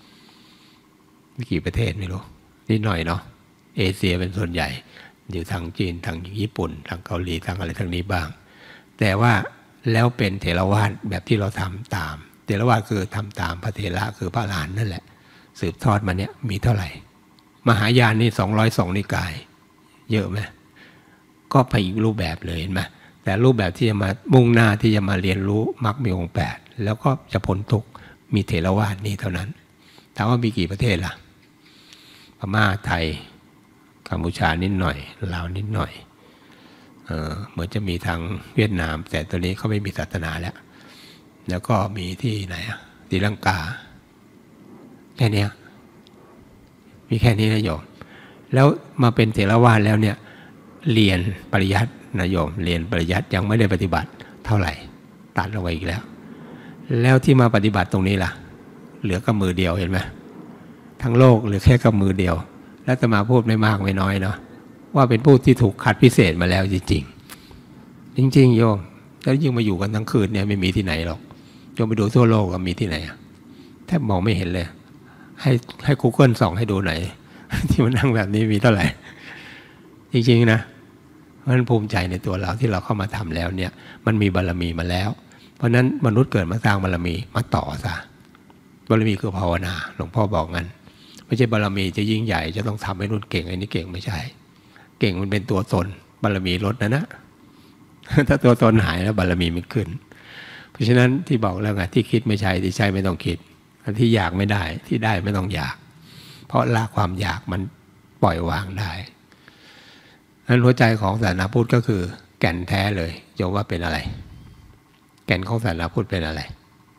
ไม่รู้นิดหน่อยเนาะเอเชียเป็นส่วนใหญ่อยู่ทางจีนทางญี่ปุ่นทางเกาหลีทางอะไรทางนี้บ้างแต่ว่าแล้วเป็นเถรวาทแบบที่เราทำตามเถรวาทคือทำตามพระเถระคือพระอรหันต์นั่นแหละสืบทอดมาเนี่ยมีเท่าไหร่มหายานนี่202นิกายเยอะไหมก็ไปอีกรูปแบบเลยเห็นไหมแต่รูปแบบที่จะมามุ่งหน้าที่จะมาเรียนรู้มรรคมีองค์ 8แล้วก็จะพ้นทุกข์มีเถรวาทนี้เท่านั้นถามว่ามีกี่ประเทศล่ะพม่าไทยกัมพูชานิดหน่อยลาวนิดหน่อยเหมือนจะมีทางเวียดนามแต่ตอนนี้เขาไม่มีศาสนาแล้วก็มีที่ไหนศรีลังกาแค่นี้มีแค่นี้นะโยมแล้วมาเป็นเถรวาทแล้วเนี่ยเรียนปริยัตินะโยมเรียนปริยัติยังไม่ได้ปฏิบัติเท่าไหร่ตัดลงไปอีกแล้วที่มาปฏิบัติตรงนี้ล่ะเหลือกับมือเดียวเห็นไหมทั้งโลกเหลือแค่กับมือเดียวแล้วจะมาพูดไม่มากไม่น้อยเนาะว่าเป็นผู้ที่ถูกคัดพิเศษมาแล้วจริงโยมแล้วยิ่งมาอยู่กันทั้งคืนเนี่ยไม่มีที่ไหนหรอกโยมไปดูทั่วโลกมีที่ไหนแทบมองไม่เห็นเลยให้ Google ส่องให้ดูหน่อยที่มันนั่งแบบนี้มีเท่าไหร่จริงๆนะมันภูมิใจในตัวเราที่เราเข้ามาทำแล้วเนี่ยมันมีบารมีมาแล้วเพราะนั้นมนุษย์เกิดมาสร้างบารมีมาต่อซะบารมีคือภาวนาหลวงพ่อบอกงั้นไม่ใช่บารมีจะยิ่งใหญ่จะต้องทำให้นู่นเก่งไอ้นี่เก่งไม่ใช่เก่งมันเป็นตัวตนบารมีลดนะถ้าตัวตนหายแล้วบารมีไม่ขึ้นเพราะฉะนั้นที่บอกแล้วไงที่คิดไม่ใช่ที่ใช่ไม่ต้องคิดที่อยากไม่ได้ที่ได้ไม่ต้องอยากเพราะละความอยากมันปล่อยวางได้นั้นหัวใจของศาสนาพุทธก็คือแก่นแท้เลยโยมว่าเป็นอะไรแก่นของศาสนาพุทธเป็นอะไร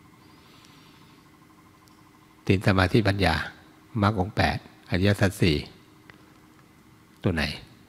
ศีลสมาธิปัญญามรรคองค์ 8อริยสัจ 4ตัวไหน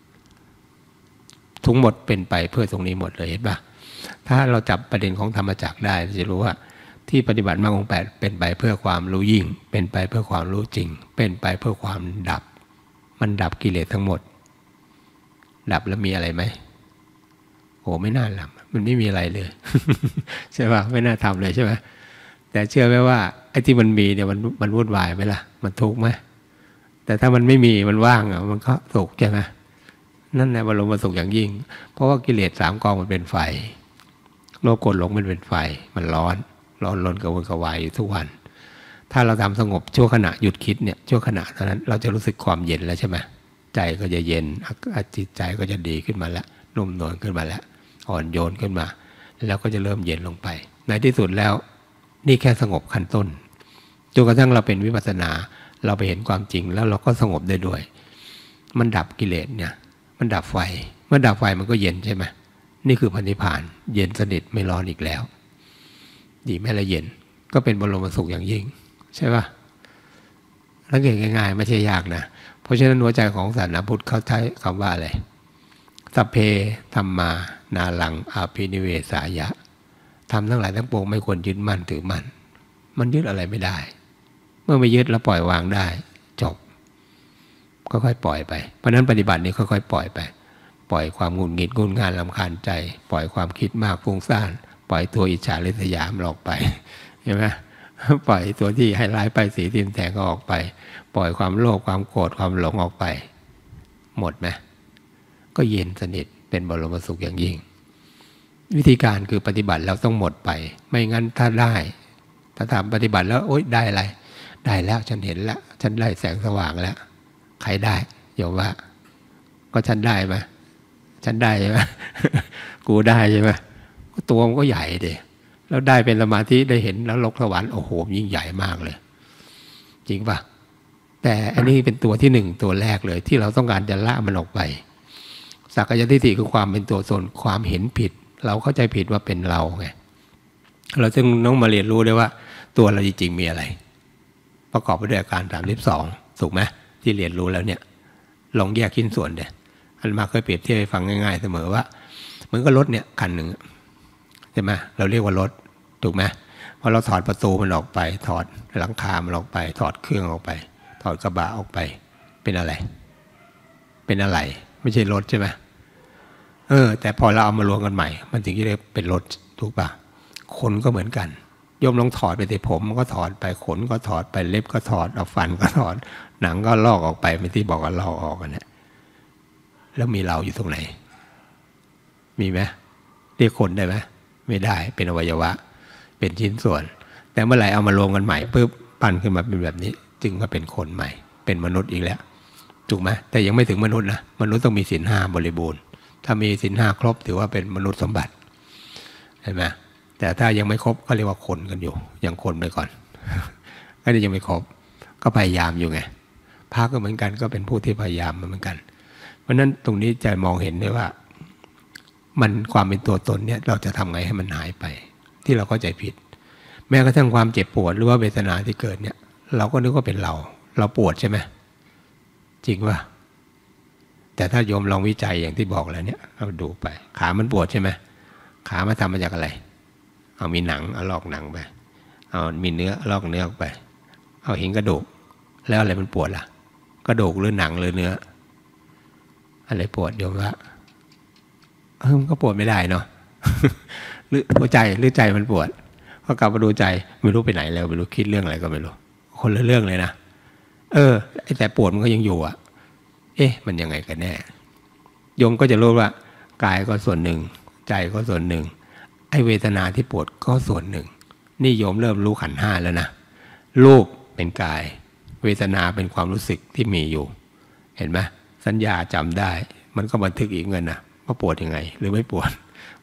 ทั้งหมดเป็นไปเพื่อตรงนี้หมดเลยเห็นปะถ้าเราจับประเด็นของธรรมจักรได้จะรู้ว่าที่ปฏิบัติมรรคองค์ 8เป็นไปเพื่อความรู้ยิ่งเป็นไปเพื่อความรู้จริงเป็นไปเพื่อความดับมันดับกิเลสทั้งหมดดับแล้วมีอะไรไหมโอ้ไม่น่าหลับมันไม่มีอะไรเลย ใช่ป่ะไม่น่าทำเลยใช่ไหมแต่เชื่อไหมว่าไอ้ที่มันมีเนี่ยมันวุ่นวายไหมล่ะมันทุกข์ไหมแต่ถ้ามันไม่มีมันว่างอ่ะมันก็สุขใช่ไหมนั่นแหละบรมสุขอย่างยิ่งเพราะว่ากิเลส3กองมันเป็นไฟโลภโกรธหลงมันเป็นไฟมันร้อนรนกระวนกระวายอยู่ทุกวันถ้าเราทำสงบชั่วขณะหยุดคิดเนี่ยชั่วขณะเท่านั้นเราจะรู้สึกความเย็นแล้วใช่ไหมใจก็จะเย็นจิตใจก็จะดีขึ้นมาแล้วนุ่มนวลขึ้นมาแล้วอ่อนโยนขึ้นมาแล้วก็จะเริ่มเย็นลงไปในที่สุดแล้วนี่แค่สงบขั้นต้นจนกระทั่งเราเป็นวิปัสสนาเราไปเห็นความจริงแล้วเราก็สงบได้ด้วยมันดับกิเลสเนี่ยมันดับไฟเมื่อดับไฟมันก็เย็นใช่ไหมนี่คือพันธิพานเย็นสนิทไม่ร้อนอีกแล้วดีแม้ละเย็นก็เป็นบรมสุขอย่างยิ่งใช่ป่ะแล้วเก่งง่ายๆไม่ใช่ยากนะเพราะฉะนั้นหัวใจของศาสนาพุทธเขาใช้คำว่าอะไรสัพเพธัมมานาลังอาภินิเวสายะทำทั้งหลายทั้งปวงไม่ควรยึดมั่นถือมั่นมันยึดอะไรไม่ได้เมื่อไม่ยึดแล้วปล่อยวางได้จบก็ค่อยปล่อยไปเพราะนั้นปฏิบัตินี้ค่อยๆปล่อยไปปล่อยความหงุดหงิดงุนง่านรำคาญใจปล่อยความคิดมากฟุ้งซ่านปล่อยตัวอิจฉาริษยามันออกไปเห็นไหมปล่อยตัวที่ให้ร้ายไปสีทิมแทงก็ออกไปปล่อยความโลภความโกรธความหลงออกไปหมดไหมก็เย็นสนิทเป็นบรมสุขอย่างยิ่งวิธีการคือปฏิบัติแล้วต้องหมดไปไม่งั้นถ้าได้ถ้าทำปฏิบัติแล้วโอ๊ยได้อะไรได้แล้วฉันเห็นแล้วฉันได้แสงสว่างแล้วใครได้โยมว่าก็ฉันได้ไหมฉันได้ใช่ไหม กูได้ใช่ไหมตัวมันก็ใหญ่เดีแล้วได้เป็นสมาธิได้เห็นแล้วโลกสวรรค์โอ้โหยิ่งใหญ่มากเลยจริงป่ะแต่อันนี้เป็นตัวที่1ตัวแรกเลยที่เราต้องการจะละมันออกไปสักกายทิฏฐิคือความเป็นตัวตนความเห็นผิดเราเข้าใจผิดว่าเป็นเราไงเราจึงต้องมาเรียนรู้ด้วยว่าตัวเราจริงๆมีอะไรประกอบไปด้วยอาการ32ถูกไหมที่เรียนรู้แล้วเนี่ยลองแยกชิ้นส่วนเดี๋ยอันมาเคยเปรียบเทียบให้ฟังง่ายๆเสมอว่าเหมือนกับรถเนี่ยคันหนึ่งใช่ไหมเราเรียกว่ารถถูกไหมพอเราถอดประตูมันออกไปถอดหลังคามันออกไปถอดเครื่องออกไปถอดกระบะออกไปเป็นอะไรเป็นอะไรไม่ใช่รถใช่ไหมแต่พอเราเอามารวมกันใหม่มันถึงจะได้เป็นรถถูกป่ะขนก็เหมือนกันโยมลองถอดไปแต่ผมมันก็ถอดไปขนก็ถอดไปเล็บก็ถอดเอาฟันก็ถอดหนังก็ลอกออกไปไม่ที่บอกว่าลอกออกกันเนี่ยแล้วมีเราอยู่ตรงไหนมีไหมเรียกคนได้ไหมไม่ได้เป็นอวัยวะเป็นชิ้นส่วนแต่เมื่อไหร่เอามารวมกันใหม่ปุ๊บปั้นขึ้นมาเป็นแบบนี้จึงมาเป็นคนใหม่เป็นมนุษย์อีกแล้วถูกไหมแต่ยังไม่ถึงมนุษย์นะมนุษย์ต้องมีศีล 5บริบูรณ์ถ้ามีศีล 5ครบถือว่าเป็นมนุษย์สมบัติเห็นไหมแต่ถ้ายังไม่ครบก็เรียกว่าคนกันอยู่ยังคนไปก่อนก็ยังไม่ครบก็พยายามอยู่ไงพระก็เหมือนกันก็เป็นผู้ที่พยายามเหมือนกันเพราะนั้นตรงนี้จะมองเห็นได้ว่ามันความเป็นตัวตนเนี่ยเราจะทำไงให้มันหายไปที่เราเข้าใจผิดแม้กระทั่งความเจ็บปวดหรือว่าเวทนาที่เกิดเนี่ยเราก็นึกว่าเป็นเราปวดใช่ไหมจริงป่ะแต่ถ้าโยมลองวิจัยอย่างที่บอกแล้วเนี่ยเราดูไปขามันปวดใช่ไหมขามันทำมาจากอะไรเอามีหนังเอาลอกหนังไปเอามีเนื้อลอกเนื้อออกไปเอาเห็นกระดูกแล้วอะไรมันปวดล่ะกระดูกหรือหนังหรือเนื้ออะไรปวดโยมว่ามันก็ปวดไม่ได้เนาะ หรือหัวใจหรือใจมันปวดพอกลับมาดูใจไม่รู้ไปไหนแล้วไม่รู้คิดเรื่องอะไรก็ไม่รู้คนละเรื่องเลยนะแต่ปวดมันก็ยังอยู่อ่ะมันยังไงกันแน่โยมก็จะรู้ว่ากายก็ส่วนหนึ่งใจก็ส่วนหนึ่งไอ้เวทนาที่ปวดก็ส่วนหนึ่งนี่โยมเริ่มรู้ขันธ์ 5แล้วนะรูปเป็นกายเวทนาเป็นความรู้สึกที่มีอยู่เห็นไหมสัญญาจำได้มันก็บันทึกอีกเงินนะว่าปวดยังไงหรือไม่ปวด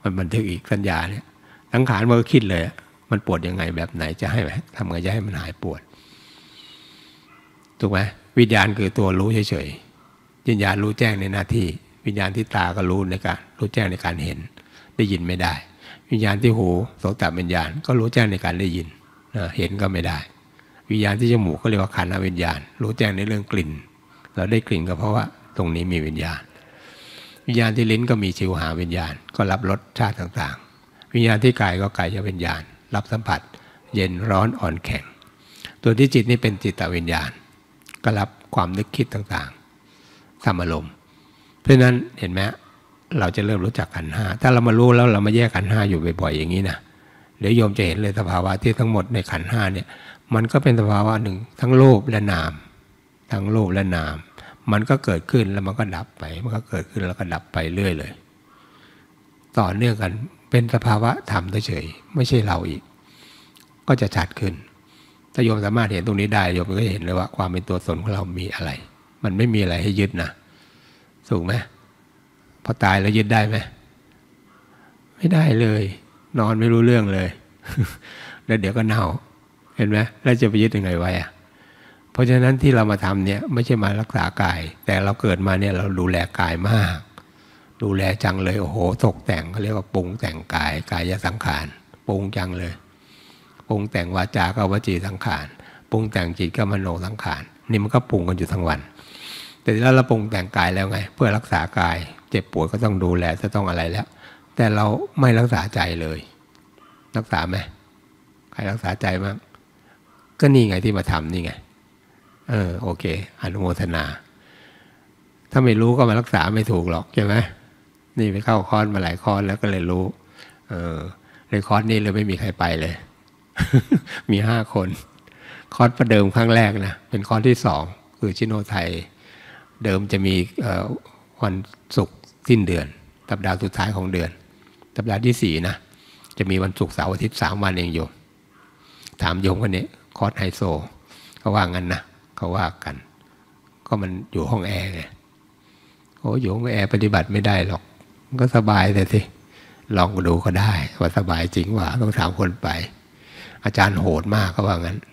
มันบันทึกอีกสัญญาเนี่ยสังขารมันก็คิดเลยมันปวดยังไงแบบไหนจะให้ทำไงจะให้มันหายปวดถูกไหมวิญญาณคือตัวรู้เฉยๆวิญญาณรู้แจ้งในหน้าที่วิญญาณที่ตาก็รู้ในการรู้แจ้งในการเห็นได้ยินไม่ได้วิญญาณที่หูโสตวิญญาณก็รู้แจ้งในการได้ยินเห็นก็ไม่ได้วิญญาณที่จมูกก็เรียกว่าขันธวิญญาณรู้แจ้งในเรื่องกลิ่นเราได้กลิ่นก็เพราะว่าตรงนี้มีวิญญาณวิญญาณที่ลิ้นก็มีชิวหาวิญญาณก็รับรสชาติต่างๆวิญญาณที่กายก็กายวิญญาณรับสัมผัสเย็นร้อนอ่อนแข็งตัวที่จิตนี่เป็นจิตวิญญาณก็รับความนึกคิดต่างๆธรรมอารมณ์เพราะฉะนั้นเห็นไหมเราจะเริ่มรู้จักขันธ์ห้าถ้าเรามารู้แล้วเรามาแยกขันธ์ห้าอยู่บ่อยๆอย่างนี้นะเดี๋ยวโยมจะเห็นเลยสภาวะที่ทั้งหมดในขันธ์ห้าเนี่ยมันก็เป็นสภาวะหนึ่งทั้งรูปและนามทั้งรูปและนามมันก็เกิดขึ้นแล้วมันก็ดับไปมันก็เกิดขึ้นแล้วก็ดับไปเรื่อยเลยต่อเนื่องกันเป็นสภาวะธรรมเฉยๆไม่ใช่เราอีกก็จะชัดขึ้นถ้าโยมสามารถเห็นตรงนี้ได้โยมก็จะเห็นเลยว่าความเป็นตัวตนของเรามีอะไรมันไม่มีอะไรให้ยึดนะถูกไหมพอตายแล้วยึดได้ไหมไม่ได้เลยนอนไม่รู้เรื่องเลยแล้วเดี๋ยวก็เน่าเห็นไหมแล้วจะไปยึดยังไงไว้อะเพราะฉะนั้นที่เรามาทำเนี่ยไม่ใช่มารักษากายแต่เราเกิดมาเนี่ยเราดูแลกายมากดูแลจังเลยโอ้โหตกแต่งเขาเรียกว่าปรุงแต่งกายกายสังขารปรุงจังเลยปรุงแต่งวาจาก็วจีสังขารปรุงแต่งจิตก็มโนสังขารนี่มันก็ปรุงกันอยู่ทั้งวันแต่แล้วเราปรุงแต่งกายแล้วไงเพื่อรักษากายเจ็บปวดก็ต้องดูแลจะต้องอะไรแล้วแต่เราไม่รักษาใจเลยรักษาไหมใครรักษาใจบ้างก็นี่ไงที่มาทำนี่ไงโอเคอนุโมทนาถ้าไม่รู้ก็มารักษาไม่ถูกหรอกใช่ไหมนี่ไปเข้าคอร์สมาหลายคอร์สแล้วก็เลยรู้ในคอร์สนี้เลยไม่มีใครไปเลย มี5 คนคอร์สประเดิมครั้งแรกนะเป็นคอร์สที่2คือชิโนไทยเดิมจะมีวันศุกร์สิ้นเดือนสัปดาห์สุดท้ายของเดือนสัปดาห์ที่4นะจะมีวันศุกร์เสาร์อาทิตย์3 วันเองโยมถามโยมคนนี้คอร์สไฮโซเขาว่างั้นนะเขาว่ากันก็มันอยู่ห้องแอร์ไงโอ้อยู่ห้องแอร์ปฏิบัติไม่ได้หรอกมันก็สบายแต่สิลองดูก็ได้ว่าสบายจริงว่าต้องถามคนไปอาจารย์โหดมากเขาว่างั้น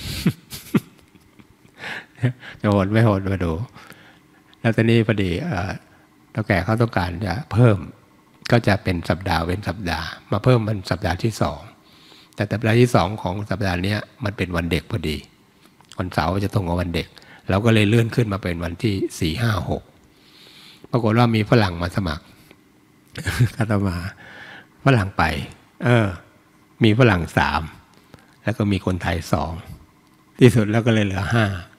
จะโหดไม่โหดมาดูแล้วตอนนี้พอดีเท่าแก่เขาต้องการจะเพิ่มก็จะเป็นสัปดาห์เว้นสัปดาห์มาเพิ่มมันสัปดาห์ที่2แต่สัปดาห์ที่2ของสัปดาห์นี้มันเป็นวันเด็กพอดีวันเสาร์จะตรงกับวันเด็กเราก็เลยเลื่อนขึ้นมาเป็นวันที่4 5 6ปรากฏว่ามีฝรั่งมาสมัคร อาตมาฝรั่งไปมีฝรั่ง3แล้วก็มีคนไทย2ที่สุดแล้วก็เลยเหลือ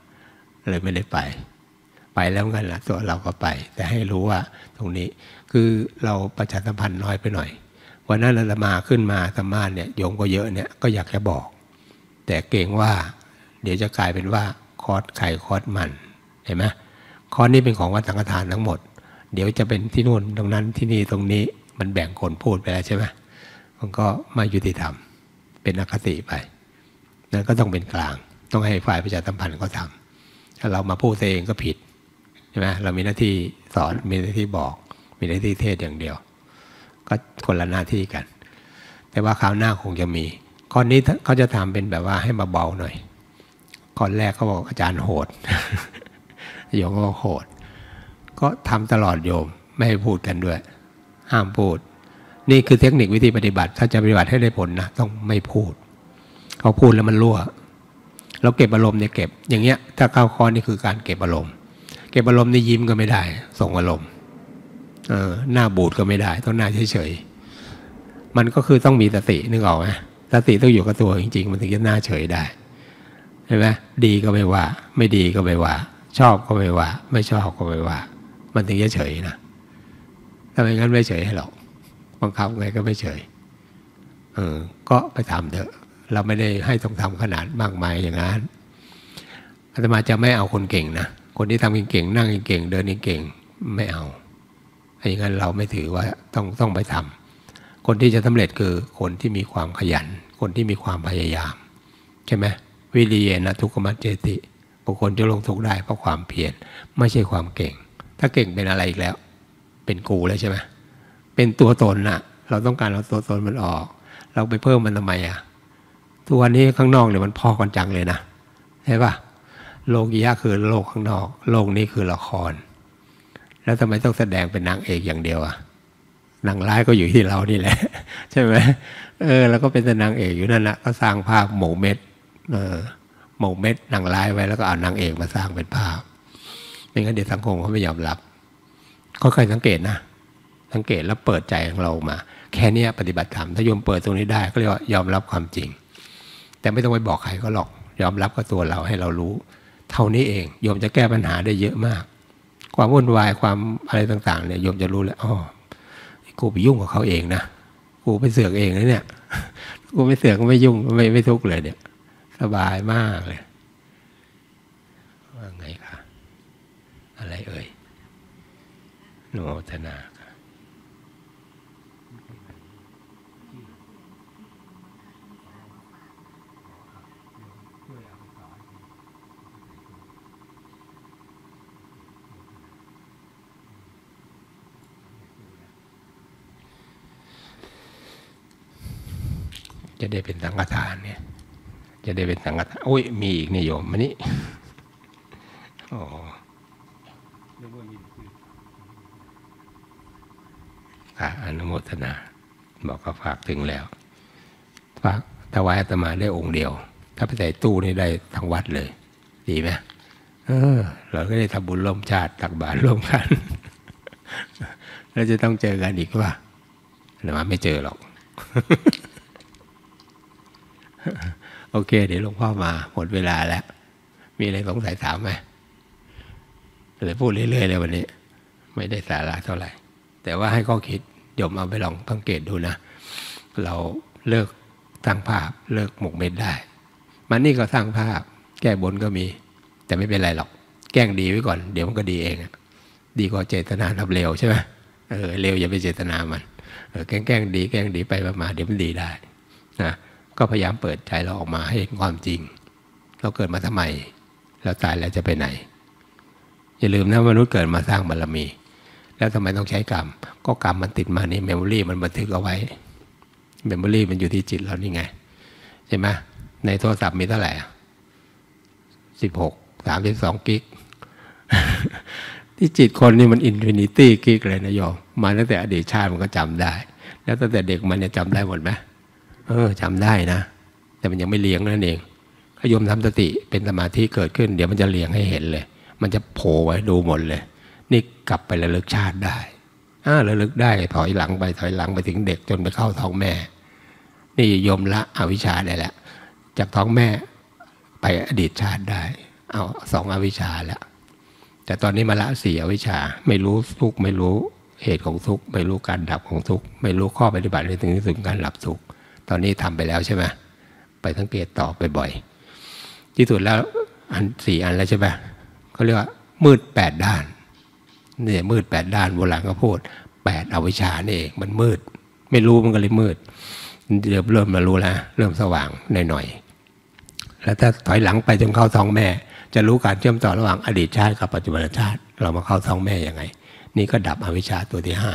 5เลยไม่ได้ไปแล้วกันละตัวเราก็ไปแต่ให้รู้ว่าตรงนี้คือเราประชาสัมพันธ์น้อยไปหน่อยวันนั้นอาตมาขึ้นมาธรรมะเนี่ยโยมก็เยอะเนี่ยก็อยากจะบอกแต่เกรงว่าเดี๋ยวจะกลายเป็นว่าคอร์สไข่คอร์สมันเห็นไหมคอร์สนี้เป็นของวัดสังฆทานทั้งหมดเดี๋ยวจะเป็นที่นู่นตรงนั้นที่นี่ตรงนี้มันแบ่งคนพูดไปแล้วใช่ไหมมันก็ไม่ยุติธรรมเป็นอคติไปนั่นก็ต้องเป็นกลางต้องให้ฝ่ายประชาสัมพันธ์เขาทำถ้าเรามาพูดเองก็ผิดใช่ไหมเรามีหน้าที่สอนมีหน้าที่บอกมีหน้าที่เทศอย่างเดียวก็คนละหน้าที่กันแต่ว่าคราวหน้าคงจะมีข้อนี้เขาจะทำเป็นแบบว่าให้มาเบาหน่อยข้อแรกเขาบอกอาจารย์โหด โยมก็บอกโหดก็ทำตลอดโยมไม่ให้พูดกันด้วยห้ามพูดนี่คือเทคนิควิธีปฏิบัติถ้าจะปฏิบัติให้ได้ผลนะต้องไม่พูดเขาพูดแล้วมันรั่วเราเก็บอารมณ์เนี่ยเก็บอย่างเงี้ยถ้าเข้าคอนี่คือการเก็บอารมณ์เก็บอารมณ์นี่ยิ้มก็ไม่ได้ส่งอารมณ์หน้าบูดก็ไม่ได้ต้องหน้าเฉยๆมันก็คือต้องมีสตินึกออกไหมสติต้องอยู่กับตัวจริงๆมันถึงจะหน้าเฉยได้ใช่ไหมดีก็ไม่ว่าไม่ดีก็ไม่ว่าชอบก็ไม่ว่าไม่ชอบก็ไม่ว่ามันถึงจะเฉยนะถ้าไม่งั้นไม่เฉยให้หรอกบังคับไงก็ไม่เฉยก็ไปทำเถอะเราไม่ได้ให้ต้องทำขนาดมากมายอย่างนั้นอาตมาจะไม่เอาคนเก่งนะคนที่ทำเก่งๆนั่งเก่งๆเดินเก่งๆไม่เอาอย่างนั้นเราไม่ถือว่าต้องไปทำคนที่จะสำเร็จคือคนที่มีความขยันคนที่มีความพยายามใช่ไหมวิริยนะทุกขมัจเจติบุคคลจะลงทุกข์ได้เพราะความเพียรไม่ใช่ความเก่งถ้าเก่งเป็นอะไรอีกแล้วเป็นกูแล้วใช่ไหมเป็นตัวตนน่ะเราต้องการเอาตัวตนมันออกเราไปเพิ่มมันทำไมอ่ะทุกวันนี้ข้างนอกเนี่ยมันพอกันจังเลยนะใช่ปะโลกียะคือโลกข้างนอกโลกนี้คือละครแล้วทำไมต้องแสดงเป็นนางเอกอย่างเดียวอ่ะนางร้ายก็อยู่ที่เรานี่แหละใช่ไหมแล้วก็เป็นแต่นางเอกอยู่นั่นแหละก็สร้างภาพหมกเม็ดหมกเม็ดนางร้ายไว้แล้วก็เอานางเอกมาสร้างเป็นภาพไม่งั้นเดี๋ยวสังคมเขาไม่ยอมรับก็ค่อยสังเกตนะสังเกตแล้วเปิดใจของเรามาแค่นี้ปฏิบัติธรรมถ้าโยมเปิดตรงนี้ได้ก็เรียกว่ายอมรับความจริงแต่ไม่ต้องไปบอกใครก็หรอกยอมรับกับตัวเราให้เรารู้เท่านี้เองโยมจะแก้ปัญหาได้เยอะมากความวุ่นวายความอะไรต่างๆเนี่ยโยมจะรู้แล้วอ๋อกูไปยุ่งกับเขาเองนะกูไปเสือกเองนะเนี่ยกูไม่เสือกก็ไม่ยุ่งไม่ทุกข์เลยเนี่ยสบายมากเลยว่าไงคะอะไรเอ่ยโนทนาจะได้เป็นสังฆทานเนี่ยจะได้เป็นสังฆทานโอ้ยมีอีกนิยมมานี่อ๋อค่ะอนุโมทนาบอกก็ฝากถึงแล้วฝากถวายอาตมาได้องค์เดียวถ้าไปใส่ตู้นี่ได้ทั้งวัดเลยดีไหมเราก็ได้ทำบุญร่วมชาติตักบาตรร่วมกันแล้วจะต้องเจอกันอีกว่าอาตมาไม่เจอหรอกโอเคเดี๋ยวหลวงพ่อมาหมดเวลาแล้วมีอะไรสงสัยถามไหมเลยพูดเรื่อยๆเลยวันนี้ไม่ได้สาระเท่าไหร่แต่ว่าให้ข้อคิดโยมเอาไปลองสังเกตดูนะเราเลิกสร้างภาพเลิกหมกเม็ดได้มันนี่ก็สร้างภาพแก้บนก็มีแต่ไม่เป็นไรหรอกแกล้งดีไว้ก่อนเดี๋ยวมันก็ดีเองดีกว่าเจตนาทำเร็วใช่ไหมเร็วอย่าไปเจตนามันแกล้งดีไปมาเดี๋ยวมันดีได้นะก็พยายามเปิดใจเราออกมาให้เห็นความจริงเราเกิดมาทำไมเราตายแล้วจะไปไหนอย่าลืมนะมนุษย์เกิดมาสร้างบารมีแล้วทำไมต้องใช้กรรมก็กรรมมันติดมานี่เมมโมรี่มันบันทึกเอาไว้เมมโมรี่มันอยู่ที่จิตเรานี่ไงใช่ไหมในโทรศัพท์มีเท่าไหร่32 กิกที่จิตคนนี่มันอินฟินิตี้กิกเลยนะโยมมาตั้งแต่อดีตชาติมันก็จำได้แล้วตั้งแต่เด็กมันจะจำได้หมดไหมจำได้นะแต่มันยังไม่เลี้ยงนั่นเองถ้าโยมทำสติเป็นสมาธิเกิดขึ้นเดี๋ยวมันจะเลี้ยงให้เห็นเลยมันจะโผล่ไว้ดูหมดเลยนี่กลับไประลึกชาติได้ระลึกได้ถอยหลังไปถึงเด็กจนไปเข้าท้องแม่นี่โยมละอวิชชาได้แล้วจากท้องแม่ไปอดีตชาติได้เอา2อวิชชาแล้วแต่ตอนนี้มาละ4อวิชชาไม่รู้ทุกข์ไม่รู้เหตุของทุกข์ไม่รู้การดับของทุกข์ไม่รู้ข้อปฏิบัติในถึงที่สุดการดับทุกข์ตอนนี้ทำไปแล้วใช่ไหมไปสังเกตต่อไปบ่อยที่สุดแล้ว4 อันแล้วใช่ไหมเขาเรียกว่ามืด8 ด้านเนี่ยมืด8 ด้านโบราณก็พูด8อวิชชานี่เองมันมืดไม่รู้มันก็เลยมืดเริ่มมารู้แล้วเริ่มสว่างหน่อยๆแล้วถ้าถอยหลังไปจนเข้าท้องแม่จะรู้การเชื่อมต่อระหว่างอดีตชาติกับปัจจุบันชาติเรามาเข้าท้องแม่ยังไงนี่ก็ดับอวิชชาตัวที่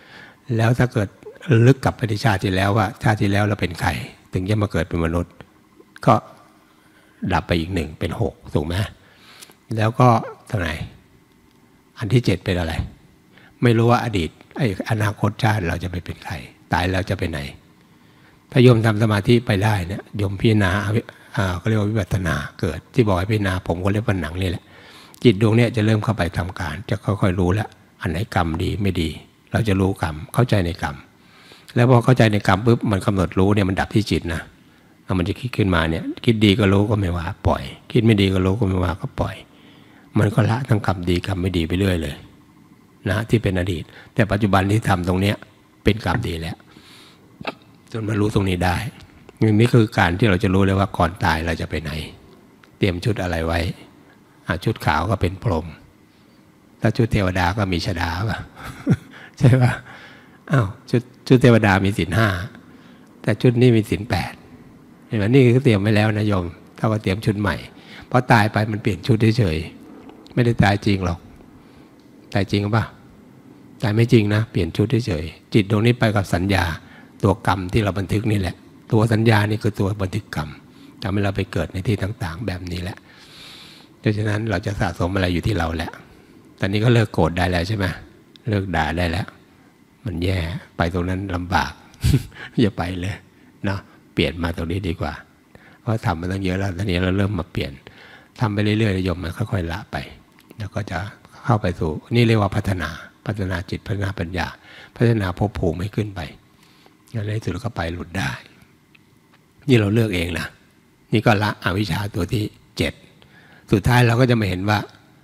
5แล้วถ้าเกิดลึกกลับไปที่ชาติที่แล้วว่าชาติที่แล้วเราเป็นใครถึงจะมาเกิดเป็นมนุษย์ก็ดับไปอีก1เป็น6ถูกไหมแล้วก็เท่าไหร่อันที่7เป็นอะไรไม่รู้ว่าอดีตอนาคตชาติเราจะไปเป็นใครตายแล้วจะไปไหนถ้าโยมทำสมาธิไปได้เนี่ยโยมพิจารณาเขาเรียกว่าวิปัสสนาเกิดที่บอกให้พิจารณาผมก็เรียกว่าหนังนี่แหละจิตดวงนี้จะเริ่มเข้าไปทำการจะค่อยๆรู้แล้วอันไหนกรรมดีไม่ดีเราจะรู้กรรมเข้าใจในกรรมแล้วพอเข้าใจในกรรมปุ๊บมันกำหนดรู้เนี่ยมันดับที่จิตนะมันจะคิดขึ้นมาเนี่ยคิดดีก็รู้ก็ไม่ว่าปล่อยคิดไม่ดีก็รู้ก็ไม่ว่าก็ปล่อยมันก็ละทั้งกรรมดีกรรมไม่ดีไปเรื่อยเลยนะที่เป็นอดีตแต่ปัจจุบันที่ทำตรงเนี้ยเป็นกรรมดีแล้วจนมารู้ตรงนี้ได้นี่คือการที่เราจะรู้เลยว่าก่อนตายเราจะไปไหนเตรียมชุดอะไรไว้ชุดขาวก็เป็นพรหมถ้าชุดเทวดาก็มีชฎาป่ะ ใช่ป่ะชุดเทวดามีศีล 5แต่ชุดนี้มีศีล 8เห็นไหมนี่คือเตรียมไว้แล้วนะโยมเท่ากับเตรียมชุดใหม่เพราะตายไปมันเปลี่ยนชุดเฉยๆไม่ได้ตายจริงหรอกตายจริงป่ะแต่ไม่จริงนะเปลี่ยนชุดเฉยๆจิตดวงนี้ไปกับสัญญาตัวกรรมที่เราบันทึกนี่แหละตัวสัญญานี่คือตัวบันทึกกรรมทำให้เราไปเกิดในที่ต่างๆแบบนี้แหละดังนั้นเราจะสะสมอะไรอยู่ที่เราแหละตอนนี้ก็เลิกโกรธได้แล้วใช่ไหมเลิกด่าได้แล้วมันแย่ไปตรงนั้นลำบาก อย่าไปเลยเนาะเปลี่ยนมาตรงนี้ดีกว่าเพราะทำมาตั้งเยอะแล้วตอนนี้เราเริ่มมาเปลี่ยนทำไปเรื่อยๆโยมมันค่อยๆละไปแล้วก็จะเข้าไปสู่นี่เรียกว่าพัฒนาจิตพัฒนาปัญญาพัฒนาภพภูมิให้ขึ้นไปแล้วในสุดก็ไปหลุดได้นี่เราเลือกเองนะนี่ก็ละอวิชชาตัวที่7สุดท้ายเราก็จะมาเห็นว่า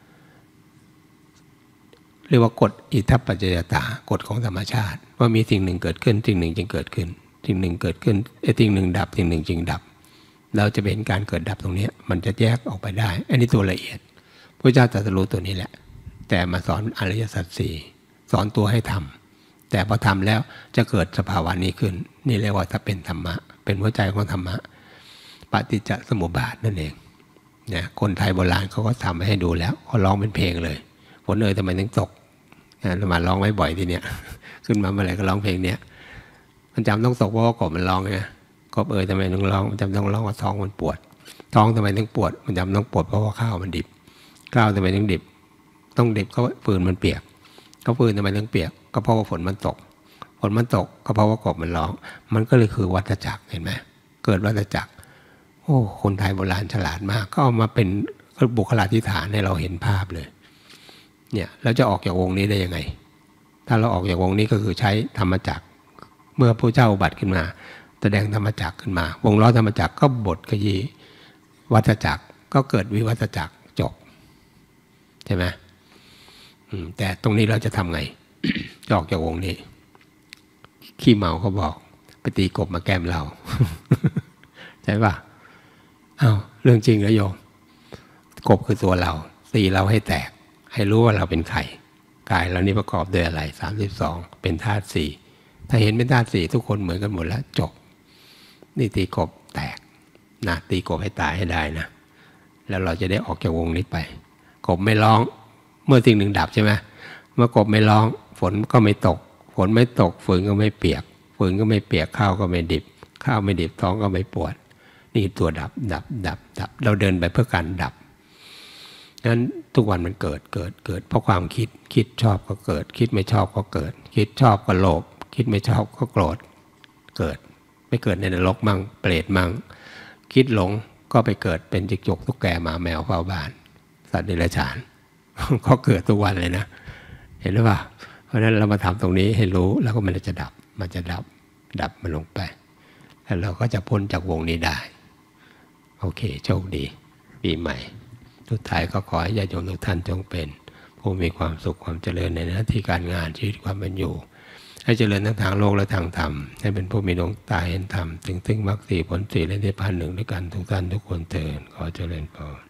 เรียกว่ากฎอิทัปปัจจยตากฎของธรรมชาติว่ามีสิ่งหนึ่งเกิดขึ้นสิ่งหนึ่งจึงเกิดขึ้นสิ่งหนึ่งเกิดขึ้นสิ่งหนึ่งดับสิ่งหนึ่งจึงดับเราจะเห็นการเกิดดับตรงนี้มันจะแยกออกไปได้อันนี้ตัวละเอียดพระเจ้าตรัสรู้ตัวนี้แหละแต่มาสอนอริยสัจสี่สอนตัวให้ทำแต่พอทำแล้วจะเกิดสภาวะนี้ขึ้นนี่เรียกว่าถ้าเป็นธรรมะเป็นหัวใจของธรรมะปฏิจจสมุปบาทนั่นเองเนี่ยคนไทยโบราณเขาก็ทำให้ดูแล้วเขาร้องเป็นเพลงเลยฝนทำไมถึงตกเรามาร้องไว้บ่อยทีเนี้ยขึ้นมาเมื่อไหร่ก็ร้องเพลงเนี้ยมันจำต้องตกเพราะว่ากบมันร้องไงกบทำไมต้องร้องมันจำต้องร้องว่าท้องมันปวดท้องทำไมต้องปวดมันจำต้องปวดเพราะว่าข้าวมันดิบข้าวทำไมต้องดิบต้องดิบก็ฟืนมันเปียกก็ฟืนทำไมต้องเปียกก็เพราะว่าฝนมันตกก็เพราะว่ากบมันร้องมันก็เลยคือวัฏจักรเห็นไหมเกิดวัฏจักรโอ้คนไทยโบราณฉลาดมากก็เอามาเป็นบุคลาธิฐานให้เราเห็นภาพเลยเนี่ยเราจะออกจากวงนี้ได้ยังไงถ้าเราออกจากวงนี้ก็คือใช้ธรรมจักรเมื่อพระเจ้าอุบัติขึ้นมาแสดงธรรมจักรขึ้นมาวงล้อธรรมจักรก็บทขยี้วัฏจักรก็เกิดวิวัฏจักรจบใช่ไหมแต่ตรงนี้เราจะทำไง จะออกจากวงนี้ขี้เมาเขาบอกไปตีกบมาแก้มเรา ใช่ป่ะอ้าวเรื่องจริงแล้วโยมกบคือตัวเราตีเราให้แตกให้รู้ว่าเราเป็นใครกายเรานี้ประกอบด้วยอะไร32เป็นธาตุ4ถ้าเห็นเป็นธาตุ4ทุกคนเหมือนกันหมดแล้วจบนี่ตีกบแตกนะตีกบให้ตายให้ได้นะแล้วเราจะได้ออกจากวงนี้ไปกบไม่ร้องเมื่อสิ่งหนึ่งดับใช่ไหมเมื่อกบไม่ร้องฝนก็ไม่ตกฝนไม่ตกฝืนก็ไม่เปียกฝืนก็ไม่เปียกข้าวก็ไม่ดิบข้าวไม่ดิบท้องก็ไม่ปวดนี่ตัวดับเราเดินไปเพื่อการดับงั้นทุกวันมันเกิดเพราะความคิดชอบก็เกิดคิดไม่ชอบก็เกิดคิดชอบก็โลภคิดไม่ชอบก็โกรธเกิดไม่เกิดในนรกมั่งเปรตมั่งคิดหลงก็ไปเกิดเป็นจิกจกตุ๊กแกหมาแมวเฝ้าบ้านสัตว์เดรัจฉานก็เกิดทุกวันเลยนะเห็นหรือเปล่าเพราะฉะนั้นเรามาทำตรงนี้ให้รู้แล้วก็มันจะดับมันลงไปแล้วเราก็จะพ้นจากวงนี้ได้โอเคโชคดีปีใหม่สุดท้ายก็ขอให้ญาติโยมทุกท่านจงเป็นผู้มีความสุขความเจริญในหน้าที่การงานชีวิตความเป็นอยู่ให้เจริญทั้งทางโลกและทางธรรมให้เป็นผู้มีดวงตาเห็นธรรมถึงมรรค4ผล4และนิพพาน1ด้วยกันทุกท่านทุกคนเถิดขอเจริญพร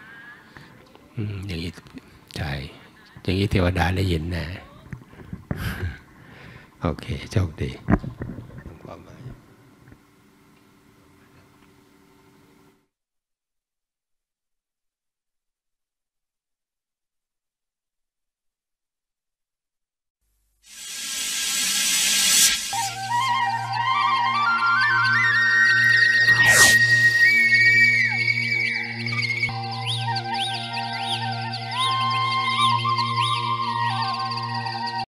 อย่างนี้ใช่อย่างนี้เทวดาได้ยินแน่โอเคโชคดี